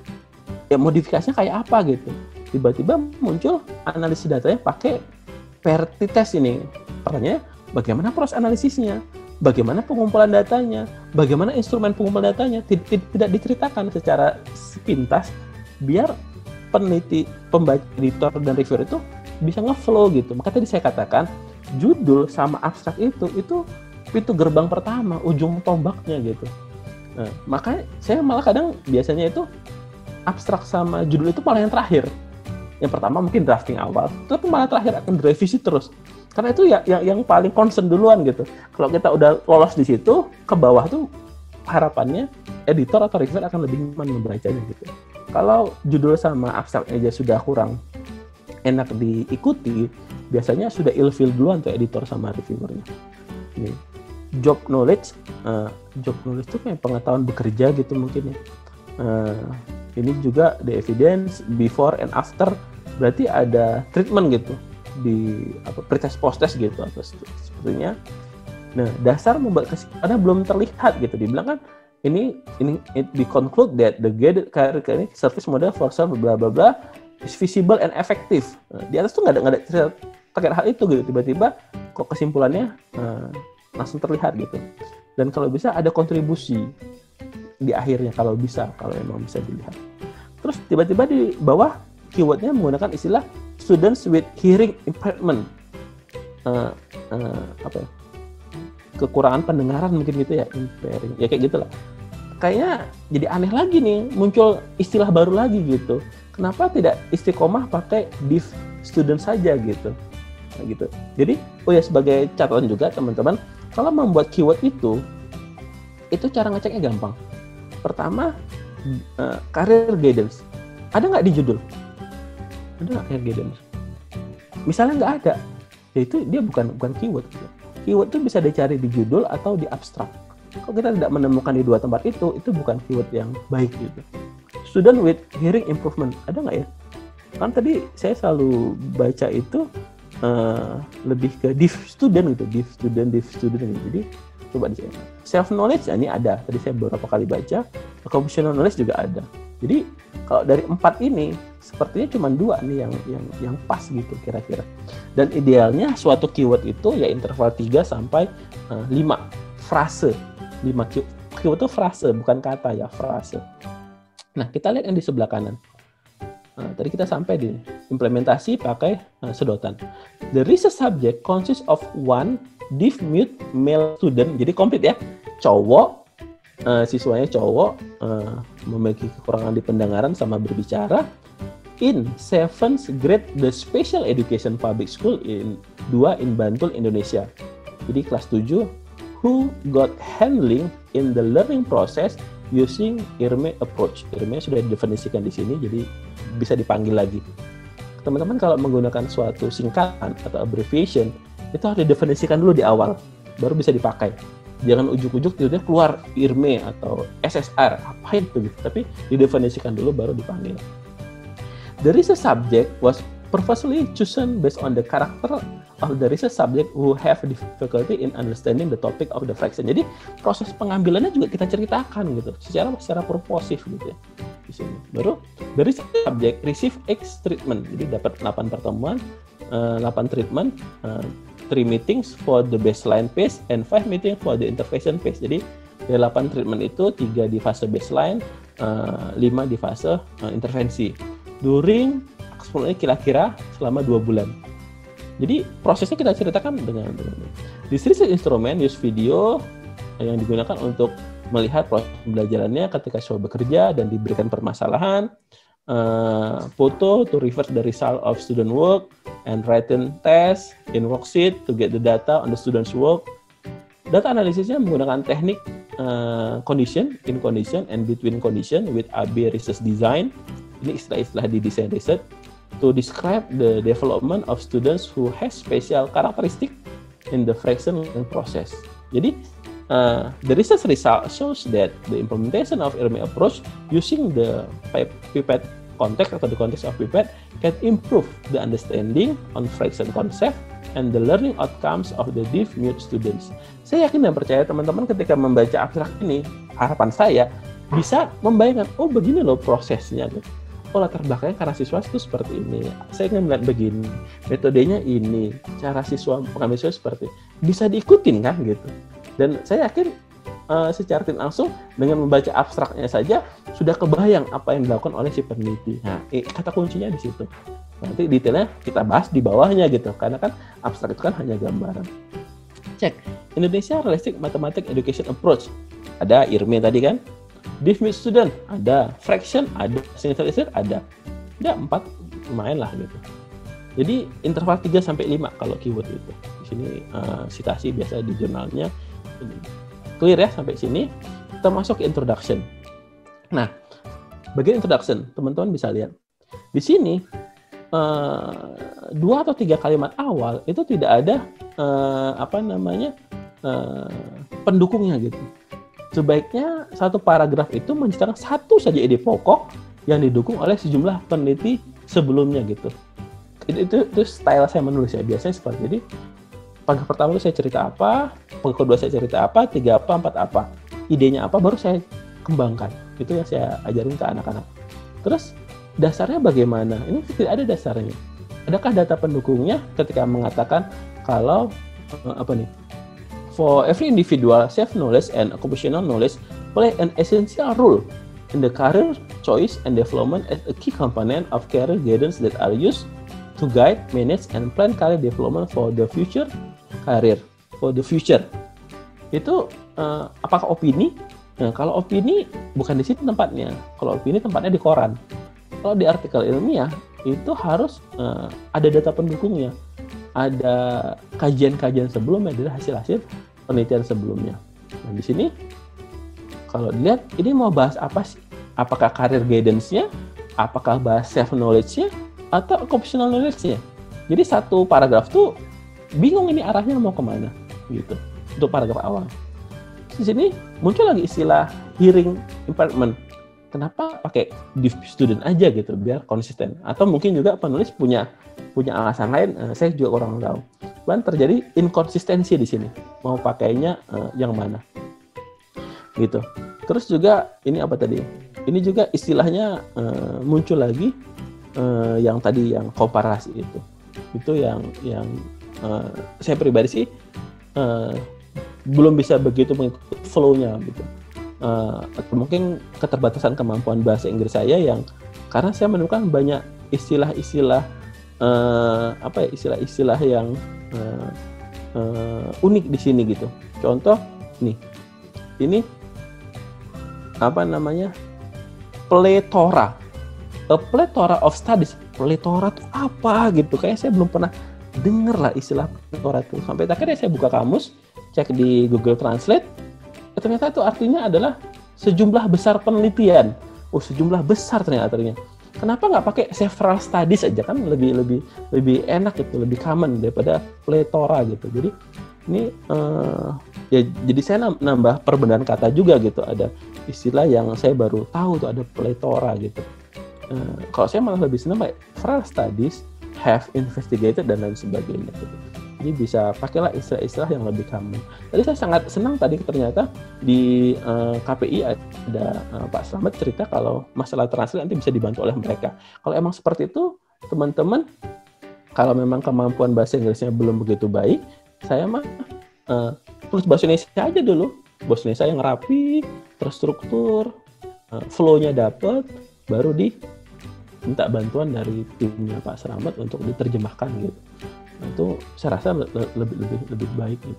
ya modifikasinya kayak apa gitu. Tiba-tiba muncul analisis datanya pakai P-R-T test ini. Pertanyaannya, bagaimana proses analisisnya? Bagaimana pengumpulan datanya? Bagaimana instrumen pengumpulan datanya? Tidak diceritakan secara sepintas, biar peneliti, pembaca, editor, dan reviewer itu bisa nge-flow gitu. Maka tadi saya katakan, judul sama abstrak itu itu pintu gerbang pertama, ujung tombaknya gitu. Nah, makanya saya malah kadang biasanya itu abstrak sama judul itu malah yang terakhir. Yang pertama mungkin drafting awal, tapi malah terakhir akan direvisi terus. Karena itu ya yang, yang paling concern duluan gitu. Kalau kita udah lolos di situ, ke bawah tuh harapannya editor atau reviewer akan lebih nyaman membacanya gitu. Kalau judul sama abstrak aja sudah kurang enak diikuti, biasanya sudah ilfeel duluan tuh editor sama reviewernya. Ini job knowledge, uh, job knowledge itu kayak pengetahuan bekerja gitu mungkin ya. Uh, ini juga the evidence before and after, berarti ada treatment gitu di apa pretest post test gitu atau sepertinya. Nah, dasar membuat kesimpulannya belum terlihat gitu. Dibilang kan ini ini it be conclude that the guided career ini service model for self bla bla bla is visible and effective. Nah, di atas tuh nggak ada nggak ada cerita terkait hal itu gitu. Tiba-tiba kok kesimpulannya uh, langsung terlihat gitu. Dan kalau bisa ada kontribusi di akhirnya kalau bisa, kalau memang bisa dilihat. Terus tiba-tiba di bawah keywordnya menggunakan istilah students with hearing impairment, uh, uh, apa ya? Kekurangan pendengaran mungkin gitu ya, impairing, ya kayak gitulah. Kayaknya jadi aneh lagi nih, muncul istilah baru lagi gitu. Kenapa tidak istiqomah pakai deaf student saja gitu? Nah, gitu. Jadi, oh ya sebagai catatan juga teman-teman, kalau membuat keyword itu, itu cara ngeceknya gampang. Pertama, uh, career guidance. Ada nggak di judul? Ada nggak career guidance? Misalnya nggak ada, ya itu dia bukan bukan keyword. Gitu. Keyword itu bisa dicari di judul atau di abstrak. Kalau kita tidak menemukan di dua tempat itu, itu bukan keyword yang baik gitu. Student with hearing improvement, ada nggak ya? Kan tadi saya selalu baca itu uh, lebih ke deaf student gitu, deaf student, deaf student gitu. Jadi coba di sini. Self knowledge, nah ini ada. Tadi saya beberapa kali baca. Occupational knowledge juga ada. Jadi kalau dari empat ini, sepertinya cuma dua nih yang yang yang pas gitu kira-kira. Dan idealnya suatu keyword itu ya interval tiga sampai lima frase. lima keyword itu frase, bukan kata ya, frase. Nah, kita lihat yang di sebelah kanan. Nah, tadi kita sampai di implementasi pakai uh, sedotan. The research subject consists of one deaf mute male student. Jadi komplit ya. Cowok, uh, siswanya cowok, uh, memiliki kekurangan di pendengaran sama berbicara. In seventh grade the special education public school in dua in Bantul, Indonesia. Jadi kelas tujuh, who got handling in the learning process using I R M E approach. I R M E sudah didefinisikan di sini, jadi bisa dipanggil lagi. Teman-teman kalau menggunakan suatu singkatan atau abbreviation, itu harus didefinisikan dulu di awal, baru bisa dipakai. Jangan ujuk-ujuk tiba-tiba keluar I R M E atau S S R, apa itu gitu. Tapi didefinisikan dulu baru dipanggil. The research subject was purposely chosen based on the character of the research subject who have difficulty in understanding the topic of the fraction. Jadi proses pengambilannya juga kita ceritakan gitu, secara secara purposif gitu ya. Di sini. Baru the research subject receive X treatment. Jadi dapat delapan pertemuan, uh, delapan treatment, uh, three meetings for the baseline phase and five meeting for the intervention phase. Jadi dari delapan treatment itu tiga di fase baseline, uh, lima di fase uh, intervensi. During exposure kira-kira selama dua bulan. Jadi prosesnya kita ceritakan dengan dengan this research instrument use video yang digunakan untuk melihat proses pembelajarannya ketika siswa bekerja dan diberikan permasalahan, uh, foto to reverse the result of student work and written test in worksheet to get the data on the student's work. Data analisisnya menggunakan teknik uh, condition, in condition, and between condition with A B research design. Ini istilah-istilah di desain riset to describe the development of students who has special characteristic in the fraction learning process. Jadi uh, the research result shows that the implementation of I R M I approach using the pipette context atau the context of pipette can improve the understanding on fraction concept and the learning outcomes of the deaf mute students. Saya yakin dan percaya teman-teman ketika membaca abstrak ini, harapan saya bisa membayangkan, oh begini loh prosesnya. Oh latar belakangnya karena siswa itu seperti ini. Saya ingin melihat begini, metodenya ini, cara siswa mengambil siswa seperti bisa diikutin kan gitu. Dan saya yakin uh, secara tidak langsung dengan membaca abstraknya saja sudah kebayang apa yang dilakukan oleh si peneliti. Nah, eh, kata kuncinya di situ. Nanti detailnya kita bahas di bawahnya gitu, karena kan abstrak itu kan hanya gambaran. Cek Indonesia Realistic Mathematics Education Approach. Ada I R M I tadi kan, Deaf Mute Student ada, Fraction ada, Single Research ada. Ada empat, lumayan lah gitu. Jadi interval tiga sampai lima kalau keyword itu. Di sini uh, citasi biasa di jurnalnya. Clear ya sampai sini. Kita masuk ke introduction. Nah, bagian introduction, teman-teman bisa lihat. Di sini uh, dua atau tiga kalimat awal itu tidak ada uh, apa namanya uh, pendukungnya gitu. Sebaiknya satu paragraf itu menceritakan satu saja ide pokok yang didukung oleh sejumlah peneliti sebelumnya gitu. Itu, itu, itu style saya menulis ya, biasanya seperti ini. Paragraf pertama itu saya cerita apa, paragraf kedua saya cerita apa, tiga apa, empat apa, idenya apa, baru saya kembangkan. Itu yang saya ajarin ke anak-anak. Terus dasarnya bagaimana? Ini tidak ada dasarnya. Adakah data pendukungnya ketika mengatakan kalau apa nih? For every individual, self-knowledge and occupational knowledge play an essential role in the career choice and development as a key component of career guidance that are used to guide, manage, and plan career development for the future career, for the future. Itu uh, apakah opini? Nah, kalau opini bukan di sini tempatnya. Kalau opini tempatnya di koran. Kalau di artikel ilmiah itu harus uh, ada data pendukungnya. Ada kajian-kajian sebelumnya, adalah hasil-hasil penelitian sebelumnya. Nah, di sini kalau dilihat ini mau bahas apa sih? Apakah career guidance-nya? Apakah bahas self knowledge-nya atau occupational knowledge-nya? Jadi satu paragraf tuh bingung ini arahnya mau kemana gitu. Untuk paragraf awal. Di sini muncul lagi istilah hearing impairment. Kenapa pakai deaf student aja gitu biar konsisten? Atau mungkin juga penulis punya punya alasan lain, uh, saya juga kurang tahu. Dan terjadi inkonsistensi di sini. Mau pakainya uh, yang mana? Gitu. Terus juga ini apa tadi? Ini juga istilahnya uh, muncul lagi uh, yang tadi yang komparasi itu. Itu yang yang uh, saya pribadi sih uh, belum bisa begitu mengikuti flow-nya gitu. Uh, atau mungkin keterbatasan kemampuan bahasa Inggris saya yang karena saya menemukan banyak istilah-istilah uh, apa ya istilah-istilah yang uh, uh, unik di sini gitu. Contoh nih, ini apa namanya plethora, a plethora of studies. Plethora itu apa gitu? Kayaknya saya belum pernah dengar lah istilah plethora itu. Sampai akhirnya saya buka kamus, cek di Google Translate. Ternyata itu artinya adalah sejumlah besar penelitian. Oh, sejumlah besar ternyata artinya. Kenapa nggak pakai several studies aja, kan lebih lebih lebih enak gitu, lebih common daripada plethora gitu. Jadi ini uh, ya jadi saya nambah perbenaran kata juga gitu. Ada istilah yang saya baru tahu tuh ada plethora gitu. Uh, kalau saya malah lebih senang pakai several studies have investigated dan lain sebagainya gitu. Jadi bisa pakailah istilah-istilah yang lebih common. Tadi saya sangat senang tadi ternyata di uh, K P I ada uh, Pak Slamet cerita kalau masalah translate nanti bisa dibantu oleh mereka. Kalau emang seperti itu, teman-teman, kalau memang kemampuan bahasa Inggrisnya belum begitu baik, saya mah uh, tulis bahasa Indonesia aja dulu. Bahasa Indonesia yang rapi, terstruktur, uh, flow-nya dapat, baru diminta bantuan dari timnya Pak Slamet untuk diterjemahkan gitu. Itu saya rasa lebih lebih lebih baik gitu.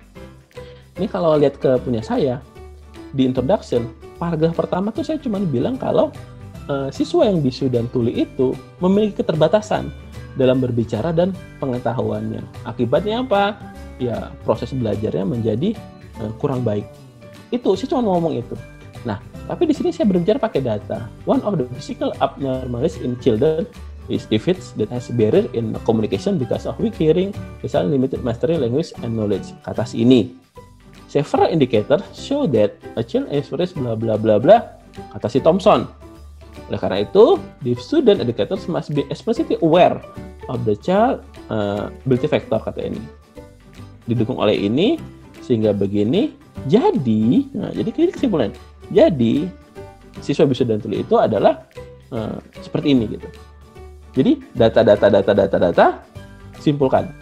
Ini kalau lihat ke punya saya di introduction, paragraf pertama tuh saya cuma bilang kalau uh, siswa yang bisu dan tuli itu memiliki keterbatasan dalam berbicara dan pengetahuannya. Akibatnya apa? Ya proses belajarnya menjadi uh, kurang baik. Itu saya cuma ngomong itu. Nah, tapi di sini saya berbicara pakai data. One of the physical abnormalities in children is defects that has barrier in communication because of weak hearing, misalnya limited mastery language and knowledge. Kata ini, several indicators show that a child express bla bla bla bla. Kata si Thompson. Oleh karena itu, the student educators must be explicitly aware of the child uh, ability factor, kata ini. Didukung oleh ini, sehingga begini. Jadi, nah, jadi ini kesimpulan. Jadi, siswa bisu dan tuli itu adalah uh, seperti ini gitu. Jadi data, data, data, data, data, simpulkan.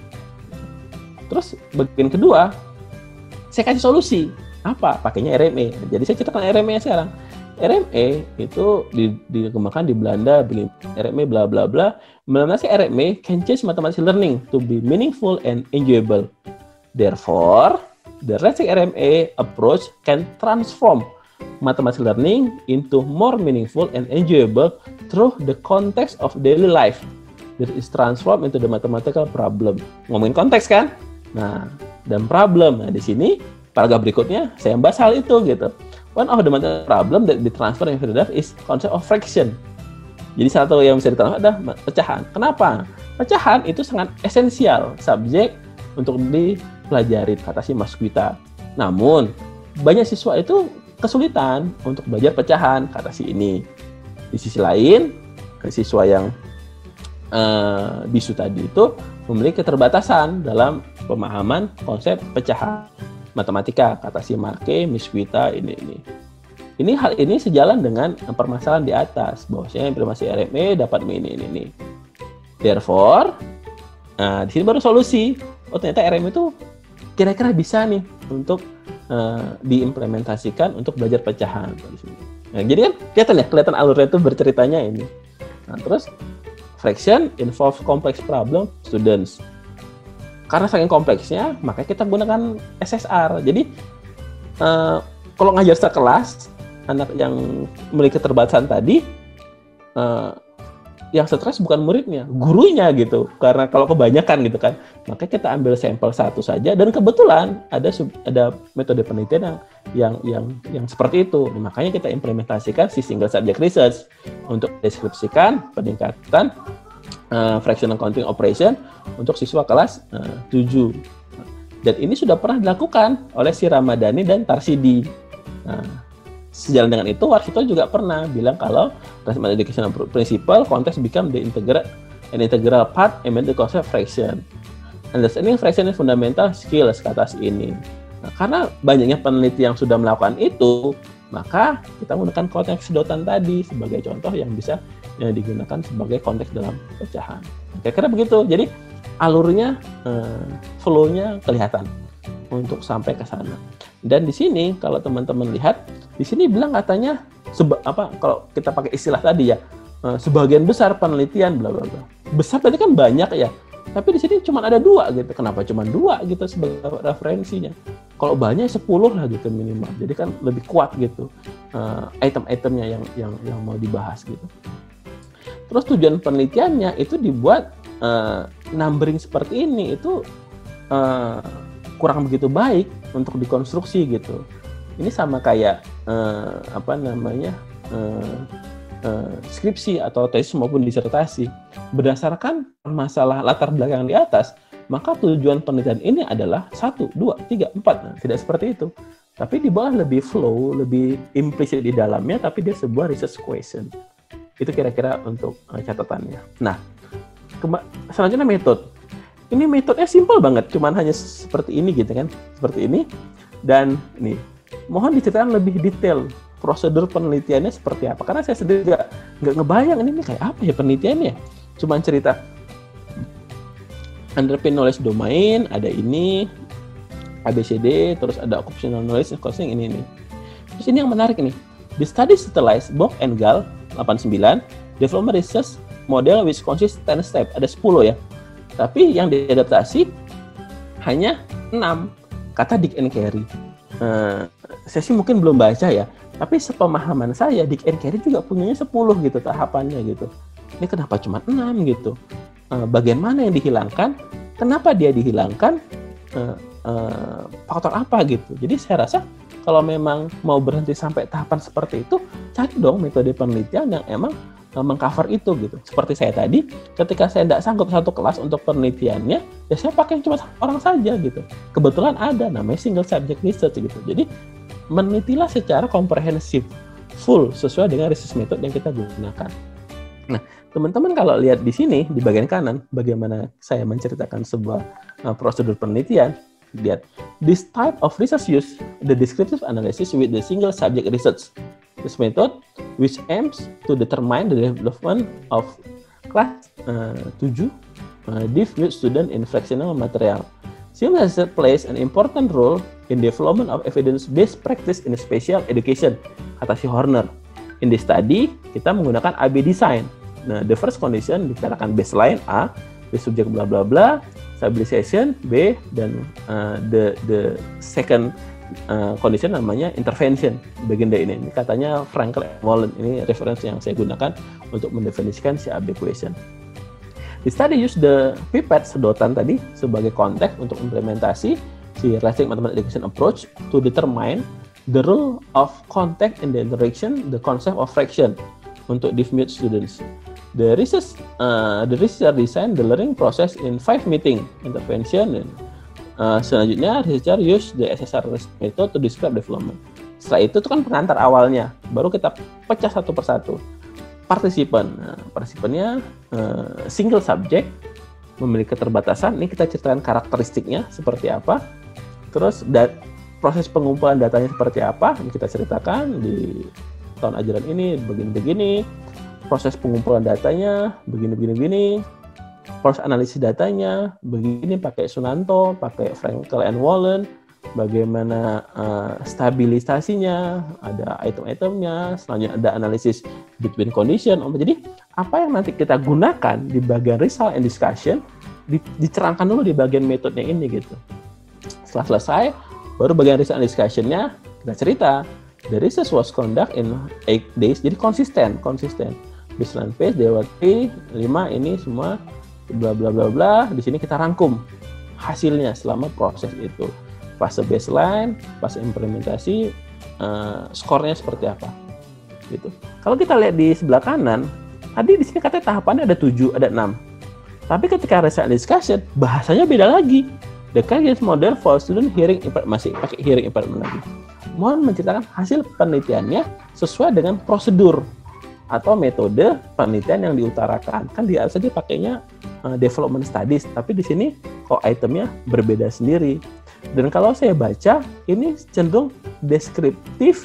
Terus bagian kedua, saya kasih solusi. Apa? Pakainya R M E. Jadi saya ceritakan R M E sekarang. R M E itu dikembangkan di Belanda, begini. R M E bla bla bla. Melalui R M E can change mathematics learning to be meaningful and enjoyable. Therefore, the Racing R M E approach can transform mathematics learning into more meaningful and enjoyable through the context of daily life that is transformed into the mathematical problem. Ngomongin konteks kan? Nah, dan problem. Nah, di sini paragraf berikutnya saya bahas hal itu gitu. One of the mathematical problem that be transferred in further is concept of fraction. Jadi satu yang bisa ditangkap adalah pecahan. Kenapa? Pecahan itu sangat esensial subjek untuk dipelajari, kata si Mas Gwita. Namun, banyak siswa itu kesulitan untuk belajar pecahan, kata si ini. Di sisi lain, siswa yang uh, bisu tadi itu memiliki keterbatasan dalam pemahaman konsep pecahan matematika, kata si Marke, Miss Gwita, ini ini. Ini hal ini sejalan dengan permasalahan di atas, bahwasanya implementasi R M E dapat ini ini ini. Therefore, nah di sini baru solusi. Oh ternyata R M E itu kira-kira bisa nih untuk uh, diimplementasikan untuk belajar pecahan. Nah, jadi kan kelihatan ya, kelihatan alurnya itu berceritanya ini. Nah, terus fraction involves complex problem students. Karena saking kompleksnya, maka kita gunakan S S R. Jadi uh, kalau ngajar sekelas anak yang memiliki keterbatasan tadi, uh, yang stres bukan muridnya, gurunya gitu. Karena kalau kebanyakan gitu kan, maka kita ambil sampel satu saja. Dan kebetulan ada sub, ada metode penelitian yang yang yang seperti itu. Nah, makanya kita implementasikan si single subject research untuk deskripsikan peningkatan uh, fractional counting operation untuk siswa kelas uh, tujuh. Dan ini sudah pernah dilakukan oleh si Ramadhani dan Tarsidi. Nah, sejalan dengan itu, Warsito juga pernah bilang kalau Mathematical Educational Principle context become the integral an integral part and the concept fraction. Understanding fraction is fundamental skills, kata ini. Nah, karena banyaknya peneliti yang sudah melakukan itu, maka kita menggunakan konteks sedotan tadi sebagai contoh yang bisa yang digunakan sebagai konteks dalam pecahan. Kira-kira begitu. Jadi alurnya, eh, flow-nya kelihatan untuk sampai ke sana. Dan di sini kalau teman-teman lihat, di sini bilang katanya seba, apa kalau kita pakai istilah tadi ya, eh, sebagian besar penelitian bla bla bla. Besar tadi kan banyak ya. Tapi di sini cuma ada dua gitu. Kenapa cuma dua gitu sebagai referensinya? Kalau banyak sepuluh lah gitu minimal. Jadi kan lebih kuat gitu uh, item-itemnya yang yang yang mau dibahas gitu. Terus tujuan penelitiannya itu dibuat uh, numbering seperti ini itu uh, kurang begitu baik untuk dikonstruksi gitu. Ini sama kayak uh, apa namanya uh, uh, skripsi atau tesis maupun disertasi. Berdasarkan masalah latar belakang di atas, maka tujuan penelitian ini adalah satu, dua, tiga, empat. Nah, tidak seperti itu. Tapi di bawah lebih flow, lebih implisit di dalamnya, tapi dia sebuah research question. Itu kira-kira untuk uh, catatannya. Nah, Kema- selanjutnya metode. Ini metodenya simpel banget, cuman hanya seperti ini gitu kan, seperti ini. Dan ini, mohon diceritakan lebih detail prosedur penelitiannya seperti apa. Karena saya sendiri nggak nggak ngebayang ini, ini kayak apa ya penelitiannya. Cuman cerita underpin knowledge domain, ada ini, A B C D, terus ada occupational knowledge, yang ini ini. Terus ini yang menarik nih, the study utilized Bock and Gall delapan puluh sembilan development research model which consists ten step, ada sepuluh ya. Tapi yang diadaptasi hanya enam, kata Dick and Carey. Uh, saya sih mungkin belum baca ya, tapi sepemahaman saya Dick and Carey juga punyanya sepuluh gitu tahapannya gitu. Ini kenapa cuma enam gitu? Uh, bagian mana yang dihilangkan? Kenapa dia dihilangkan? Uh, uh, faktor apa gitu? Jadi saya rasa kalau memang mau berhenti sampai tahapan seperti itu, cari dong metode penelitian yang emang uh, mengcover itu gitu. Seperti saya tadi, ketika saya tidak sanggup satu kelas untuk penelitiannya, ya saya pakai cuma orang saja gitu. Kebetulan ada namanya single subject research gitu. Jadi menelitilah secara komprehensif, full sesuai dengan research method yang kita gunakan. Nah, teman-teman kalau lihat di sini di bagian kanan, bagaimana saya menceritakan sebuah uh, prosedur penelitian. Lihat, this type of research use the descriptive analysis with the single subject research. This method which aims to determine the development of class uh, tujuh uh, div with student in fractional material. Single research plays an important role in development of evidence-based practice in special education, kata si Horner. In this study, kita menggunakan A B design. Nah, the first condition dikatakan baseline A, the subject bla bla bla, stabilization B, dan uh, the the second uh, condition namanya intervention. Bagian dari ini, ini katanya Frankel and Wallen, ini referensi yang saya gunakan untuk mendefinisikan si A B equation. The study use the pipette sedotan tadi sebagai konteks untuk implementasi si Realistic Mathematical Education approach to determine the role of contact in the interaction, the concept of fraction untuk div mute students. The research, uh, the researcher design the learning process in five meeting intervention. Dan uh, selanjutnya researcher use the S S R method to describe development. Setelah itu itu kan pengantar awalnya, baru kita pecah satu persatu. Partisipan, nah, partisipannya uh, single subject, memiliki keterbatasan. Ini kita ceritakan karakteristiknya seperti apa. Terus dat- proses pengumpulan datanya seperti apa, ini kita ceritakan di tahun ajaran ini begini-begini. Proses pengumpulan datanya begini-begini-begini. Proses analisis datanya begini pakai Sunanto, pakai Frankel and Wallen. Bagaimana uh, stabilisasinya, ada item-itemnya, selanjutnya ada analisis between condition. Jadi apa yang nanti kita gunakan di bagian result and discussion di, dicerangkan dulu di bagian metodenya ini gitu. Setelah selesai, baru bagian result and discussion-nya kita cerita. The research was conduct in eight days, jadi konsisten, konsisten. Baseline phase, D W T, lima ini semua bla bla bla bla. Di sini kita rangkum hasilnya selama proses itu. Fase baseline, fase implementasi, uh, skornya seperti apa, gitu. Kalau kita lihat di sebelah kanan, tadi di sini katanya tahapannya ada tujuh, ada enam. Tapi ketika result discussion, bahasanya beda lagi. The Kaggle model for student hearing impairment, masih pakai hearing impairment lagi. Mohon menceritakan hasil penelitiannya sesuai dengan prosedur atau metode penelitian yang diutarakan. Kan dia saja pakainya uh, development studies, tapi di sini kok itemnya berbeda sendiri. Dan kalau saya baca, ini cenderung deskriptif,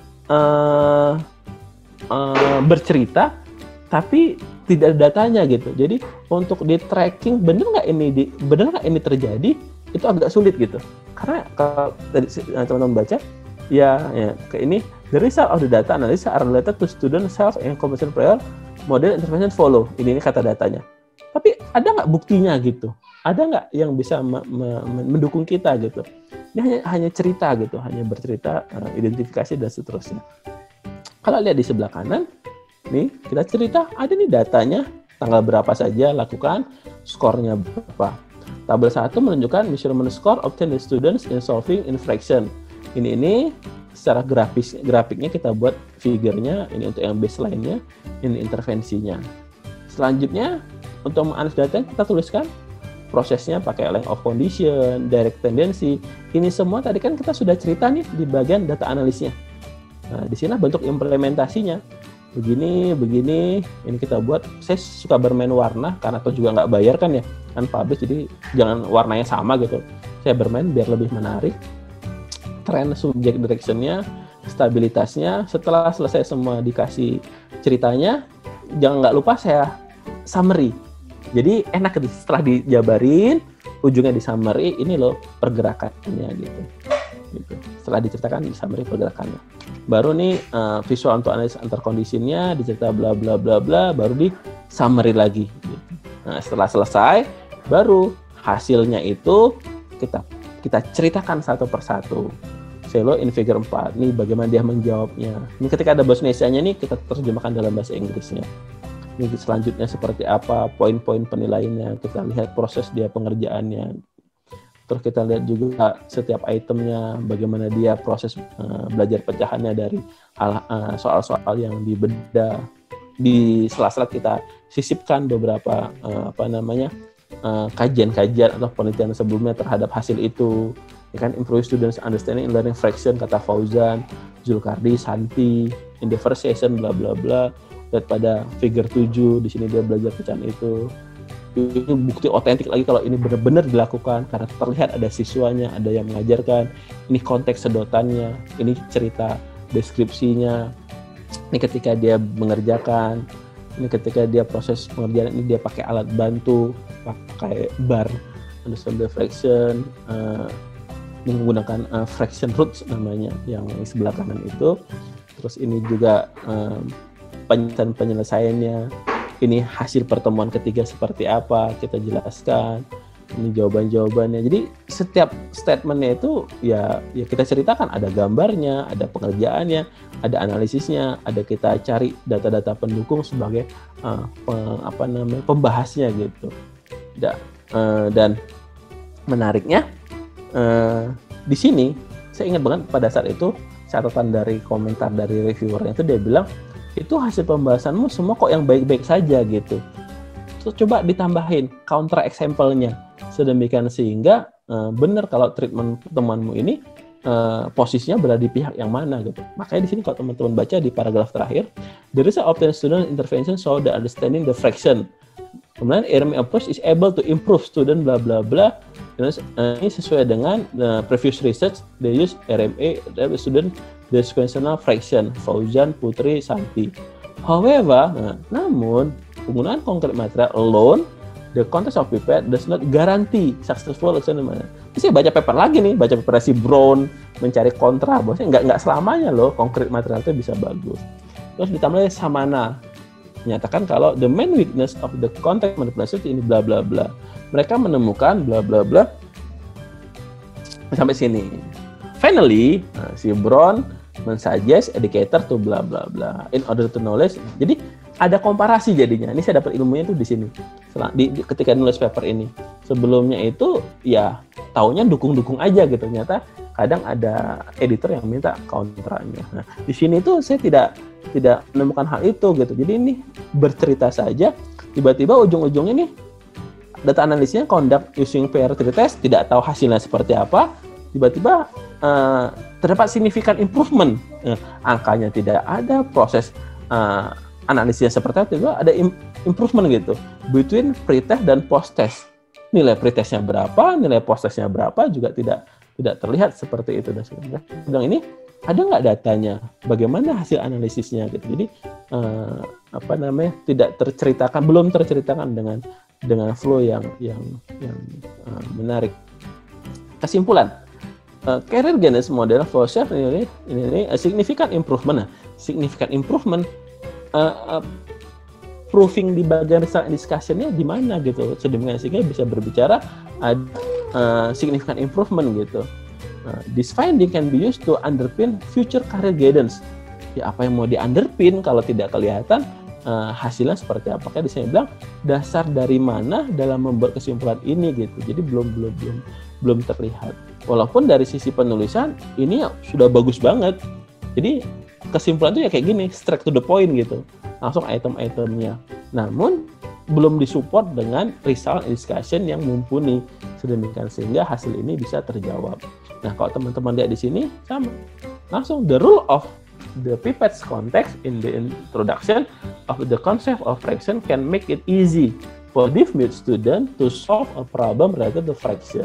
uh, uh, bercerita, tapi tidak ada datanya gitu. Jadi untuk di tracking benar nggak ini, di, benar nggak ini terjadi, itu agak sulit gitu. Karena kalau tadi teman-teman baca, ya, ya kayak ini, the result of the data analysis are related to student self and compensation prior model intervention follow. Ini, ini kata datanya. Tapi ada nggak buktinya gitu? Ada nggak yang bisa me- me- mendukung kita gitu? Ini hanya, hanya cerita gitu, hanya bercerita, uh, identifikasi dan seterusnya. Kalau lihat di sebelah kanan, nih kita cerita, ada nih datanya, tanggal berapa saja lakukan, skornya berapa. Tabel satu menunjukkan measurement score obtained by students in solving infraction. Ini ini secara grafis grafiknya kita buat figurnya, ini untuk yang baseline-nya, ini intervensinya. Selanjutnya untuk menganalisis data kita tuliskan prosesnya pakai length of condition, direct tendency. Ini semua tadi kan kita sudah cerita nih di bagian data analisnya. Nah, di sini bentuk implementasinya. begini, begini, ini kita buat. Saya suka bermain warna, karena itu juga nggak bayar kan ya, kan publish, jadi jangan warnanya sama gitu. Saya bermain biar lebih menarik. Trend, subject direction-nya, stabilitasnya. Setelah selesai semua dikasih ceritanya, jangan nggak lupa saya summary. Jadi enak gitu, setelah dijabarin, ujungnya di summary, ini loh pergerakannya gitu. gitu. Setelah diceritakan di summary pergerakannya. Baru nih uh, visual untuk analisis antar condition-nya, dicerita bla bla bla bla, baru di summary lagi. Gitu. Nah, setelah selesai, baru hasilnya itu kita kita ceritakan satu persatu. Selo in figure empat, nih bagaimana dia menjawabnya. Ini ketika ada bahasa Indonesianya nih, kita terjemahkan dalam bahasa Inggrisnya. Ini selanjutnya seperti apa, poin-poin penilaiannya, kita lihat proses dia pengerjaannya. Terus kita lihat juga setiap itemnya, bagaimana dia proses uh, belajar pecahannya dari uh, soal-soal yang dibedah. Di sela-sela kita sisipkan beberapa uh, apa namanya uh, kajian-kajian atau penelitian sebelumnya terhadap hasil itu. Ya kan, improve students understanding and learning fraction, kata Fauzan, Zulkardi, Santi, in the first session, bla bla bla. Lihat pada figure tujuh, di sini dia belajar pecahan itu. Ini bukti otentik lagi kalau ini benar-benar dilakukan, karena terlihat ada siswanya, ada yang mengajarkan, ini konteks sedotannya, ini cerita deskripsinya, ini ketika dia mengerjakan, ini ketika dia proses pengerjaan, ini dia pakai alat bantu, pakai bar, understand the fraction, uh, menggunakan uh, fraction roots namanya, yang di sebelah kanan itu. Terus ini juga uh, penyelesaian penyelesaiannya. Ini hasil pertemuan ketiga seperti apa, kita jelaskan. Ini jawaban-jawabannya. Jadi setiap statementnya itu ya, ya kita ceritakan, ada gambarnya, ada pengerjaannya, ada analisisnya, ada kita cari data-data pendukung sebagai uh, peng, apa namanya pembahasnya gitu. Da, uh, dan menariknya uh, di sini saya ingat banget pada saat itu catatan dari komentar dari reviewernya itu, dia bilang, itu hasil pembahasanmu semua kok yang baik-baik saja gitu. Terus coba ditambahin counter example-nya sedemikian sehingga uh, benar kalau treatment temanmu ini uh, posisinya berada di pihak yang mana gitu. Makanya di sini kalau teman-teman baca di paragraf terakhir, the result of the student intervention so the understanding the fraction. Kemudian R M A approach is able to improve student bla bla bla. Terus uh, ini sesuai dengan the previous research, they use R M A student the sequential fraction, Fauzan, Putri, Santi. However, nah, namun penggunaan konkret material alone, the context of paper does not guarantee successful experiment. Saya baca paper lagi nih, baca paper si Brown, mencari kontra, bahwasanya nggak nggak selamanya loh konkret material itu bisa bagus. Terus ditambah lagi Samana, menyatakan kalau the main weakness of the context manipulation ini bla bla bla. Mereka menemukan bla bla bla sampai sini. Finally, nah, si Brown mensuggest educator to bla bla bla in order to knowledge. Jadi ada komparasi jadinya. Ini saya dapat ilmunya tuh di sini. Di, di, ketika nulis paper ini. Sebelumnya itu ya taunya dukung-dukung aja gitu. Ternyata kadang ada editor yang minta kontranya. Nah, di sini tuh saya tidak tidak menemukan hal itu gitu. Jadi ini bercerita saja. Tiba-tiba ujung-ujungnya nih data analisisnya conduct using pair tree test, tidak tahu hasilnya seperti apa. Tiba-tiba uh, terdapat significant improvement, uh, angkanya tidak ada, proses uh, analisisnya seperti itu, ada im- improvement gitu between pre-test dan post-test. Nilai pre-testnya berapa, nilai post-testnya berapa juga tidak tidak terlihat seperti itu. Dan sebagainya. Sedang ini ada nggak datanya, bagaimana hasil analisisnya gitu. Jadi uh, apa namanya tidak terceritakan, belum terceritakan dengan dengan flow yang yang yang uh, menarik. Kesimpulan. Uh, career Guidance model for chef ini ini, ini a significant improvement, nah, significant improvement, uh, uh, proving di bagian result discussion-nya di mana gitu, sedemikian sehingga bisa berbicara ada uh, significant improvement gitu. Uh, this finding can be used to underpin future career guidance. Ya apa yang mau di underpin kalau tidak kelihatan uh, hasilnya seperti apa? Kayak di sini bilang dasar dari mana dalam membuat kesimpulan ini gitu. Jadi belum belum belum belum terlihat. Walaupun dari sisi penulisan ini sudah bagus banget. Jadi kesimpulan itu ya kayak gini, straight to the point gitu. Langsung item-itemnya. Namun belum disupport dengan result discussion yang mumpuni sedemikian sehingga hasil ini bisa terjawab. Nah, kalau teman-teman lihat di sini sama. Langsung the rule of the pipette's context in the introduction of the concept of fraction can make it easy for deaf-mute student to solve a problem related to fraction.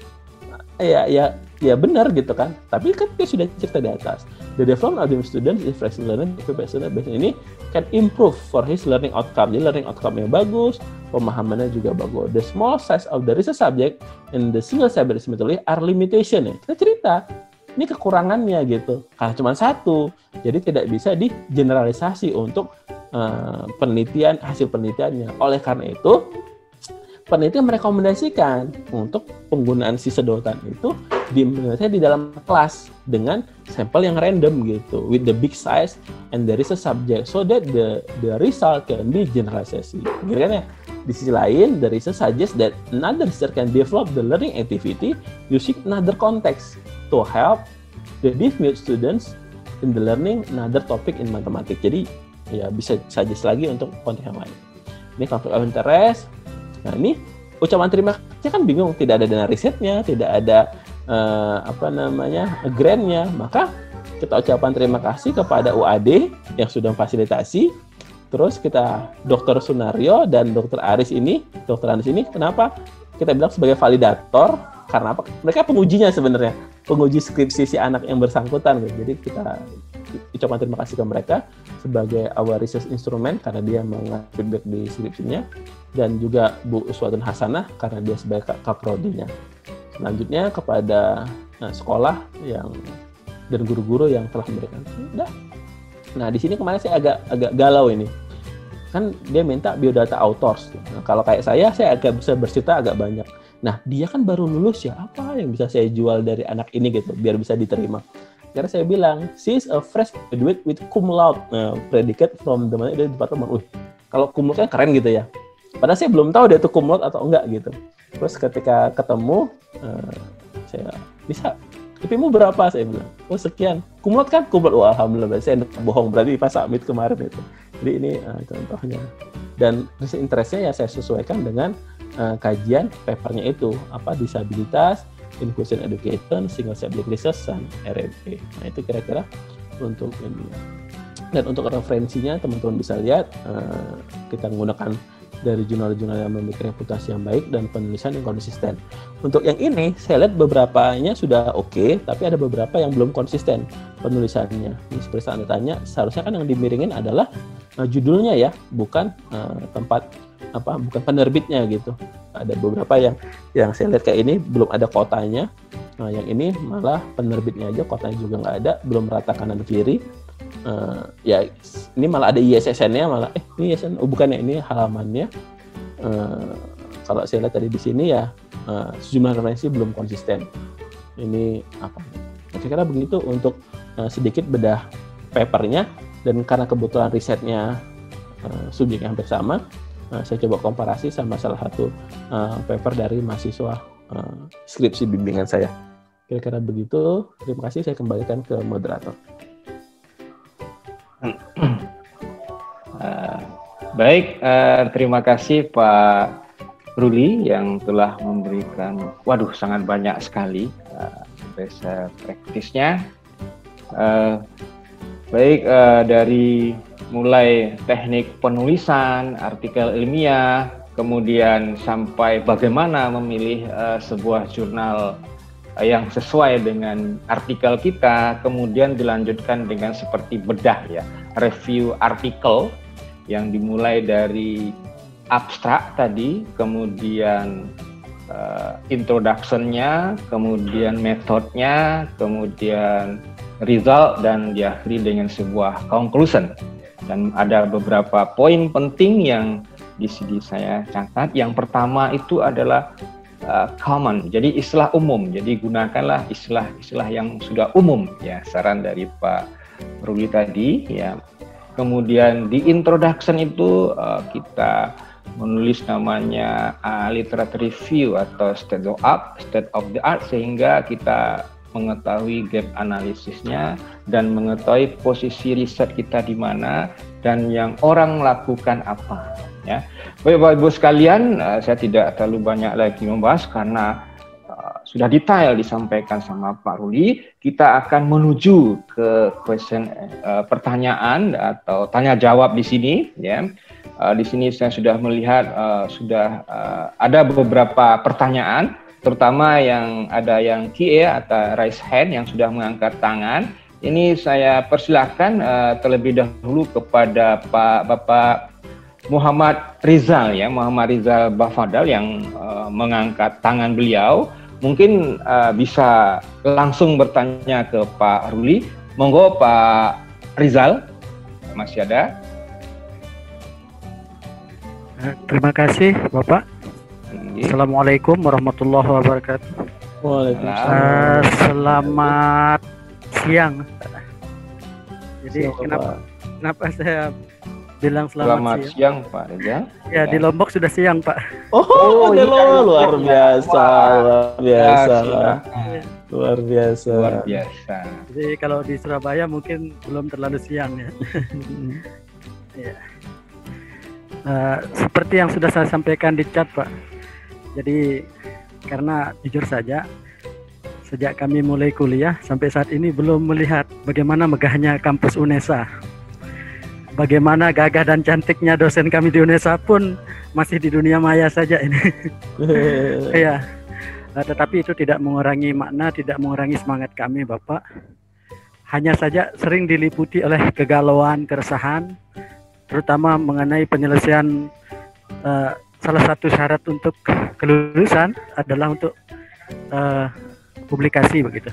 Ya, ya, ya benar gitu kan. Tapi kan kita sudah cerita di atas. The development of the student in fraction learning, pipette student ini can improve for his learning outcome. Jadi learning outcome-nya bagus, pemahamannya juga bagus. The small size of the research subject in the single subject methodology are limitation ya. Kita cerita. Ini kekurangannya gitu, karena cuma satu, jadi tidak bisa digeneralisasi untuk uh, penelitian, hasil penelitiannya. Oleh karena itu, penelitian merekomendasikan untuk penggunaan si sedotan itu di, di dalam kelas dengan sampel yang random gitu, with the big size and there is a subject, so that the the result can be generalisasi. Gitu kan ya? Di sisi lain, the research suggests that another researcher can develop the learning activity using another context to help the deaf-mute students in the learning another topic in mathematics. Jadi ya bisa suggest lagi untuk konteks yang lain. Ini conflict of interest. Nah ini ucapan terima kasih kan bingung, tidak ada dana risetnya, tidak ada uh, apa namanya grant-nya. Maka kita ucapan terima kasih kepada U A D yang sudah memfasilitasi. Terus kita Dokter Sunario dan Dokter Aris ini, Dokter Aris ini, kenapa kita bilang sebagai validator? Karena apa? Mereka pengujinya sebenarnya, penguji skripsi si anak yang bersangkutan. Gitu. Jadi kita ucapkan terima kasih ke mereka sebagai our research instrument karena dia mengambil feedback di skripsinya, dan juga Bu Uswatun Hasanah karena dia sebagai kaprodinya. Selanjutnya kepada nah, sekolah yang dan guru-guru yang telah memberikan. Udah. Nah di sini kemarin saya agak agak galau ini. Kan dia minta biodata authors. Nah, kalau kayak saya, saya agak bisa bercerita agak banyak. Nah, dia kan baru lulus ya, apa yang bisa saya jual dari anak ini gitu, biar bisa diterima. Karena saya bilang, she is a fresh graduate with cum laude, nah, predicate from the mana dari departemen. Wih, kalau cum laude kan keren gitu ya. Padahal saya belum tahu dia itu cum laude atau enggak gitu. Terus ketika ketemu, uh, saya bisa, I P-mu berapa? Saya bilang, oh sekian. Cum laude kan? Cum laude, wah alhamdulillah, saya bohong, berarti pas submit kemarin itu. Jadi ini uh, contohnya. Dan interestnya ya saya sesuaikan dengan uh, kajian papernya itu, apa disabilitas, inclusion education, single subject research, dan R M P. Nah itu kira-kira untuk ini. Dan untuk referensinya teman-teman bisa lihat, uh, kita menggunakan dari jurnal-jurnal yang memiliki reputasi yang baik dan penulisan yang konsisten. Untuk yang ini, saya lihat beberapanya sudah oke, okay, tapi ada beberapa yang belum konsisten penulisannya. Ini seperti Anda tanya, seharusnya kan yang dimiringin adalah uh, judulnya ya, bukan uh, tempat apa, bukan penerbitnya gitu. Ada beberapa yang yang saya lihat kayak ini belum ada kotanya. Nah, yang ini malah penerbitnya aja, kotanya juga nggak ada, belum rata kanan kiri. Uh, ya ini malah ada I S S N-nya, malah eh ini I S S N, oh bukan ya, ini halamannya. Uh, kalau saya lihat tadi di sini ya uh, sejumlah referensi belum konsisten. Ini apa? Kira-kira begitu untuk uh, sedikit bedah papernya, dan karena kebetulan risetnya uh, subjeknya hampir sama, uh, saya coba komparasi sama salah satu uh, paper dari mahasiswa uh, skripsi bimbingan saya. Kira-kira begitu. Terima kasih, saya kembalikan ke moderator. Uh, baik, uh, terima kasih Pak Ruli yang telah memberikan, waduh sangat banyak sekali uh, best practice-nya. Uh, baik uh, dari mulai teknik penulisan, artikel ilmiah, kemudian sampai bagaimana memilih uh, sebuah jurnal yang sesuai dengan artikel kita, kemudian dilanjutkan dengan seperti bedah ya, review artikel yang dimulai dari abstrak tadi, kemudian uh, introduction-nya, kemudian metodenya, kemudian result, dan diakhiri dengan sebuah conclusion. Dan ada beberapa poin penting yang di sini saya catat. Yang pertama itu adalah Uh, common, jadi istilah umum. Jadi gunakanlah istilah-istilah yang sudah umum ya, saran dari Pak Ruli tadi ya. Kemudian di introduction itu uh, kita menulis namanya uh, literature review atau state of art, state of the art, sehingga kita mengetahui gap analisisnya dan mengetahui posisi riset kita di mana dan yang orang lakukan apa ya. Baik Bapak Ibu sekalian, uh, saya tidak terlalu banyak lagi membahas karena uh, sudah detail disampaikan sama Pak Ruli, kita akan menuju ke question uh, pertanyaan atau tanya jawab di sini. Ya, uh, di sini saya sudah melihat uh, sudah uh, ada beberapa pertanyaan, terutama yang ada yang Q A atau raise hand yang sudah mengangkat tangan. Ini saya persilahkan uh, terlebih dahulu kepada Pak Bapak Muhammad Rizal, ya, Muhammad Rizal Bafadal yang uh, mengangkat tangan beliau. Mungkin uh, bisa langsung bertanya ke Pak Ruli. Monggo Pak Rizal, masih ada? Terima kasih Bapak. Ini. Assalamualaikum warahmatullahi wabarakatuh. Waalaikumsalam. Uh, selamat siang. Jadi siang, kenapa, kenapa saya bilang selamat, selamat siang. siang Pak Rizal. Ya, di Lombok sudah siang Pak. Oh, oh di Lombok luar biasa, luar biasa, luar biasa, luar biasa. Jadi kalau di Surabaya mungkin belum terlalu siang ya. Ya. Uh, seperti yang sudah saya sampaikan di chat Pak. Jadi karena jujur saja sejak kami mulai kuliah sampai saat ini belum melihat bagaimana megahnya kampus UNESA. Bagaimana gagah dan cantiknya dosen kami di UNESA pun masih di dunia maya saja ini. Ya, tetapi itu tidak mengurangi makna, tidak mengurangi semangat kami, Bapak. Hanya saja sering diliputi oleh kegalauan, keresahan, terutama mengenai penyelesaian uh, salah satu syarat untuk kelulusan adalah untuk uh, publikasi begitu.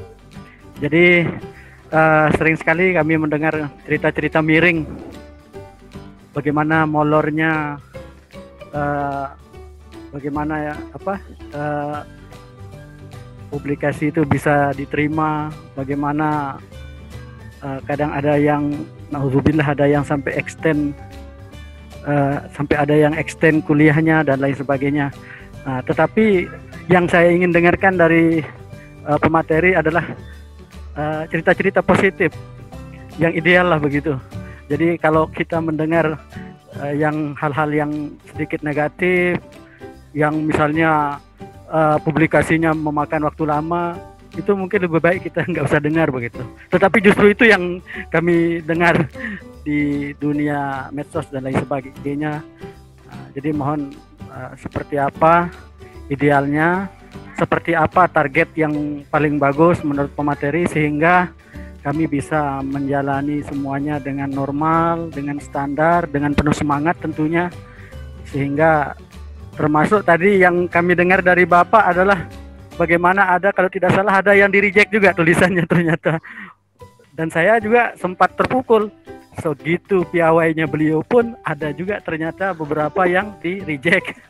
Jadi Uh, sering sekali kami mendengar cerita-cerita miring bagaimana molornya uh, bagaimana ya apa uh, publikasi itu bisa diterima, bagaimana uh, kadang ada yang nauzubillah ada yang sampai extend uh, sampai ada yang extend kuliahnya dan lain sebagainya. Uh, tetapi yang saya ingin dengarkan dari uh, pemateri adalah Uh, cerita-cerita positif yang ideal lah begitu. Jadi kalau kita mendengar uh, yang hal-hal yang sedikit negatif, yang misalnya uh, publikasinya memakan waktu lama, itu mungkin lebih baik kita nggak usah dengar begitu. Tetapi justru itu yang kami dengar di dunia medsos dan lain sebagainya. Uh, jadi mohon uh, seperti apa idealnya, seperti apa target yang paling bagus menurut pemateri sehingga kami bisa menjalani semuanya dengan normal, dengan standar, dengan penuh semangat tentunya. Sehingga termasuk tadi yang kami dengar dari Bapak adalah bagaimana ada kalau tidak salah ada yang di-reject juga tulisannya ternyata. Dan saya juga sempat terpukul. Segitu piawainya beliau pun ada juga ternyata beberapa yang di-reject.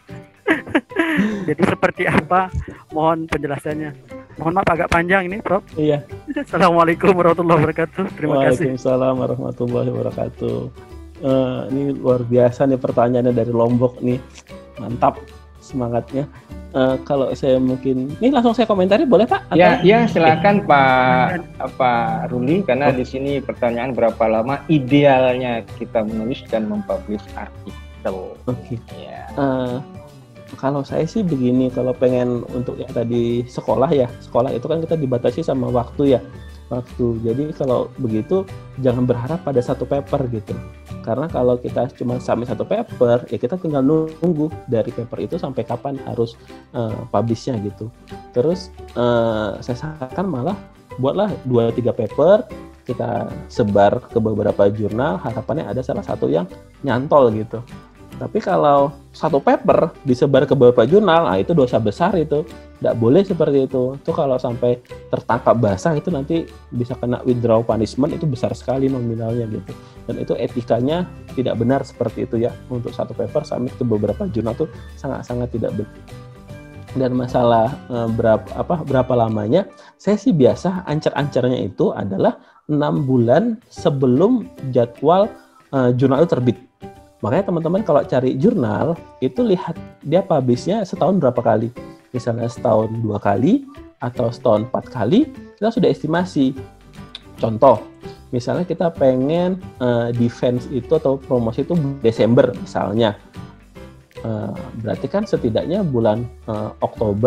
Jadi seperti apa? Mohon penjelasannya. Mohon maaf agak panjang ini, Prof. Iya. Assalamualaikum warahmatullahi wabarakatuh. Terima kasih. Waalaikumsalam warahmatullahi wabarakatuh. Uh, ini luar biasa nih pertanyaannya dari Lombok nih. Mantap semangatnya. Uh, kalau saya mungkin, ini langsung saya komentari boleh Pak? Atau... Ya, ya silakan Pak Pak Ruli karena oh. di sini pertanyaan berapa lama idealnya kita menulis dan mempublish artikel. Oke. Okay. Ya. Uh, Kalau saya sih begini, kalau pengen untuk yang tadi sekolah ya, sekolah itu kan kita dibatasi sama waktu ya, waktu. Jadi kalau begitu jangan berharap pada satu paper gitu. Karena kalau kita cuma submit satu paper, ya kita tinggal nunggu dari paper itu sampai kapan harus uh, publish-nya gitu. Terus uh, saya sarankan malah buatlah dua tiga paper, kita sebar ke beberapa jurnal, harapannya ada salah satu yang nyantol gitu. Tapi kalau satu paper disebar ke beberapa jurnal, nah itu dosa besar itu. Nggak boleh seperti itu. Itu kalau sampai tertangkap basah itu nanti bisa kena withdraw punishment, itu besar sekali nominalnya gitu. Dan itu etikanya tidak benar seperti itu ya. Untuk satu paper submit ke beberapa jurnal itu sangat-sangat tidak benar. Dan masalah e, berapa apa berapa lamanya, saya sih biasa ancer-ancernya itu adalah enam bulan sebelum jadwal e, jurnal itu terbit. Makanya teman-teman kalau cari jurnal, itu lihat dia publish-nya setahun berapa kali. Misalnya setahun dua kali, atau setahun empat kali, kita sudah estimasi. Contoh, misalnya kita pengen uh, defense itu atau promosi itu Desember misalnya. Uh, berarti kan setidaknya bulan uh, Oktober,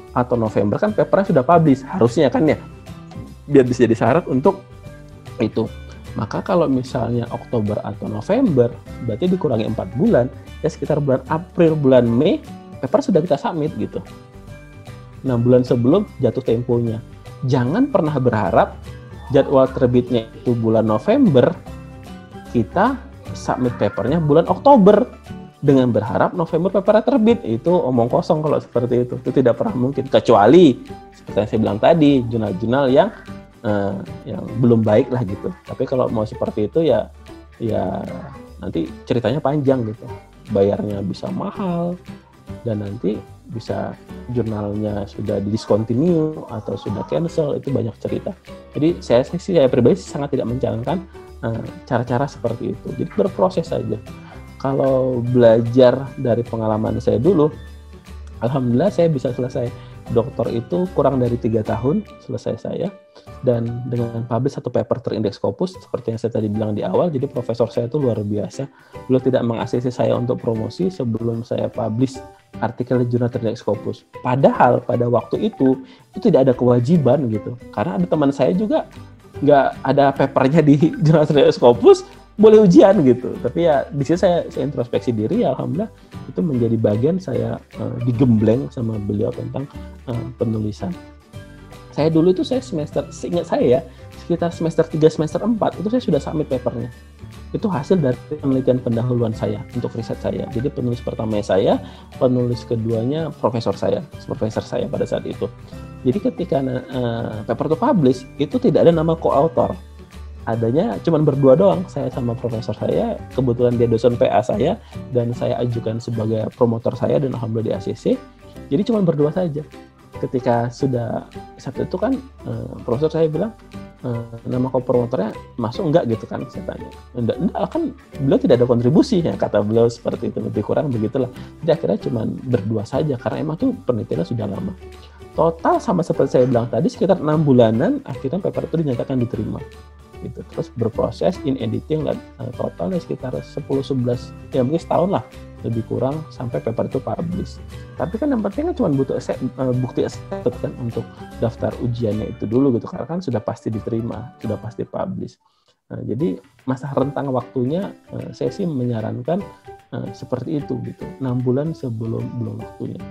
atau November kan papernya sudah publish harusnya kan ya, biar bisa jadi syarat untuk itu. Maka kalau misalnya Oktober atau November, berarti dikurangi empat bulan, ya sekitar bulan April, bulan Mei, paper sudah kita submit gitu. enam bulan sebelum jatuh temponya. Jangan pernah berharap jadwal terbitnya itu bulan November, kita submit papernya bulan Oktober. Dengan berharap November papernya terbit, itu omong kosong kalau seperti itu. Itu tidak pernah mungkin. Kecuali, seperti yang saya bilang tadi, jurnal-jurnal yang Uh, yang belum baik lah gitu. Tapi kalau mau seperti itu ya ya nanti ceritanya panjang gitu. Bayarnya bisa mahal dan nanti bisa jurnalnya sudah di discontinue atau sudah cancel, itu banyak cerita. Jadi saya sih saya pribadi sangat tidak menjalankan uh, cara-cara seperti itu. Jadi berproses saja. Kalau belajar dari pengalaman saya dulu, alhamdulillah saya bisa selesai doktor itu kurang dari tiga tahun selesai saya. Dan dengan publish satu paper terindeks Scopus, seperti yang saya tadi bilang di awal, jadi profesor saya itu luar biasa. Beliau tidak meng-A C C saya untuk promosi sebelum saya publish artikel di jurnal terindeks Scopus. Padahal pada waktu itu, itu tidak ada kewajiban gitu. Karena ada teman saya juga nggak ada papernya di jurnal terindeks Scopus, boleh ujian gitu. Tapi ya di sini saya, saya introspeksi diri, ya alhamdulillah itu menjadi bagian saya uh, digembleng sama beliau tentang uh, penulisan. Saya dulu itu saya semester, seingat saya ya, sekitar semester tiga, semester empat, itu saya sudah submit papernya. Itu hasil dari penelitian pendahuluan saya untuk riset saya. Jadi penulis pertama saya, penulis keduanya profesor saya, profesor saya pada saat itu. Jadi ketika uh, paper itu publish, itu tidak ada nama co-author. Adanya cuma berdua doang, saya sama profesor saya, kebetulan dia dosen P A saya, dan saya ajukan sebagai promotor saya, dan alhamdulillah di A C C. Jadi cuma berdua saja. Ketika sudah saat itu kan uh, profesor saya bilang uh, nama co-promotornya masuk enggak gitu kan, saya tanya. Enggak, enggak kan beliau tidak ada kontribusi ya, kata beliau seperti itu, lebih kurang begitulah. Jadi akhirnya cuma berdua saja karena emang tuh penelitiannya sudah lama. Total sama seperti saya bilang tadi sekitar enam bulanan akhirnya paper itu dinyatakan diterima. Gitu. Terus berproses in editing dan uh, totalnya sekitar sepuluh sebelas ya mungkin setahun lah lebih kurang sampai paper itu publish. Tapi kan yang penting kan cuma butuh ese, uh, bukti accepted kan untuk daftar ujiannya itu dulu gitu, karena kan sudah pasti diterima, sudah pasti publish. Nah, jadi masa rentang waktunya uh, saya sih menyarankan uh, seperti itu gitu, enam bulan sebelum belum waktunya.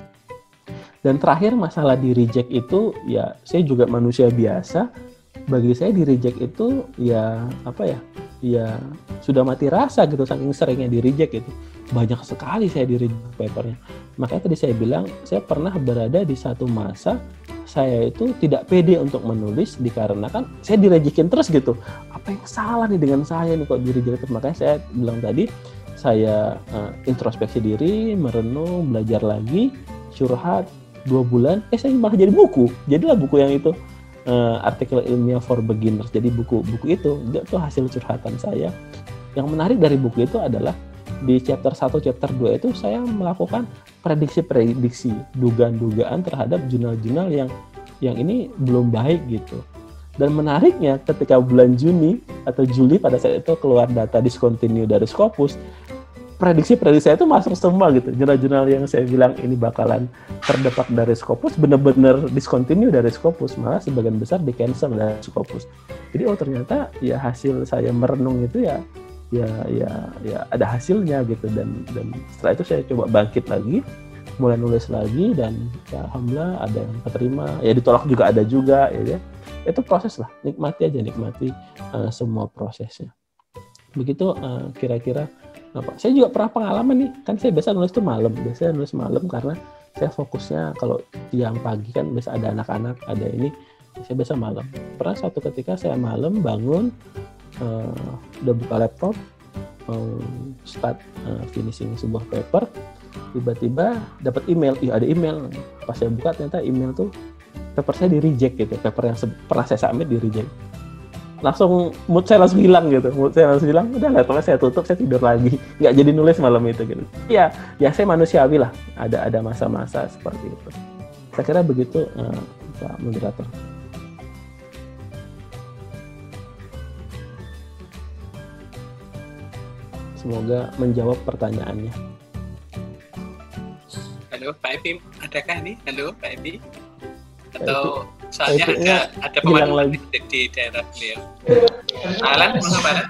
Dan terakhir masalah di reject itu ya saya juga manusia biasa. Bagi saya di reject itu ya apa ya ya sudah mati rasa gitu, saking seringnya di reject itu. Banyak sekali saya di reject papernya. Makanya tadi saya bilang saya pernah berada di satu masa saya itu tidak pede untuk menulis dikarenakan saya direjectin terus gitu. Apa yang salah nih dengan saya nih kok di reject terus? Makanya saya bilang tadi saya uh, introspeksi diri, merenung, belajar lagi, curhat dua bulan, eh saya malah jadi buku. Jadilah buku yang itu. Uh, artikel ilmiah for beginners. Jadi buku-buku itu itu hasil curhatan saya. Yang menarik dari buku itu adalah di chapter satu, chapter dua itu saya melakukan prediksi-prediksi, dugaan-dugaan terhadap jurnal-jurnal yang yang ini belum baik gitu. Dan menariknya ketika bulan Juni atau Juli pada saat itu keluar data discontinue dari Scopus, prediksi-prediksi saya itu masuk semua gitu. Jurnal-jurnal yang saya bilang ini bakalan terdepak dari Scopus benar-benar discontinue dari Scopus, malah sebagian besar di cancel dari Scopus. Jadi oh ternyata ya hasil saya merenung itu ya ya ya ya ada hasilnya gitu, dan dan setelah itu saya coba bangkit lagi, mulai nulis lagi, dan ya alhamdulillah ada yang keterima, ya ditolak juga ada juga ya. Itu proses lah, nikmati aja, nikmati uh, semua prosesnya. Begitu uh, kira-kira apa. Saya juga pernah pengalaman nih, kan saya biasa nulis tuh malam, biasanya nulis malam karena saya fokusnya kalau siang pagi kan biasa ada anak-anak, ada ini, saya biasa malam. Pernah suatu ketika saya malam bangun, uh, udah buka laptop, mau start uh, finishing sebuah paper, tiba-tiba dapat email, iya ada email. Pas saya buka ternyata email tuh paper saya di reject gitu, paper yang se- pernah saya submit di reject. Langsung mood saya langsung hilang gitu, mood saya langsung hilang, udah laptopnya saya tutup, saya tidur lagi, nggak jadi nulis malam itu gitu. Ya, ya saya manusiawi lah, ada ada masa-masa seperti itu. Saya kira begitu uh, Pak Moderator. Semoga menjawab pertanyaannya. Halo Pak Epi, adakah nih? Halo Pak Epi. atau soalnya ada ada hilang pemandu lagi di, di daerah beliau. Alan, mengapa Alan?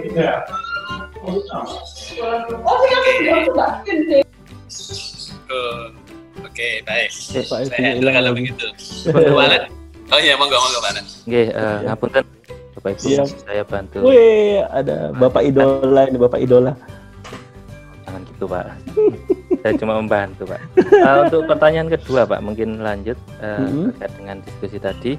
Oh, oke okay, baik. Eh, Pak, saya hilang kalau lagi. begitu. Alan. Oh iya, monggo monggo Pak Alan. Nggih, uh, ngapunten Bapak Ibu, Siap. saya bantu. Wih, ada Bapak idola ini, Bapak idola. Jangan gitu Pak. Saya cuma membantu Pak. Uh, untuk pertanyaan kedua Pak, mungkin lanjut uh, Mm-hmm. terkait dengan diskusi tadi.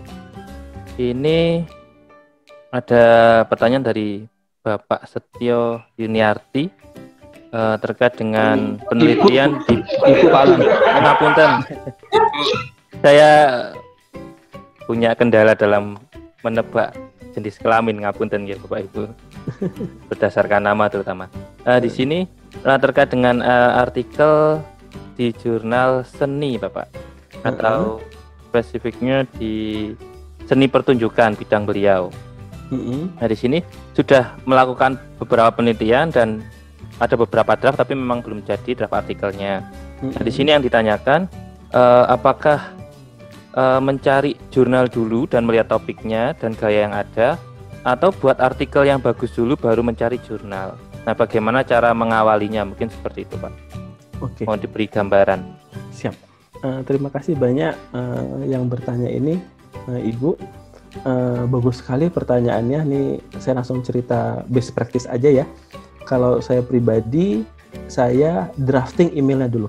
Ini ada pertanyaan dari Bapak Setio Yuniarti uh, terkait dengan penelitian di Ibu Pak Alan. Ngapunten. Saya punya kendala dalam menebak jenis kelamin, ngapunten ya Bapak Ibu. Berdasarkan nama terutama. Uh, di sini uh, terkait dengan uh, artikel di jurnal seni Bapak, atau spesifiknya di seni pertunjukan bidang beliau. Mm-hmm. Nah di sini sudah melakukan beberapa penelitian dan ada beberapa draft, tapi memang belum jadi draft artikelnya. Nah di sini yang ditanyakan uh, apakah uh, mencari jurnal dulu dan melihat topiknya dan gaya yang ada, atau buat artikel yang bagus dulu baru mencari jurnal. Nah bagaimana cara mengawalinya, mungkin seperti itu Pak. Oke. Mau diberi gambaran. Siap. Uh, terima kasih banyak uh, yang bertanya ini, uh, Ibu. Uh, bagus sekali pertanyaannya. Nih saya langsung cerita best practice aja ya. Kalau saya pribadi, saya drafting emailnya dulu.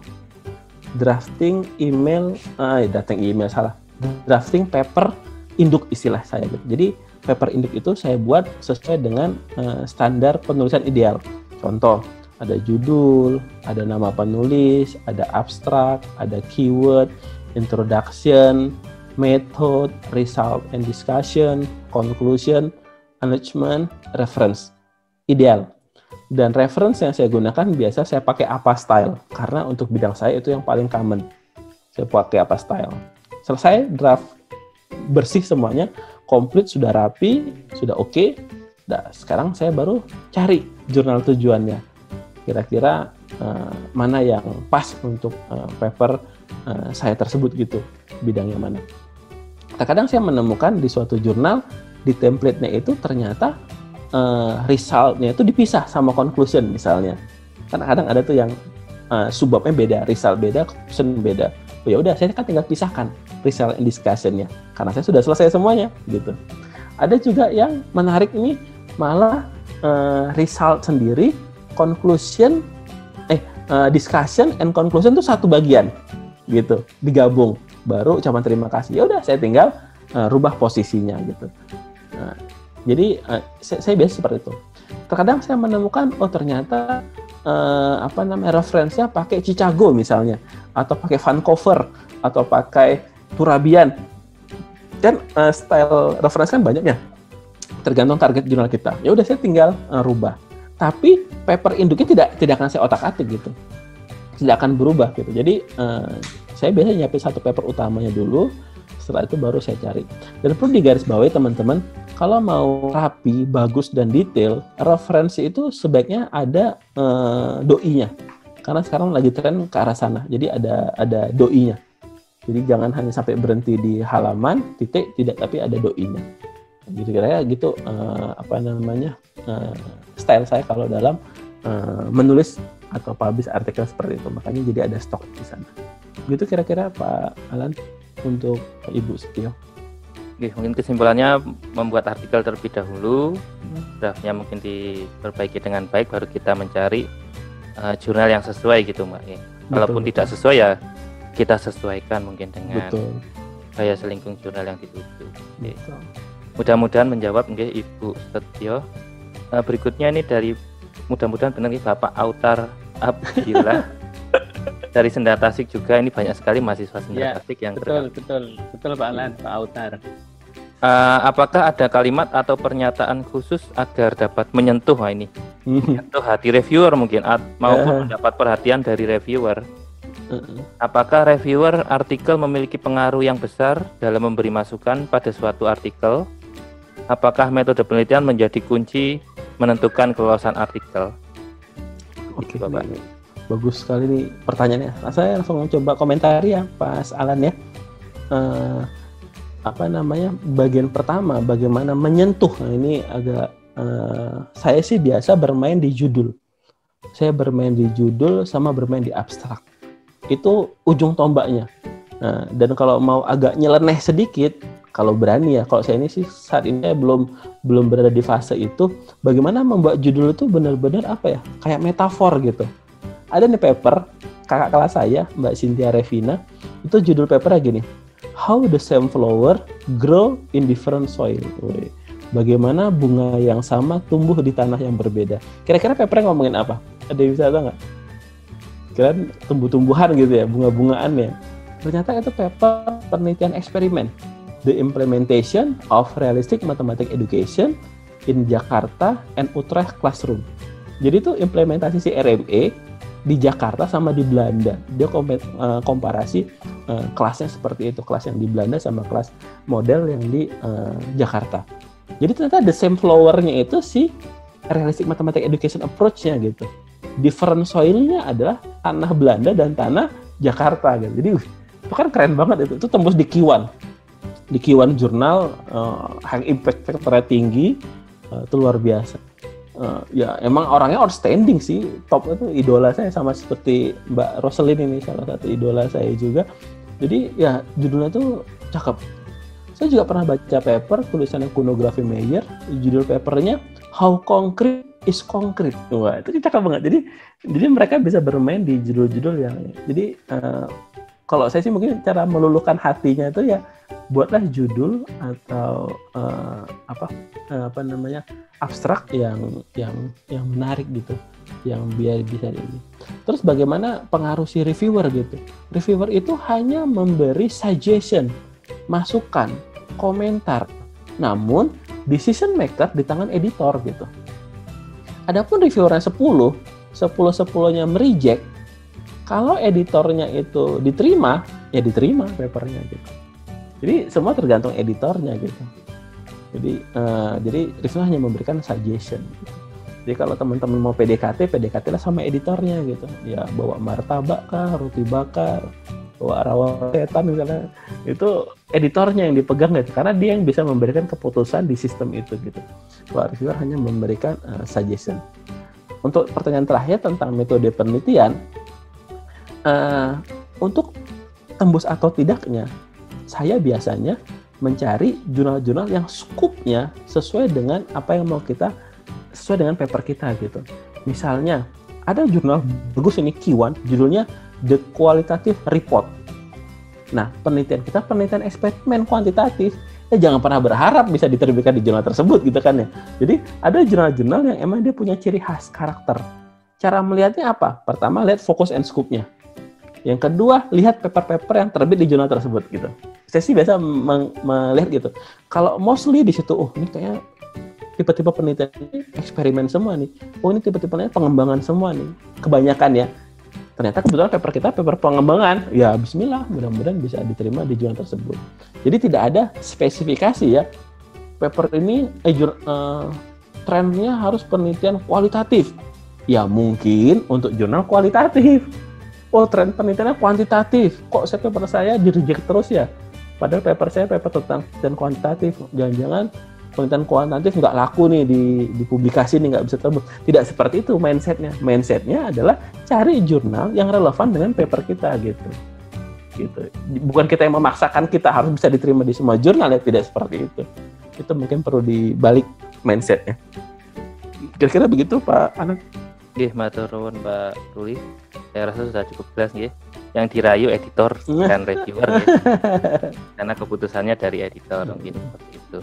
Drafting email, ah, drafting email salah. Drafting paper induk istilah saya gitu. Jadi paper induk itu saya buat sesuai dengan uh, standar penulisan ideal. Contoh, ada judul, ada nama penulis, ada abstrak, ada keyword, introduction, method, result and discussion, conclusion, acknowledgement, reference. Ideal. Dan reference yang saya gunakan biasa saya pakai apa style, karena untuk bidang saya itu yang paling common. Saya pakai apa style. Selesai draft bersih semuanya, komplit, sudah rapi, sudah oke. Okay. Nah, sekarang saya baru cari jurnal tujuannya. Kira-kira uh, mana yang pas untuk uh, paper uh, saya tersebut gitu, bidangnya mana. Terkadang saya menemukan di suatu jurnal, di template-nya itu ternyata uh, result-nya itu dipisah sama conclusion misalnya. Karena kadang ada tuh yang uh, subbabnya beda, result beda, conclusion beda. Oh ya udah, saya kan tinggal pisahkan result and discussion-nya, karena saya sudah selesai semuanya gitu. Ada juga yang menarik ini malah uh, result sendiri, conclusion, eh uh, discussion and conclusion itu satu bagian gitu, digabung. Baru ucapan terima kasih. Ya udah, saya tinggal uh, rubah posisinya gitu. Nah, jadi uh, saya, saya biasa seperti itu. Terkadang saya menemukan oh ternyata uh, apa namanya referensinya pakai Chicago misalnya, atau pakai Vancouver, atau pakai Turabian. Dan uh, style referensi kan banyak ya. Tergantung target jurnal kita. Ya udah, saya tinggal uh, rubah. Tapi paper induknya tidak tidak akan saya otak-atik gitu. Tidak akan berubah gitu. Jadi uh, saya biasanya nyiapin satu paper utamanya dulu, setelah itu baru saya cari. Dan perlu digarisbawahi teman-teman, kalau mau rapi, bagus dan detail, referensi itu sebaiknya ada uh, doi-nya. Karena sekarang lagi tren ke arah sana. Jadi ada ada doi-nya. Jadi jangan hanya sampai berhenti di halaman, titik, tidak, tapi ada doi-nya. Gitu kira-kira gitu uh, apa namanya uh, style saya kalau dalam uh, menulis atau publish artikel seperti itu. Makanya jadi ada stok di sana. Gitu kira-kira Pak Alan untuk Ibu Setio. Oke, mungkin kesimpulannya membuat artikel terlebih dahulu, draftnya mungkin diperbaiki dengan baik, baru kita mencari uh, jurnal yang sesuai gitu Mbak. Ya. Kalaupun betul, tidak sesuai ya kita sesuaikan mungkin dengan betul. Gaya selingkung jurnal yang dituju. Mudah-mudahan menjawab nggih Ibu Setio. Uh, berikutnya ini dari mudah-mudahan benar nih Bapak Autar Abdillah. Dari Senda Tasik juga, ini banyak sekali mahasiswa Senda ya, Tasik yang betul berkata. betul betul Pak Alan, Pak Autar. Uh, apakah ada kalimat atau pernyataan khusus agar dapat menyentuh wah ini menyentuh hati reviewer mungkin at, maupun uh. mendapat perhatian dari reviewer? Uh-uh. Apakah reviewer artikel memiliki pengaruh yang besar dalam memberi masukan pada suatu artikel? Apakah metode penelitian menjadi kunci menentukan kelolosan artikel? Oke, Bapak. Bagus sekali nih pertanyaannya. Nah, saya langsung coba komentari ya, Pas Alan ya. Uh, apa namanya bagian pertama bagaimana menyentuh. Nah, ini agak uh, saya sih biasa bermain di judul. Saya bermain di judul sama bermain di abstrak. Itu ujung tombaknya. Nah, dan kalau mau agak nyeleneh sedikit, kalau berani ya, kalau saya ini sih saat ini saya belum belum berada di fase itu, bagaimana membuat judul itu benar-benar apa ya, kayak metafor gitu. Ada nih paper, kakak kelas saya, Mbak Cynthia Revina, itu judul papernya gini, How the Same Flower Grow in Different Soil. Bagaimana bunga yang sama tumbuh di tanah yang berbeda. Kira-kira papernya ngomongin apa? Ada yang bisa tahu nggak? Kira-kira tumbuh-tumbuhan gitu ya, bunga-bungaan ya. Ternyata itu paper penelitian eksperimen. The Implementation of Realistic Mathematics Education in Jakarta and Utrecht Classroom. Jadi itu implementasi si R M E di Jakarta sama di Belanda. Dia komparasi uh, kelasnya seperti itu, kelas yang di Belanda sama kelas model yang di uh, Jakarta. Jadi ternyata the same flower-nya itu si Realistic Mathematics Education approach-nya gitu. Different soil-nya adalah tanah Belanda dan tanah Jakarta gitu. Jadi itu kan keren banget itu. Itu tembus di Q satu. Di Q satu jurnal uh, high impact factor tinggi, uh, itu luar biasa. Uh, ya emang orangnya outstanding sih, top itu idola saya sama seperti Mbak Roselyn ini salah satu idola saya juga. Jadi ya judulnya tuh cakep. Saya juga pernah baca paper tulisannya Kuno Grafi Meyer, judul papernya How Concrete is Concrete. Wah itu cakep banget. Jadi jadi mereka bisa bermain di judul-judul yang jadi uh, kalau saya sih mungkin cara meluluhkan hatinya itu ya buatlah judul atau uh, apa uh, apa namanya abstrak yang yang yang menarik gitu, yang biar bisa ini. Terus bagaimana pengaruh si reviewer gitu? Reviewer itu hanya memberi suggestion, masukan, komentar. Namun decision maker di tangan editor gitu. Adapun reviewernya sepuluh, sepuluh sepuluhnya mereject. Kalau editornya itu diterima, ya diterima papernya gitu. Jadi semua tergantung editornya gitu. Jadi uh, jadi reviewer hanya memberikan suggestion. Gitu. Jadi kalau teman-teman mau P D K T, P D K T lah sama editornya gitu. Ya bawa martabak kah, roti bakar, bawa rawon setan misalnya. Itu editornya yang dipegang gitu. Karena dia yang bisa memberikan keputusan di sistem itu gitu. Kalau reviewer hanya memberikan uh, suggestion. Untuk pertanyaan terakhir tentang metode penelitian, Uh, untuk tembus atau tidaknya, saya biasanya mencari jurnal-jurnal yang skupnya sesuai dengan apa yang mau kita, sesuai dengan paper kita gitu. Misalnya, ada jurnal bagus ini Q satu, judulnya The Qualitative Report. Nah, penelitian kita penelitian eksperimen kuantitatif. Ya jangan pernah berharap bisa diterbitkan di jurnal tersebut gitu kan ya. Jadi ada jurnal-jurnal yang emang dia punya ciri khas karakter. Cara melihatnya apa? Pertama, lihat fokus and scope-nya. Yang kedua, lihat paper-paper yang terbit di jurnal tersebut gitu. Saya sih biasa melihat gitu. Kalau mostly di situ, oh ini kayak tipe-tipe penelitian ini eksperimen semua nih. Oh ini tipe-tipe pengembangan semua nih. Kebanyakan ya. Ternyata kebetulan paper kita paper pengembangan. Ya bismillah, mudah-mudahan bisa diterima di jurnal tersebut. Jadi tidak ada spesifikasi ya. Paper ini eh, jur, eh, trennya harus penelitian kualitatif. Ya mungkin untuk jurnal kualitatif. Oh tren penelitiannya kuantitatif, kok saya paper saya di-reject terus ya? Padahal paper saya paper tentang penelitian kuantitatif, jangan-jangan penelitian kuantitatif nggak laku nih di, di publikasi nih, nggak bisa tembus. Tidak seperti itu mindsetnya. Mindsetnya adalah cari jurnal yang relevan dengan paper kita gitu. Gitu. Bukan kita yang memaksakan kita harus bisa diterima di semua jurnal ya, tidak seperti itu. Itu mungkin perlu dibalik mindsetnya. Kira-kira begitu Pak Anak. Nggih, matur nuwun Mbak Ruli. Saya rasa sudah cukup jelas nggih. Yang dirayu editor dan reviewer nggih. Karena keputusannya dari editor mungkin seperti itu.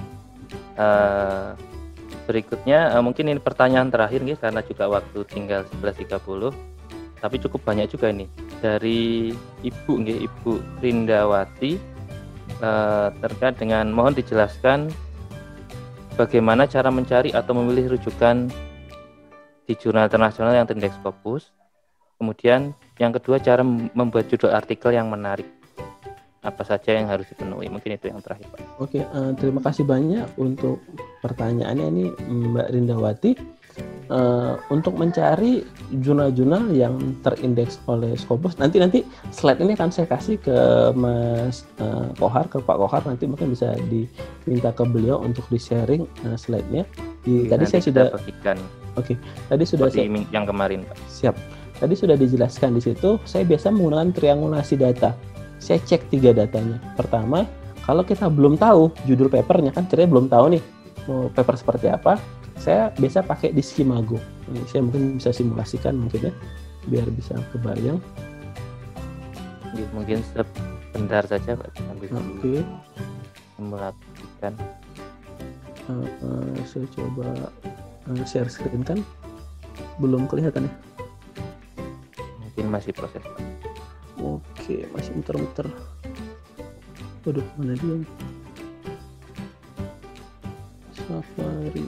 Uh, berikutnya uh, mungkin ini pertanyaan terakhir nggih karena juga waktu tinggal sebelas tiga puluh. Tapi cukup banyak juga ini dari Ibu nggih, Ibu Rindawati uh, terkait dengan mohon dijelaskan bagaimana cara mencari atau memilih rujukan di jurnal internasional yang terindeks Scopus. Kemudian yang kedua, cara membuat judul artikel yang menarik. Apa saja yang harus dipenuhi? Mungkin itu yang terakhir, Pak. Oke, uh, terima kasih banyak untuk pertanyaannya ini Mbak Rindawati. uh, untuk mencari jurnal-jurnal yang terindeks oleh Scopus, nanti nanti slide ini akan saya kasih ke Mas uh, Kohar, ke Pak Kohar, nanti mungkin bisa diminta ke beliau untuk di-sharing uh, slide-nya. Di, tadi saya sudah bagikan. Oke, okay, tadi sudah saya, saya, yang kemarin, Pak. Siap. Tadi sudah dijelaskan di situ. Saya biasa menggunakan triangulasi data. Saya cek tiga datanya. Pertama, kalau kita belum tahu judul papernya, kan ceritanya belum tahu nih mau paper seperti apa, saya biasa pakai di Skimago. Ini saya mungkin bisa simulasikan mungkin ya, biar bisa kebayang. Mungkin sebentar saja Pak, sambil Oke. simulasikan. Uh, uh, saya coba uh, share screen, kan belum kelihatan ya. Mungkin masih proses. Oke, masih muter-muter. Waduh, mana dia? Safari.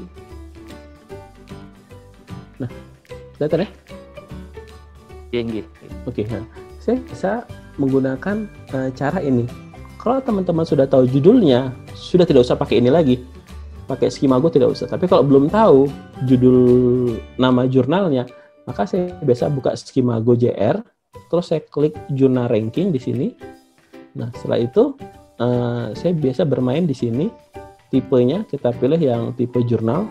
Nah, kelihatan ya? Tinggi. Oke, nah, saya bisa menggunakan uh, cara ini. Kalau teman-teman sudah tahu judulnya, sudah tidak usah pakai ini lagi. Pakai Skimago tidak usah. Tapi kalau belum tahu judul nama jurnalnya, maka saya biasa buka Skimago J R, terus saya klik jurnal ranking di sini. Nah, setelah itu uh, saya biasa bermain di sini. Tipenya kita pilih yang tipe jurnal.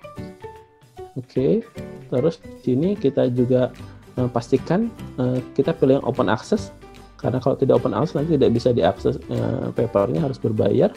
Oke, terus di sini kita juga uh, pastikan uh, kita pilih yang open access, karena kalau tidak open access nanti tidak bisa diakses, uh, papernya harus berbayar.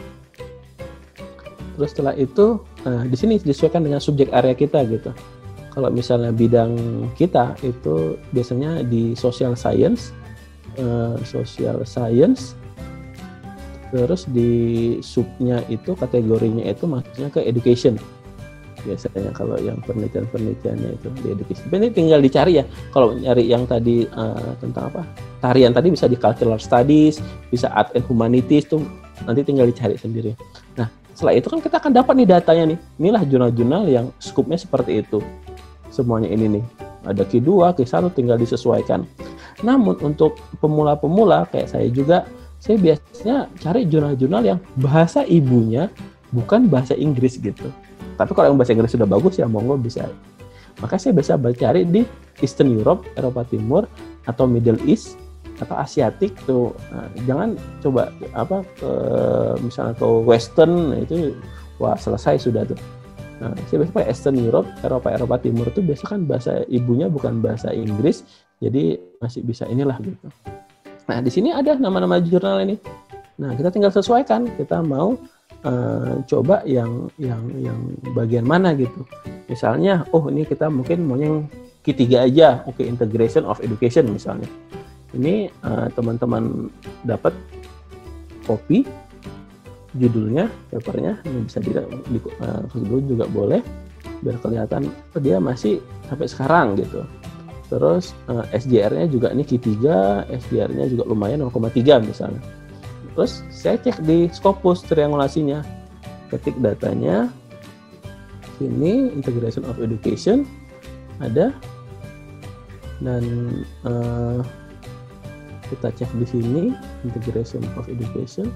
Terus setelah itu uh, di sini disesuaikan dengan subjek area kita gitu. Kalau misalnya bidang kita itu biasanya di social science, uh, social science. Terus di subnya itu kategorinya itu maksudnya ke education. Biasanya kalau yang penelitian-penelitiannya itu di education. Ini tinggal dicari ya. Kalau nyari yang tadi uh, tentang apa? Tarian tadi bisa di cultural studies, bisa art and humanities tuh nanti tinggal dicari sendiri. Nah, setelah itu kan kita akan dapat nih datanya nih. Inilah jurnal-jurnal yang skupnya seperti itu. Semuanya ini nih. Ada Q dua, Q satu tinggal disesuaikan. Namun untuk pemula-pemula kayak saya juga, saya biasanya cari jurnal-jurnal yang bahasa ibunya bukan bahasa Inggris gitu. Tapi kalau yang bahasa Inggris sudah bagus ya monggo bisa. Maka saya biasa cari di Eastern Europe, Eropa Timur, atau Middle East, atau Asiatik tuh. Nah, jangan coba apa ke, misalnya ke Western, nah itu wah selesai sudah tuh. Nah, saya biasa pakai Eastern Europe, Eropa Eropa Timur itu biasa kan bahasa ibunya bukan bahasa Inggris, jadi masih bisa inilah gitu. Nah, di sini ada nama-nama jurnal ini. Nah, kita tinggal sesuaikan. Kita mau uh, coba yang yang yang bagian mana gitu. Misalnya, oh ini kita mungkin mau yang Q tiga aja. Oke, okay, Integration of Education misalnya. Ini uh, teman-teman dapat copy judulnya, papernya. Ini bisa di, di uh, dulu juga boleh. Biar kelihatan oh, dia masih sampai sekarang gitu. Terus uh, S J R-nya juga ini Q tiga, S J R-nya juga lumayan nol koma tiga misalnya. Terus saya cek di Scopus triangulasinya, ketik datanya, sini Integration of Education ada, dan uh, kita cek di sini Integration of Education.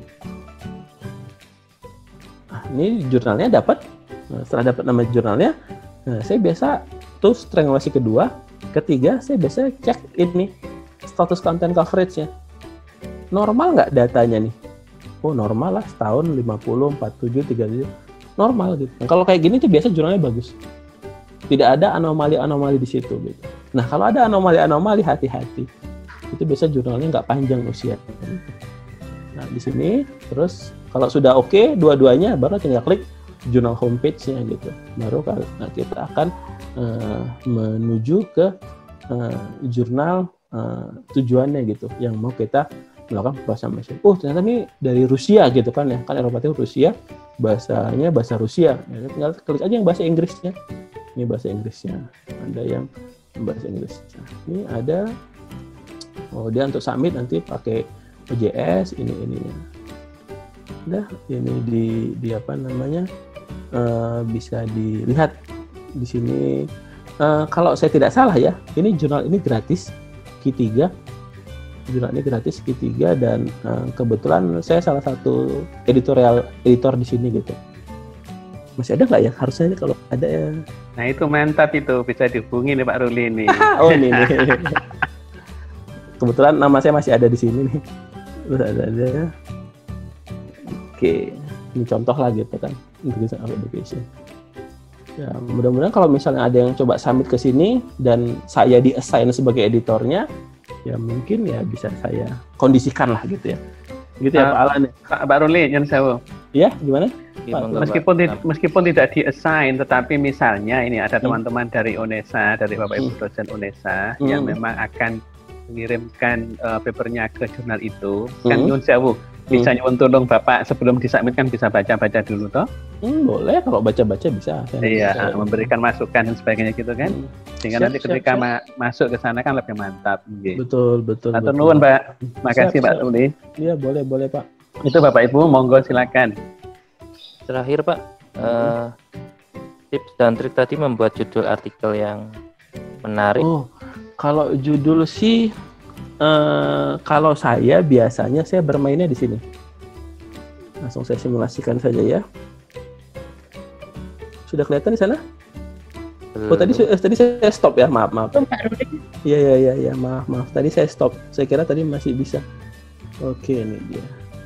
Ah, ini jurnalnya dapat. Nah, setelah dapat nama jurnalnya, nah, saya biasa terus triangulasi kedua. Ketiga, saya biasa cek ini status content coverage-nya. Normal nggak datanya nih? Oh, normal lah, setahun lima puluh, empat puluh tujuh, tiga puluh tujuh. Normal gitu. Nah, kalau kayak gini tuh biasa jurnalnya bagus. Tidak ada anomali-anomali di situ gitu. Nah, kalau ada anomali-anomali hati-hati. Itu biasa jurnalnya nggak panjang usia. Nah, di sini terus kalau sudah oke okay, dua-duanya baru tinggal klik jurnal homepage-nya gitu. Baru nah, kita akan uh, menuju ke uh, jurnal uh, tujuannya gitu yang mau kita melakukan pembahasan. Oh, ternyata ini dari Rusia gitu kan ya. Kan Eropa Timur Rusia, bahasanya bahasa Rusia. Ya, tinggal klik aja yang bahasa Inggrisnya. Ini bahasa Inggrisnya. Ada yang bahasa Inggrisnya. Ini ada oh dia untuk submit nanti pakai O J S ini ininya. Udah ini di di apa namanya? Uh, bisa dilihat di sini. Uh, kalau saya tidak salah ya, ini jurnal ini gratis Q tiga. Jurnal ini gratis Q tiga dan uh, kebetulan saya salah satu editorial editor di sini gitu. Masih ada nggak ya? Harusnya kalau ada ya. Nah itu mantap itu, bisa dihubungi nih Pak Ruli nih. Oh ini nih. Kebetulan nama saya masih ada di sini nih. Terus ada ada. Oke, ini contoh lah gitu kan, Integration of Education. Ya, mudah-mudahan kalau misalnya ada yang coba submit ke sini dan saya di-assign sebagai editornya, ya mungkin ya bisa saya kondisikan lah gitu ya. Gitu ya uh, Pak Alan ya. Pak Ruli, yang saya. Ya, gimana? Pak, meskipun di, meskipun tidak di-assign, tetapi misalnya ini ada teman-teman hmm. dari UNESA, dari Bapak Ibu dosen UNESA hmm. yang memang akan mengirimkan uh, papernya ke jurnal itu, hmm. kan nyun sewu. Bisa nyuwun tolong Bapak sebelum disubmit kan bisa baca-baca dulu toh? Hmm, boleh, kalau baca-baca bisa. Iya, bisa. Memberikan masukan dan sebagainya gitu kan. Hmm. Sehingga siap, nanti ketika siap, ma- masuk ke sana kan lebih mantap. Gitu. Betul, betul. Atur nuwun Pak. Makasih siap, Pak Ruli. Iya, boleh, boleh Pak. Itu Bapak Ibu, monggo silakan. Terakhir Pak, hmm. uh, tips dan trik tadi membuat judul artikel yang menarik. Oh, kalau judul sih Uh, kalau saya biasanya saya bermainnya di sini. Langsung saya simulasikan saja ya. Sudah kelihatan di sana? Belum. Oh tadi eh, tadi saya stop ya, maaf maaf. Iya iya iya ya, maaf maaf. Tadi saya stop. Saya kira tadi masih bisa. Oke ini dia.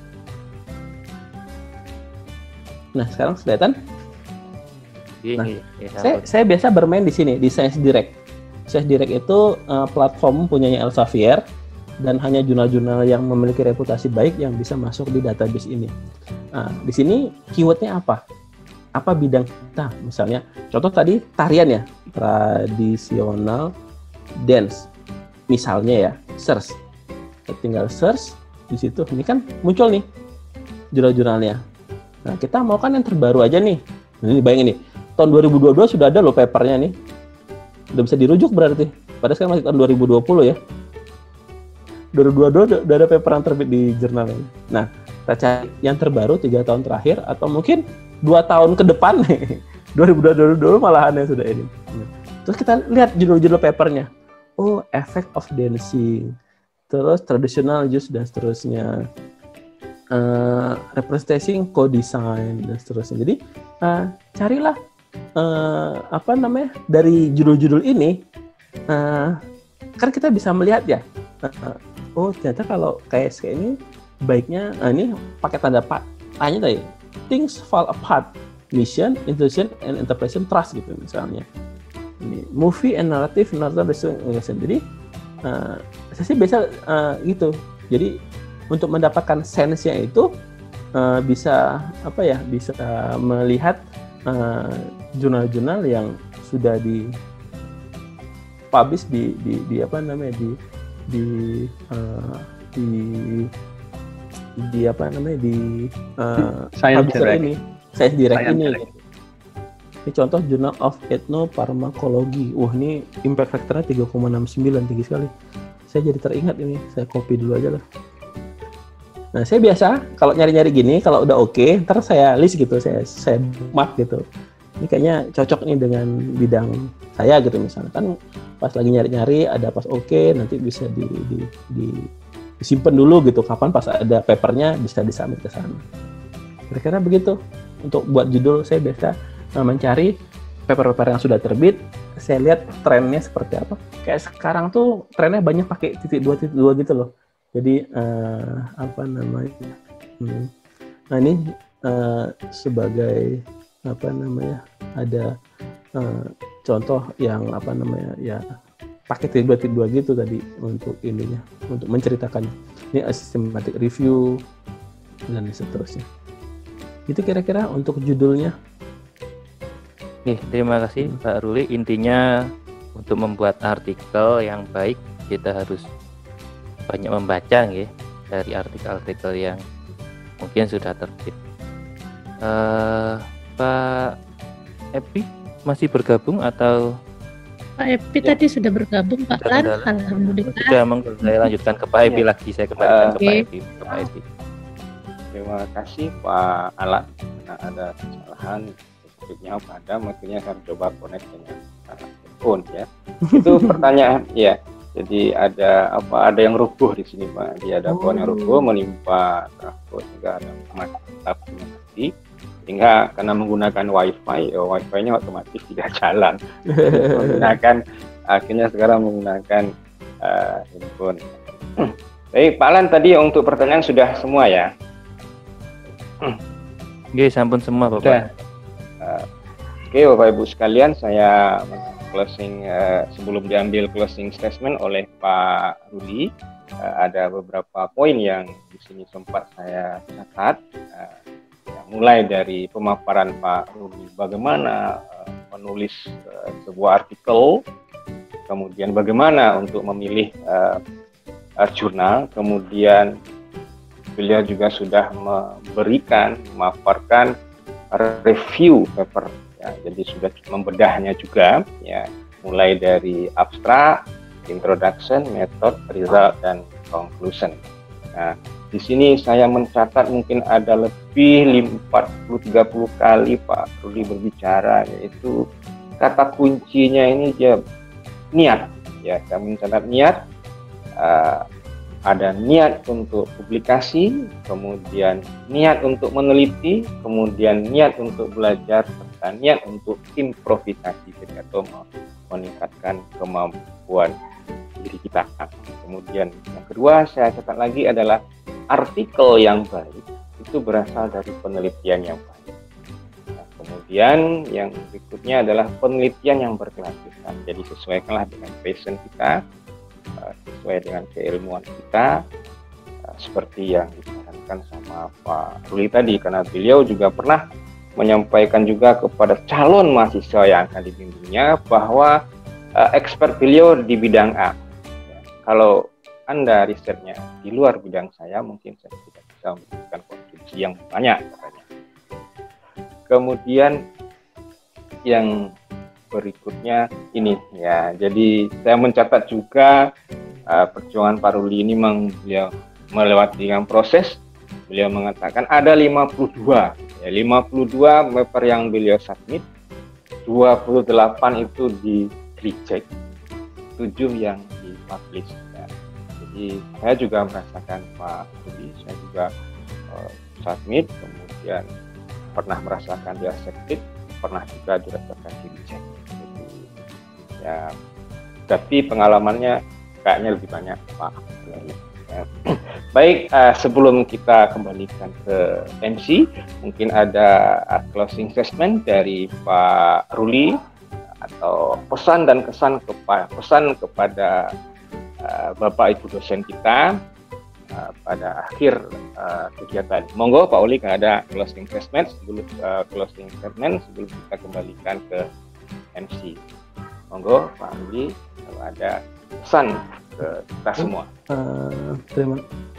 Nah sekarang kelihatan? Nah, saya saya biasa bermain di sini di Science Direct. Science Direct itu uh, platform punyanya Elsevier dan hanya jurnal-jurnal yang memiliki reputasi baik yang bisa masuk di database ini. Nah, di sini keywordnya apa? Apa bidang kita? Misalnya, contoh tadi tarian ya, tradisional dance. Misalnya ya, search. Kita tinggal search di situ. Ini kan muncul nih jurnal-jurnalnya. Nah, kita mau kan yang terbaru aja nih. Ini bayangin nih, tahun dua ribu dua puluh dua sudah ada loh papernya nih. Udah bisa dirujuk berarti. Padahal sekarang masih tahun dua ribu dua puluh ya. dua ribu dua puluh dua udah ada paper yang terbit di jurnal ini. Nah, kita cari yang terbaru tiga tahun terakhir atau mungkin dua tahun ke depan nih. dua ribu dua puluh malahan yang sudah ini. Terus kita lihat judul-judul papernya. Oh, effect of dancing. Terus traditional use dan seterusnya. Uh, representing co-design dan seterusnya. Jadi, uh, carilah uh, apa namanya dari judul-judul ini. Uh, kan kita bisa melihat ya. Uh, oh ternyata kalau kayak kayak ini baiknya nah ini pakai tanda pak tanya tadi things fall apart mission intention and interpretation trust gitu misalnya ini movie and narrative narrative jadi uh, saya sih biasa uh, gitu jadi untuk mendapatkan sense-nya itu uh, bisa apa ya bisa melihat uh, jurnal-jurnal yang sudah di publish di di, di apa namanya di di uh, di di apa namanya di uh, Science Direct ini Science Direct ini Direct. Ini contoh Journal of Ethnoparmakologi. Wah ini impact factor-nya tiga koma enam sembilan tinggi sekali. Saya jadi teringat ini. Saya copy dulu aja lah. Nah saya biasa kalau nyari-nyari gini kalau udah oke okay, ntar saya list gitu saya saya mark gitu. Ini kayaknya cocok nih dengan bidang saya gitu misalnya kan pas lagi nyari-nyari ada pas oke okay, nanti bisa di, di, di disimpan dulu gitu kapan pas ada papernya bisa disubmit ke sana. Kira-kira begitu untuk buat judul saya biasa uh, mencari paper-paper yang sudah terbit saya lihat trennya seperti apa. Kayak sekarang tuh trennya banyak pakai titik dua titik dua gitu loh. Jadi uh, apa namanya? Hmm. Nah ini uh, sebagai apa namanya ada uh, contoh yang apa namanya ya pakai tiga titik dua gitu tadi untuk ininya untuk menceritakan ini systematic review dan seterusnya itu kira-kira untuk judulnya. Oke, terima kasih hmm. Pak Ruli. Intinya untuk membuat artikel yang baik kita harus banyak membaca ya dari artikel-artikel yang mungkin sudah terbit. Uh, Pak Epi masih bergabung atau Pak Epi ya. Tadi sudah bergabung Pak Lan, alhamdulillah. Sudah mungkin saya lanjutkan ke Pak Epi ya. Lagi saya kembalikan uh, ke Pak Epi, ke Pak Epi. Terima kasih Pak Alan karena ada kesalahan listriknya pada makanya saya coba connect dengan phone ya. Itu pertanyaan ya. Jadi ada apa ada yang rubuh di sini Pak. Dia ada pohon oh. yang rubuh menimpa trafo sehingga ada mati mati. sehingga karena menggunakan wifi, ya wifi-nya otomatis tidak jalan. Menggunakan akhirnya sekarang menggunakan uh, handphone. Baik, Pak Alan, tadi untuk pertanyaan sudah semua ya? Oke, sampun semua Bapak. Sudah. Uh, Oke, Bapak Ibu sekalian, saya closing uh, sebelum diambil closing statement oleh Pak Ruli, uh, ada beberapa poin yang di sini sempat saya catat. Uh, ya, mulai dari pemaparan Pak Ruli, bagaimana uh, menulis uh, sebuah artikel, kemudian bagaimana untuk memilih uh, uh, jurnal, kemudian beliau juga sudah memberikan, memaparkan review paper. Ya, jadi sudah membedahnya juga, ya, mulai dari abstrak, introduction, method, result, dan conclusion. Nah, di sini saya mencatat mungkin ada lebih empat puluh tiga puluh kali Pak Ruli berbicara, yaitu kata kuncinya ini dia niat. Ya, saya mencatat niat. Uh, ada niat untuk publikasi, kemudian niat untuk meneliti, kemudian niat untuk belajar, serta niat untuk improvisasi atau meningkatkan kemampuan diri kita. Kemudian yang kedua saya catat lagi adalah artikel yang baik itu berasal dari penelitian yang baik. Nah, kemudian yang berikutnya adalah penelitian yang berkelanjutan. Jadi sesuaikanlah dengan passion kita, sesuai dengan keilmuan kita, seperti yang disarankan sama Pak Ruli tadi, karena beliau juga pernah menyampaikan juga kepada calon mahasiswa yang akan dibimbingnya bahwa uh, expert beliau di bidang A. Ya, kalau Anda risetnya di luar bidang saya, mungkin saya tidak bisa memberikan kontribusi yang banyak katanya. Kemudian yang berikutnya ini ya, jadi saya mencatat juga uh, perjuangan Pak Ruli ini memang beliau melewati dengan proses. Beliau mengatakan ada lima puluh dua ya, lima puluh dua paper yang beliau submit, dua puluh delapan itu di reject, tujuh yang dipublish ya. Jadi saya juga merasakan Pak Ruli, saya juga uh, submit, kemudian pernah merasakan dia accepted, pernah juga dirasakan di reject. Ya, tapi pengalamannya kayaknya lebih banyak Pak. Ya. Baik, uh, sebelum kita kembalikan ke M C, mungkin ada uh, closing statement dari Pak Ruli atau pesan dan kesan kepa pesan kepada uh, Bapak Ibu dosen kita uh, pada akhir uh, kegiatan. Monggo Pak Ruli, ada closing statement sebelum uh, closing statement sebelum kita kembalikan ke M C. Monggo Pak Ruli, kalau ada pesan ke kita semua. Uh, terima,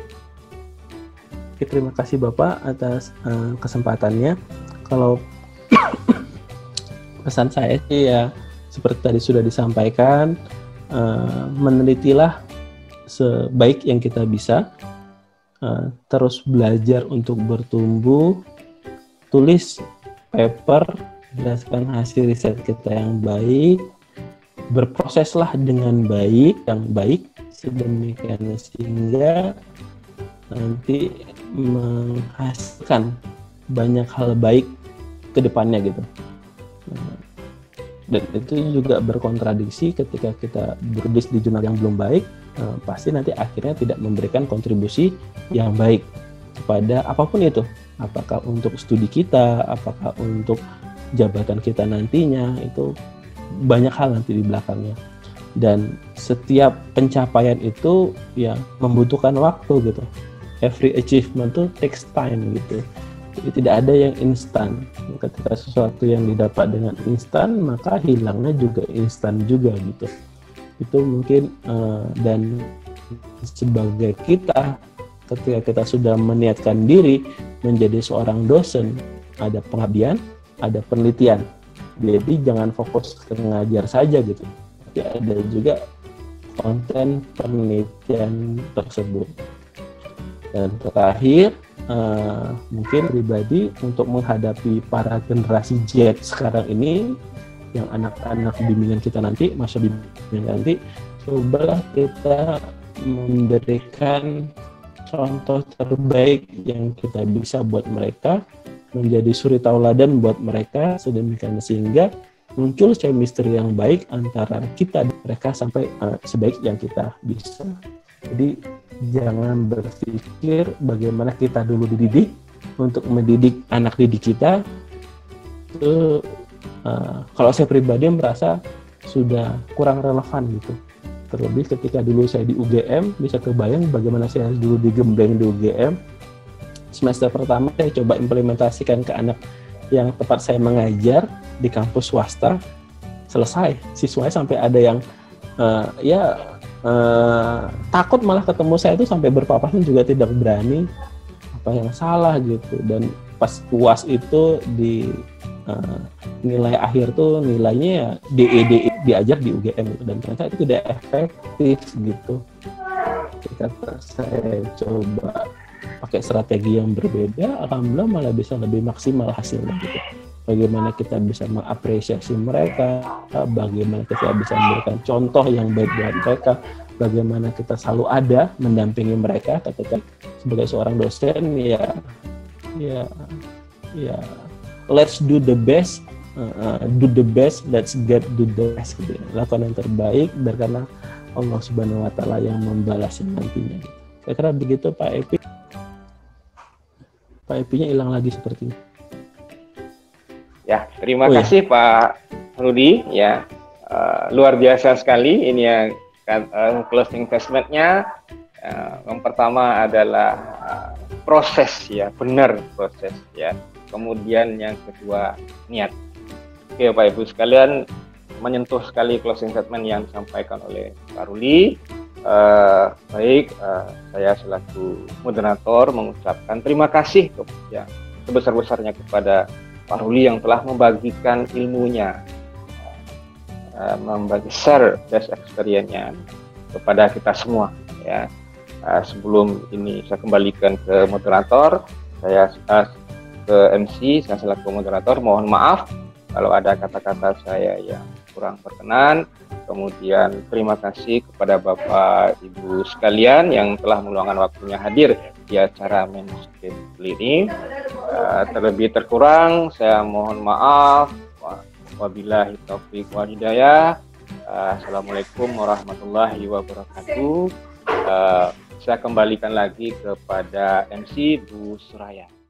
terima kasih Bapak atas uh, kesempatannya. Kalau pesan saya sih ya seperti tadi sudah disampaikan, uh, menelitilah sebaik yang kita bisa, uh, terus belajar untuk bertumbuh, tulis paper, jelaskan hasil riset kita yang baik, berproseslah dengan baik, yang baik sedemikian sehingga nanti menghasilkan banyak hal baik ke depannya gitu. Dan itu juga berkontradiksi ketika kita bertulis di jurnal yang belum baik, eh, pasti nanti akhirnya tidak memberikan kontribusi yang baik kepada apapun itu, apakah untuk studi kita, apakah untuk jabatan kita nantinya, itu banyak hal nanti di belakangnya. Dan setiap pencapaian itu ya membutuhkan waktu gitu. Every achievement itu takes time gitu. Jadi tidak ada yang instan. Ketika sesuatu yang didapat dengan instan, maka hilangnya juga instan juga gitu. Itu mungkin uh, dan sebagai kita, ketika kita sudah meniatkan diri menjadi seorang dosen, ada pengabdian, ada penelitian. Jadi jangan fokus ke ngajar saja gitu. Tapi ada juga konten penelitian tersebut. Dan terakhir, uh, mungkin pribadi untuk menghadapi para generasi Z sekarang ini, yang anak-anak bimbingan kita nanti, masa bimbingan nanti, cobalah kita memberikan contoh terbaik yang kita bisa buat mereka, menjadi suri tauladan buat mereka, sedemikian sehingga muncul chemistry yang baik antara kita dan mereka sampai uh, sebaik yang kita bisa. Jadi jangan berpikir bagaimana kita dulu dididik untuk mendidik anak didik kita. Itu uh, kalau saya pribadi merasa sudah kurang relevan gitu. Terlebih ketika dulu saya di U G M, bisa kebayang bagaimana saya dulu digembleng di U G M. Semester pertama saya coba implementasikan ke anak yang tempat saya mengajar di kampus swasta, selesai. Siswanya sampai ada yang uh, ya uh, takut malah ketemu saya itu sampai berpapasan juga tidak berani apa yang salah gitu. Dan pas U A S itu di uh, nilai akhir tuh nilainya ya D E D E diajar di U G M gitu. Dan ternyata itu tidak efektif gitu. Ketika saya coba pakai strategi yang berbeda, alhamdulillah malah bisa lebih maksimal hasilnya gitu. Bagaimana kita bisa mengapresiasi mereka, bagaimana kita bisa memberikan contoh yang baik buat mereka, bagaimana kita selalu ada mendampingi mereka ketika sebagai seorang dosen ya ya ya let's do the best, uh, do the best, let's get do the best gitu. Lakukan yang terbaik biar karena Allah Subhanahu wa taala yang membalasnya nantinya gitu. Saya kira begitu Pak Epi. Pak Epi-nya hilang lagi sepertinya. Ya, terima oh, kasih ya. Pak Rudi. Ya, uh, luar biasa sekali ini yang uh, closing statement-nya. Uh, yang pertama adalah uh, proses ya, benar proses ya. Kemudian yang kedua niat. Oke, Pak Ibu sekalian, menyentuh sekali closing statement yang disampaikan oleh Pak Rudi. Uh, baik, uh, saya selaku moderator mengucapkan terima kasih ya, sebesar-besarnya kepada Pak Ruli yang telah membagikan ilmunya, uh, membagi share best experience-nya kepada kita semua ya. Uh, sebelum ini saya kembalikan ke moderator, saya uh, ke M C, saya selaku moderator mohon maaf kalau ada kata-kata saya yang kurang berkenan. Kemudian terima kasih kepada Bapak Ibu sekalian yang telah meluangkan waktunya hadir di acara Mainstream Learning. Uh, terlebih terkurang saya mohon maaf. Wabillahi taufiq wal hidayah. Uh, Assalamualaikum warahmatullahi wabarakatuh. Uh, saya kembalikan lagi kepada M C Bu Suraya.